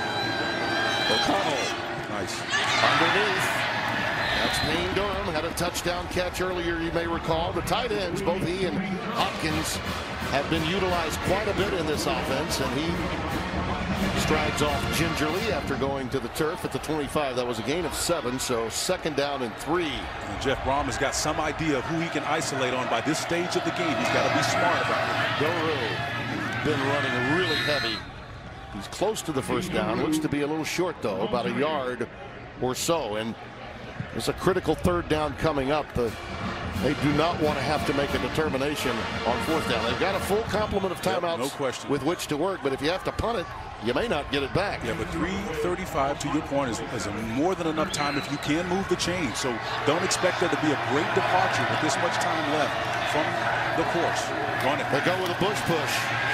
O'Connell. Nice. Underneath. That's Payne Durham. Had a touchdown catch earlier, you may recall. The tight ends, both he and Hopkins, have been utilized quite a bit in this offense, and he strides off gingerly after going to the turf at the twenty-five. That was a gain of seven, so second down and three. And Jeff Brom has got some idea of who he can isolate on by this stage of the game. He's got to be smart about it. Doru been running really heavy. He's close to the first down. Looks to be a little short, though, about a yard or so. And there's a critical third down coming up. The, they do not want to have to make a determination on fourth down. They've got a full complement of timeouts, yep, no question, with which to work. But if you have to punt it, you may not get it back. Yeah, but three thirty-five, to your point, is, is more than enough time if you can move the chain. So don't expect there to be a great departure with this much time left from the course. Run it. They go with a Bush push.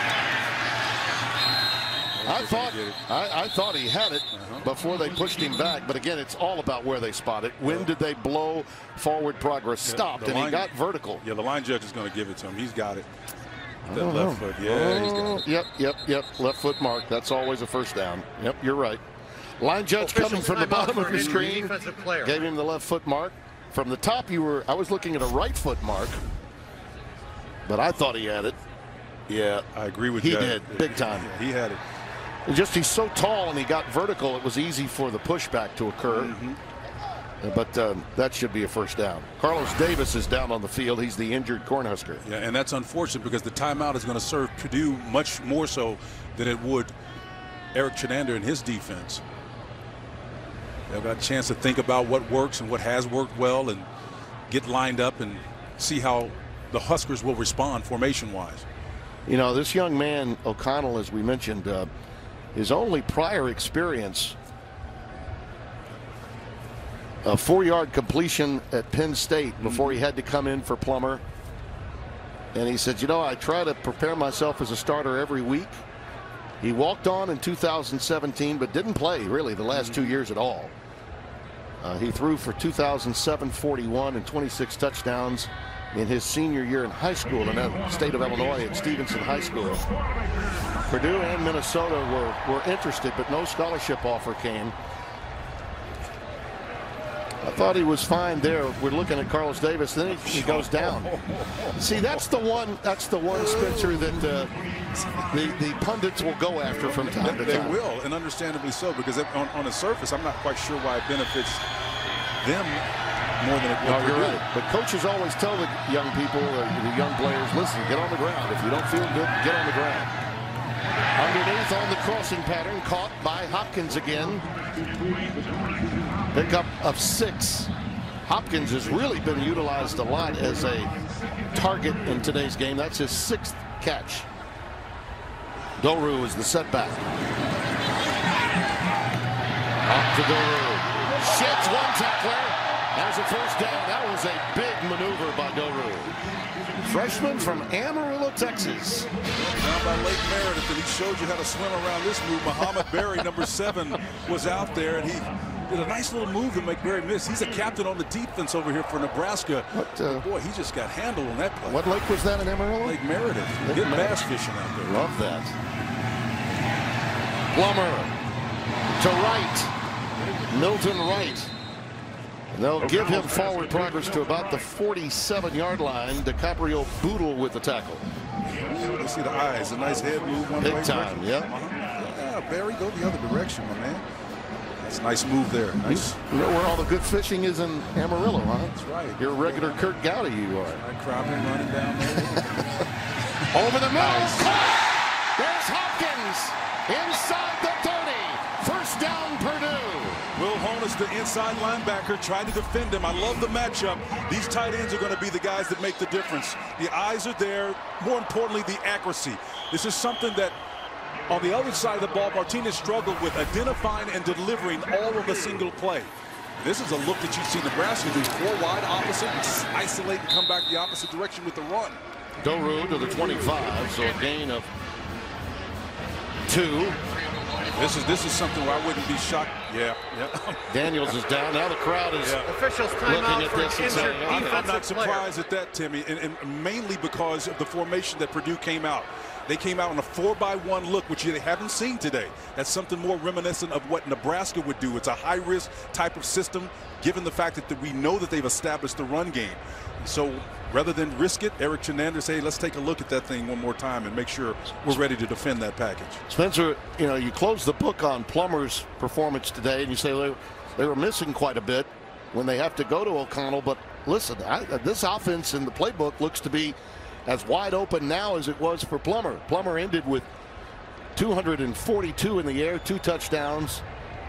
I thought I, I thought he had it before they pushed him back, but again, it's all about where they spot it. When did they blow forward progress? Stopped, yeah, and line, he got vertical. Yeah, the line judge is going to give it to him. He's got it. That left know. foot, yeah, oh, he's got it. Yep, yep, yep. Left foot mark. That's always a first down. Yep, you're right. Line judge Official coming from the bottom of your screen. Gave him the left foot mark. From the top, you were. I was looking at a right foot mark, but I thought he had it. Yeah, I agree with he you. He did, big time. Yeah, he had it. Just he's so tall and he got vertical, it was easy for the pushback to occur. Mm-hmm. But um, that should be a first down. Carlos Davis is down on the field. He's the injured Cornhusker. Yeah, and that's unfortunate because the timeout is going to serve Purdue much more so than it would Eric Chenander and his defense. They've got a chance to think about what works and what has worked well and get lined up and see how the Huskers will respond formation-wise. You know, this young man, O'Connell, as we mentioned, uh, his only prior experience, a four-yard completion at Penn State before he had to come in for Plummer. And he said, you know, I try to prepare myself as a starter every week. He walked on in two thousand seventeen, but didn't play, really, the last two years at all. Uh, he threw for two thousand seven forty-one and twenty-six touchdowns in his senior year in high school in the state of Illinois at Stevenson High School. Purdue and Minnesota were, were interested, but no scholarship offer came. I thought he was fine there. We're looking at Carlos Davis, then he, he goes down. See, that's the one. That's the one, Spencer, that uh, the the pundits will go after from time they, to time. They will, and understandably so, because on, on the surface, I'm not quite sure why it benefits them more than it would. No, you're Purdue. right. But coaches always tell the young people, uh, the young players, listen, get on the ground. If you don't feel good, get on the ground. Underneath on the crossing pattern, caught by Hopkins again. Pickup of six. Hopkins has really been utilized a lot as a target in today's game. That's his sixth catch. Doru is the setback. Up to Doru. Sheds one tackler. As a first down. That was a big maneuver by Doru. Freshman from Amarillo, Texas. Down by Lake Meredith, and he showed you how to swim around this move. Muhammad Berry, number seven, was out there, and he did a nice little move to make Berry miss. He's a captain on the defense over here for Nebraska. What, uh, boy, he just got handled on that play. What lake was that in Amarillo? Lake Meredith. Lake Getting Meredith. bass fishing out there. Love that. Plummer to right. Milton Wright. They'll give him forward progress to about the forty-seven yard line. DiCaprio Boodle with the tackle. You see the eyes, a nice head move one Big way. time, yep. Uh-huh. Yeah, Barry, go the other direction, my man. That's a nice move there. Nice. You know where all the good fishing is in Amarillo, huh? That's right. You're a regular Kurt Gowdy, you are. Right, Crowder running down there. Over the middle. Nice. There's Hopkins inside the thirty. First down, Purdue. Will Honus, the inside linebacker, trying to defend him. I love the matchup. These tight ends are going to be the guys that make the difference. The eyes are there. More importantly, the accuracy. This is something that on the other side of the ball, Martinez struggled with identifying and delivering all of a single play. This is a look that you see Nebraska do. Four wide opposite, isolate and come back the opposite direction with the run. Doru to the twenty-five, so a gain of two. This is this is something where I wouldn't be shocked. Yeah, yeah. Daniels is down. Now the crowd is yeah. Officials looking timeout at for this an and saying, injured oh, defensive I'm not surprised player. at that, Timmy, and, and mainly because of the formation that Purdue came out. They came out on a four by one look, which they haven't seen today. That's something more reminiscent of what Nebraska would do. It's a high-risk type of system, given the fact that we know that they've established the run game. So rather than risk it, Eric Chenander say, let's take a look at that thing one more time and make sure we're ready to defend that package. Spencer, you know, you close the book on Plummer's performance today, and you say they, they were missing quite a bit when they have to go to O'Connell. But listen, I, this offense in the playbook looks to be as wide open now as it was for Plummer. Plummer ended with two hundred forty-two in the air, two touchdowns,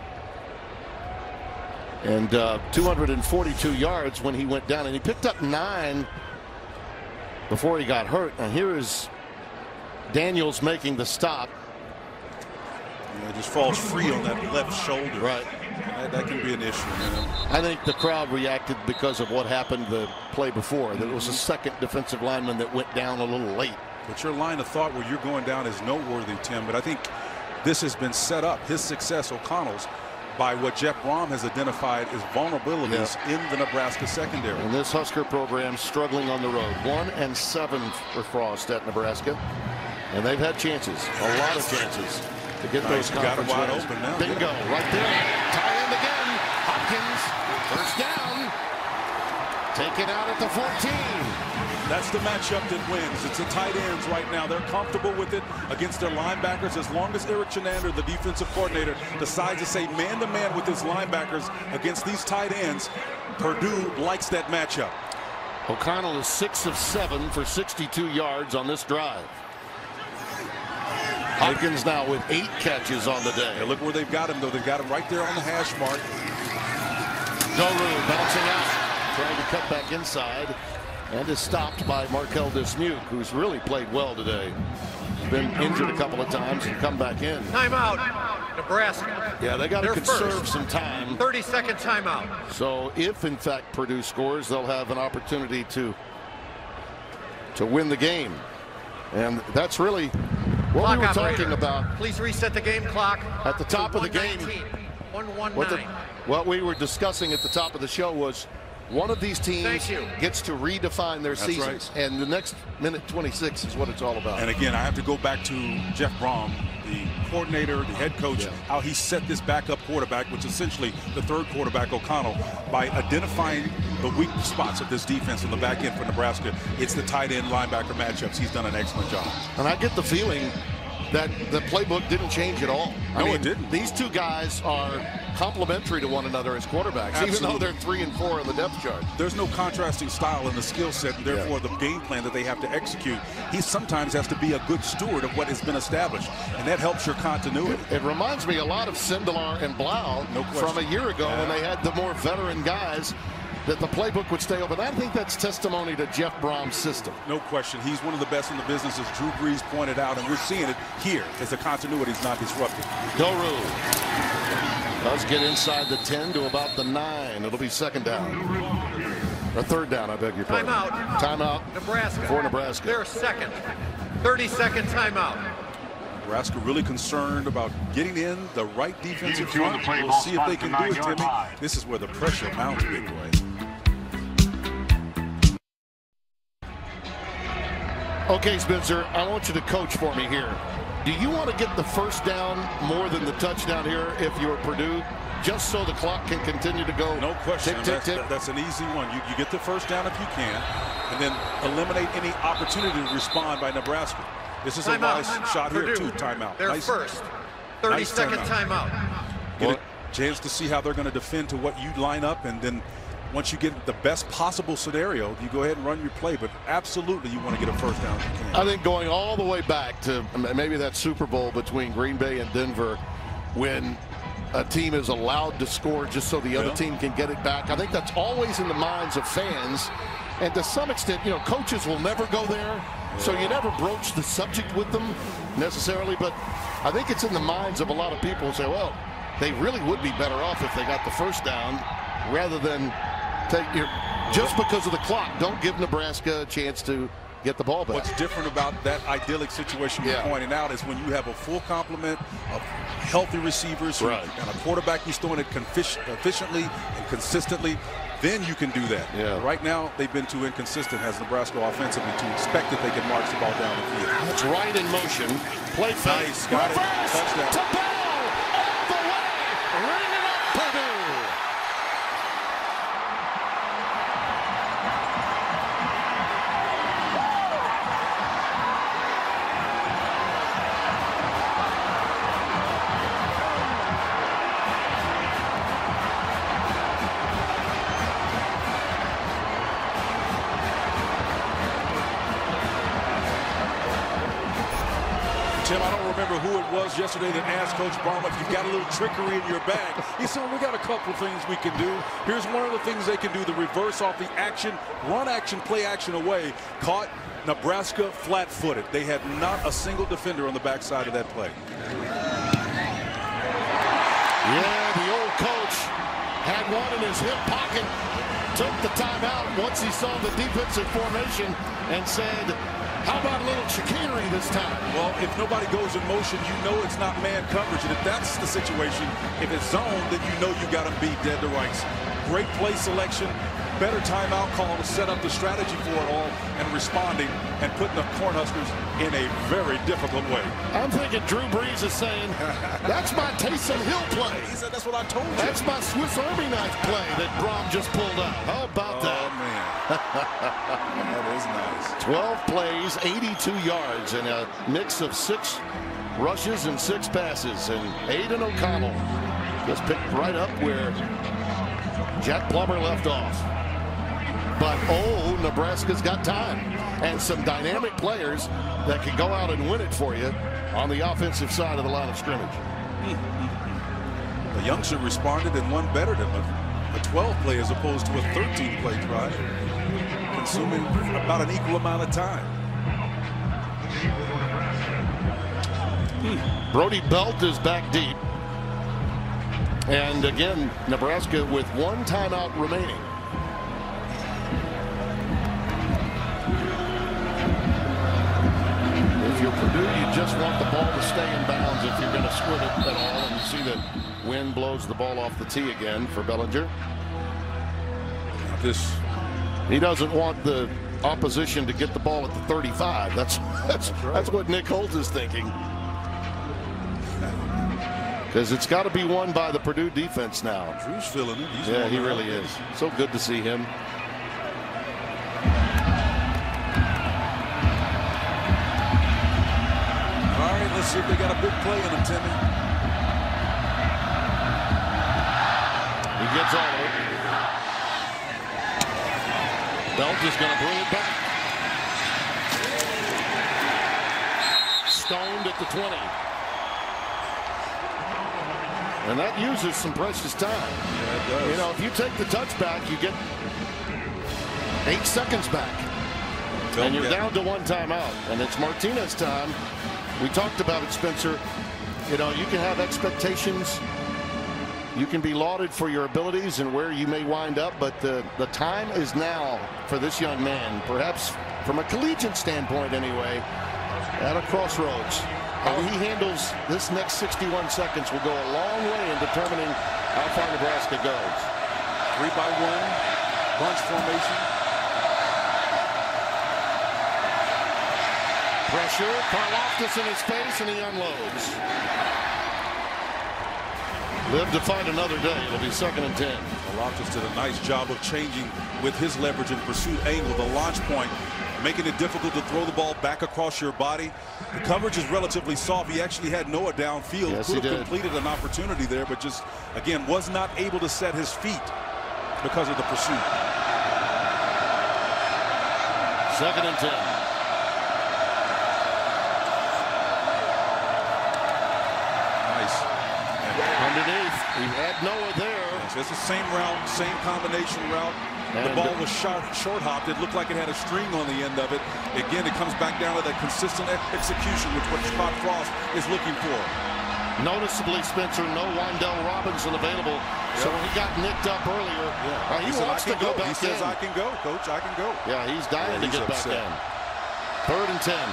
and uh, two hundred forty-two yards when he went down. And he picked up nine before he got hurt. And here is Daniels making the stop. Yeah, just falls free on that left shoulder. Right. That, that can be an issue. You know? I think the crowd reacted because of what happened the play before. There was a second defensive lineman that went down a little late. But your line of thought where you're going down is noteworthy, Tim. But I think this has been set up, his success, O'Connell's, by what Jeff Brom has identified as vulnerabilities yeah. in the Nebraska secondary. And this Husker program struggling on the road. One and seven for Frost at Nebraska. And they've had chances, a lot of chances to get nice. those conference wide wins. open now. Bingo, yeah. right there. Tie end again. Hopkins, first down. Taken out at the fourteen. That's the matchup that wins. It's the tight ends right now. They're comfortable with it against their linebackers. As long as Eric Chenander, the defensive coordinator, decides to say man-to-man with his linebackers against these tight ends, Purdue likes that matchup. O'Connell is six of seven for sixty-two yards on this drive. Hopkins now with eight catches on the day. Yeah, look where they've got him, though. They've got him right there on the hash mark. Doru bouncing out, trying to cut back inside. And is stopped by Markel Dismuke, who's really played well today. He's been injured a couple of times and come back in. Timeout, Nebraska. Yeah, they got to conserve first. some time. thirty second timeout. So if, in fact, Purdue scores, they'll have an opportunity to, to win the game. And that's really what clock we were operator. talking about. Please reset the game clock. At the top of the game. one one nine. What, the, what we were discussing at the top of the show was one of these teams gets to redefine their That's seasons, right. and the next minute twenty-six is what it's all about. And again, I have to go back to Jeff Brom, the coordinator, the head coach, yeah. how he set this backup quarterback, which is essentially the third quarterback, O'Connell, by identifying the weak spots of this defense in the back end for Nebraska. It's the tight end linebacker matchups. He's done an excellent job. And I get the feeling that the playbook didn't change at all. I no, mean, it didn't. These two guys are complementary to one another as quarterbacks, Absolutely. even though they're three and four on the depth chart. There's no contrasting style in the skill set, and therefore yeah. the game plan that they have to execute. He sometimes has to be a good steward of what has been established, and that helps your continuity. It, it reminds me a lot of Sindelar and Blau no from a year ago yeah. when they had the more veteran guys, that the playbook would stay open. I think that's testimony to Jeff Brom's system. No question. He's one of the best in the business, as Drew Brees pointed out, and we're seeing it here as the continuity is not disrupted. Doru does get inside the ten to about the nine. It'll be second down. Or third down, I beg your pardon. Timeout. Timeout. Nebraska. For Nebraska. Their second. thirty second timeout. Nebraska really concerned about getting in the right defensive front. We'll see if they can do it, Timmy. This is where the pressure mounts, big boy. Okay, Spencer, I want you to coach for me here. Do you want to get the first down more than the touchdown here if you're Purdue, just so the clock can continue to go? No question. Tick, tick, that's, tick. that's an easy one. You, you get the first down if you can, and then eliminate any opportunity to respond by Nebraska. This is time a nice out. shot Purdue. here, too. Timeout. Their nice, first. thirty nice second timeout. timeout. Get a chance to see how they're going to defend to what you line up, and then once you get the best possible scenario, you go ahead and run your play. But absolutely, you want to get a first down if you can. I think going all the way back to maybe that Super Bowl between Green Bay and Denver, when a team is allowed to score just so the other yeah. team can get it back. I think that's always in the minds of fans. And to some extent, you know, coaches will never go there. Yeah. So you never broach the subject with them necessarily. But I think it's in the minds of a lot of people who say, well, they really would be better off if they got the first down rather than take your, just because of the clock. Don't give Nebraska a chance to get the ball back. What's different about that idyllic situation yeah. you're pointing out is when you have a full complement of healthy receivers right. and a quarterback who's throwing it efficiently and consistently, then you can do that. Yeah. Right now, they've been too inconsistent as Nebraska offensively to expect that they can march the ball down the field. It's right in motion. Play fake. Nice. Got Reverse it. Touchdown. To Bell. All the way. Ring it up, Purdue. Tim, I don't remember who it was yesterday that asked Coach Brom if you've got a little trickery in your bag. He said, well, we got a couple of things we can do. Here's one of the things they can do, the reverse off the action, run action, play action away. Caught Nebraska flat-footed. They had not a single defender on the backside of that play. Yeah, the old coach one in his hip pocket, took the timeout once he saw the defensive formation and said, how about a little chicanery this time? Well, if nobody goes in motion, you know it's not man coverage. And if that's the situation, if it's zone, then you know you got him beat dead to rights. Great play selection, better timeout call to set up the strategy for it all, and responding and putting the Cornhuskers in a very difficult way. I'm thinking Drew Brees is saying, that's my Taysom Hill play. He said, that's what I told you. That's my Swiss Army knife play that Brom just pulled out. How about oh, that? Man. That is nice. twelve plays, eighty-two yards, and a mix of six rushes and six passes. And Aidan O'Connell just picked right up where Jack Plummer left off. But, oh, Nebraska's got time and some dynamic players that can go out and win it for you on the offensive side of the line of scrimmage. The youngster responded and won better than a twelve play as opposed to a thirteen play drive, consuming about an equal amount of time. Brody Belt is back deep. And again, Nebraska with one timeout remaining. If you're Purdue, you just want the ball to stay in bounds if you're going to squid it at all. And you see that wind blows the ball off the tee again for Bellinger. This, he doesn't want the opposition to get the ball at the thirty-five. That's that's that's, right. that's what Nick Holt is thinking. Because it's got to be won by the Purdue defense now. Drew's feeling it. He's yeah, he really is. So good to see him. All right, let's see if they got a big play in him, Timmy. He gets all of it. Belt is going to bring it back. Stoned at the twenty. And that uses some precious time. Yeah, it does. You know, if you take the touchback, you get eight seconds back. Don't and you're down to one timeout. And it's Martinez time. We talked about it, Spencer. You know, you can have expectations. You can be lauded for your abilities and where you may wind up, but the, the time is now for this young man, perhaps from a collegiate standpoint anyway, at a crossroads. How he handles this next sixty-one seconds will go a long way in determining how far Nebraska goes. Three by one, bunch formation. Pressure, Karlaftis in his face, and he unloads. Live to fight another day. It'll be second and ten. Karlaftis did a nice job of changing with his leverage and pursuit angle, the launch point, making it difficult to throw the ball back across your body. The coverage is relatively soft. He actually had Noah downfield. Yes, Could he have did. completed an opportunity there, but just, again, was not able to set his feet because of the pursuit. Second and ten. Nice. Underneath, he had Noah there. It's the same route, same combination route. The ball was short, short hopped. It looked like it had a string on the end of it. Again, it comes back down to that consistent execution, which what Scott Frost is looking for. Noticeably, Spencer, no Wandell Robinson available. Yep. So when he got nicked up earlier, yeah. uh, he, he wants to go, go back in. He says, in. I can go, Coach, I can go. Yeah, he's dying yeah, to he's get upset. back in. Third and ten.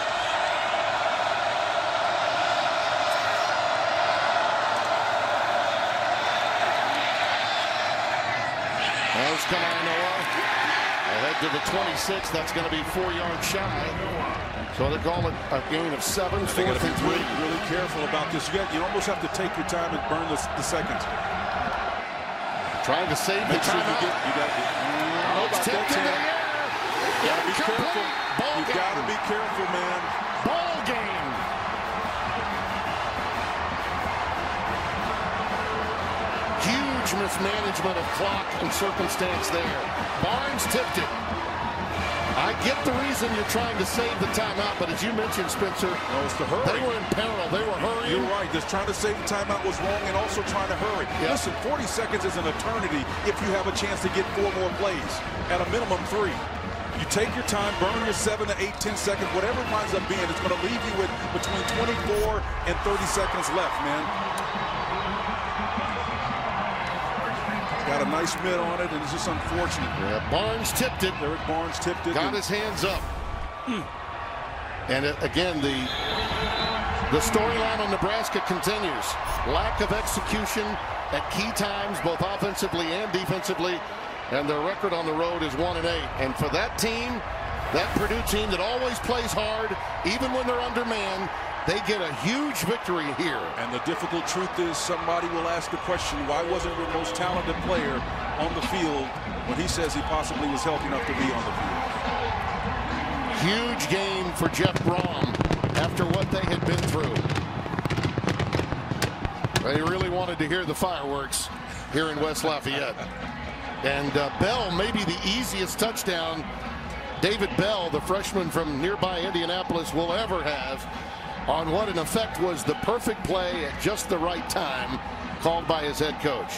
There's Kamanoa. Ahead to the twenty-six. That's going to be four yards shy. So they're calling a gain of seven. They got to be really, really careful about this. You, got, you almost have to take your time and burn the, the seconds. Trying to save Make the sure time. You, get, you got to oh, it's tipped in the air. You got to be careful. Ball you got to be careful, man. Ball game. Huge mismanagement of clock and circumstance there. Barnes tipped it. I get the reason you're trying to save the timeout, but as you mentioned, Spencer, no, it's the hurry. They were in peril. They were hurrying. You're right. Just trying to save the timeout was wrong, and also trying to hurry. Yep. Listen, forty seconds is an eternity if you have a chance to get four more plays. At a minimum, three. You take your time, burn your seven to eight, ten seconds, whatever it winds up being. It's going to leave you with between twenty-four and thirty seconds left, man. Got a nice mid on it, and it's just unfortunate. Yeah, Barnes tipped it. Derek Barnes tipped it. Got his hands up. Mm. And it, again, the the storyline on Nebraska continues. Lack of execution at key times, both offensively and defensively. And their record on the road is one and eight. And for that team, that Purdue team that always plays hard, even when they're undermanned, they get a huge victory here. And the difficult truth is, somebody will ask the question, why wasn't your most talented player on the field when he says he possibly was healthy enough to be on the field? Huge game for Jeff Brom after what they had been through. They really wanted to hear the fireworks here in West Lafayette. And uh, Bell, maybe the easiest touchdown David Bell, the freshman from nearby Indianapolis, will ever have on what in effect was the perfect play at just the right time called by his head coach.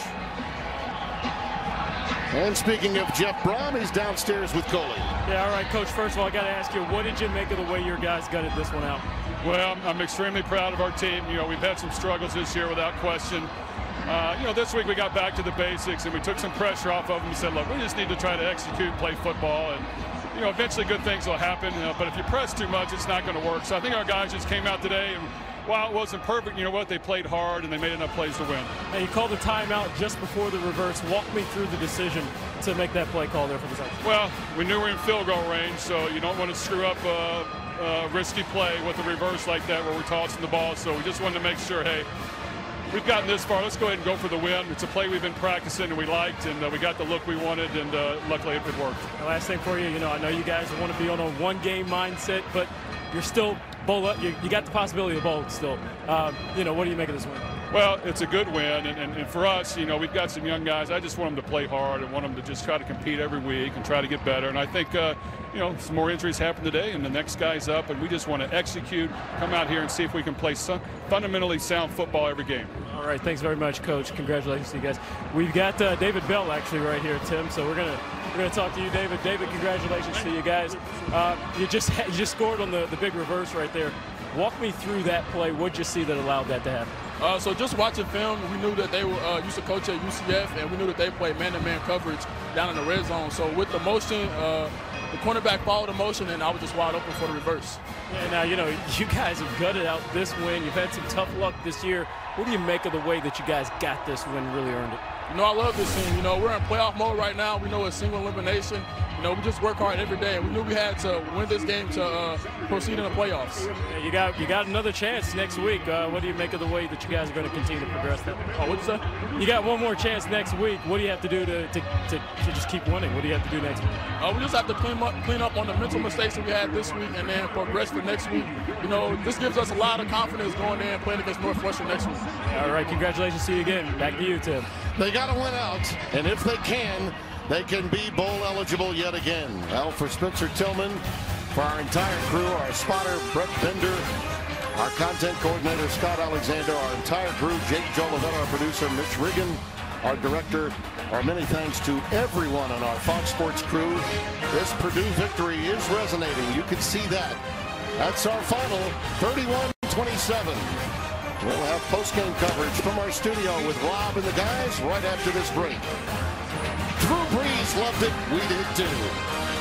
And speaking of Jeff Brom, he's downstairs with Coley. Yeah, all right, Coach, first of all, I got to ask you, what did you make of the way your guys gutted this one out? Well, I'm extremely proud of our team. You know, we've had some struggles this year without question. Uh, you know, this week we got back to the basics and we took some pressure off of them and said, look, we just need to try to execute, play football, and, you know, eventually good things will happen. You know, but if you press too much, it's not going to work. So I think our guys just came out today, and while it wasn't perfect, you know what, they played hard and they made enough plays to win. Now, you called a timeout just before the reverse. Walk me through the decision to make that play call there for the South. Well, we knew we were in field goal range, so you don't want to screw up a, a risky play with a reverse like that where we're tossing the ball. So we just wanted to make sure, hey, we've gotten this far. Let's go ahead and go for the win. It's a play we've been practicing and we liked, and uh, we got the look we wanted, and uh, luckily it worked. The last thing for you, you know, I know you guys want to be on a one-game mindset, but you're still bowl up. You, you got the possibility of bowl still. Um, you know, what do you make of this win? Well, it's a good win, and, and, and for us, you know, we've got some young guys. I just want them to play hard and want them to just try to compete every week and try to get better. And I think, uh, you know, some more injuries happen today, and the next guy's up, and we just want to execute, come out here and see if we can play some fundamentally sound football every game. All right, thanks very much, Coach. Congratulations to you guys. We've got uh, David Bell actually right here, Tim. So we're gonna we're gonna talk to you, David. David, congratulations to you guys. Uh, you just you just scored on the the big reverse right there. Walk me through that play. What'd you see that allowed that to happen? Uh, so just watching film, we knew that they were uh, used to coach at U C F, and we knew that they played man-to-man coverage down in the red zone. So with the motion, uh, the cornerback followed the motion, and I was just wide open for the reverse. Yeah, now, you know, you guys have gutted out this win. You've had some tough luck this year. What do you make of the way that you guys got this win, really earned it? You know, I love this team. You know, we're in playoff mode right now. We know it's single elimination. You know, we just work hard every day, and we knew we had to win this game to uh, proceed in the playoffs. Yeah, you got you got another chance next week. Uh, what do you make of the way that you guys are going to continue to progress that way? Oh, what'd you say? You got one more chance next week. What do you have to do to, to, to, to just keep winning? What do you have to do next week? Uh, we just have to clean up, clean up on the mental mistakes that we had this week and then progress for next week. You know, this gives us a lot of confidence going in and playing against Northwestern next week. All right, congratulations to you again. Back to you, Tim. They got to win out, and if they can, they can be bowl eligible yet again. Well, for Spencer Tillman, for our entire crew, our spotter, Brett Bender, our content coordinator, Scott Alexander, our entire crew, Jake Jolivet, our producer, Mitch Riggin, our director, our many thanks to everyone on our Fox Sports crew. This Purdue victory is resonating. You can see that. That's our final, thirty-one twenty-seven. We'll have post-game coverage from our studio with Rob and the guys right after this break. Drew Brees loved it. We did too.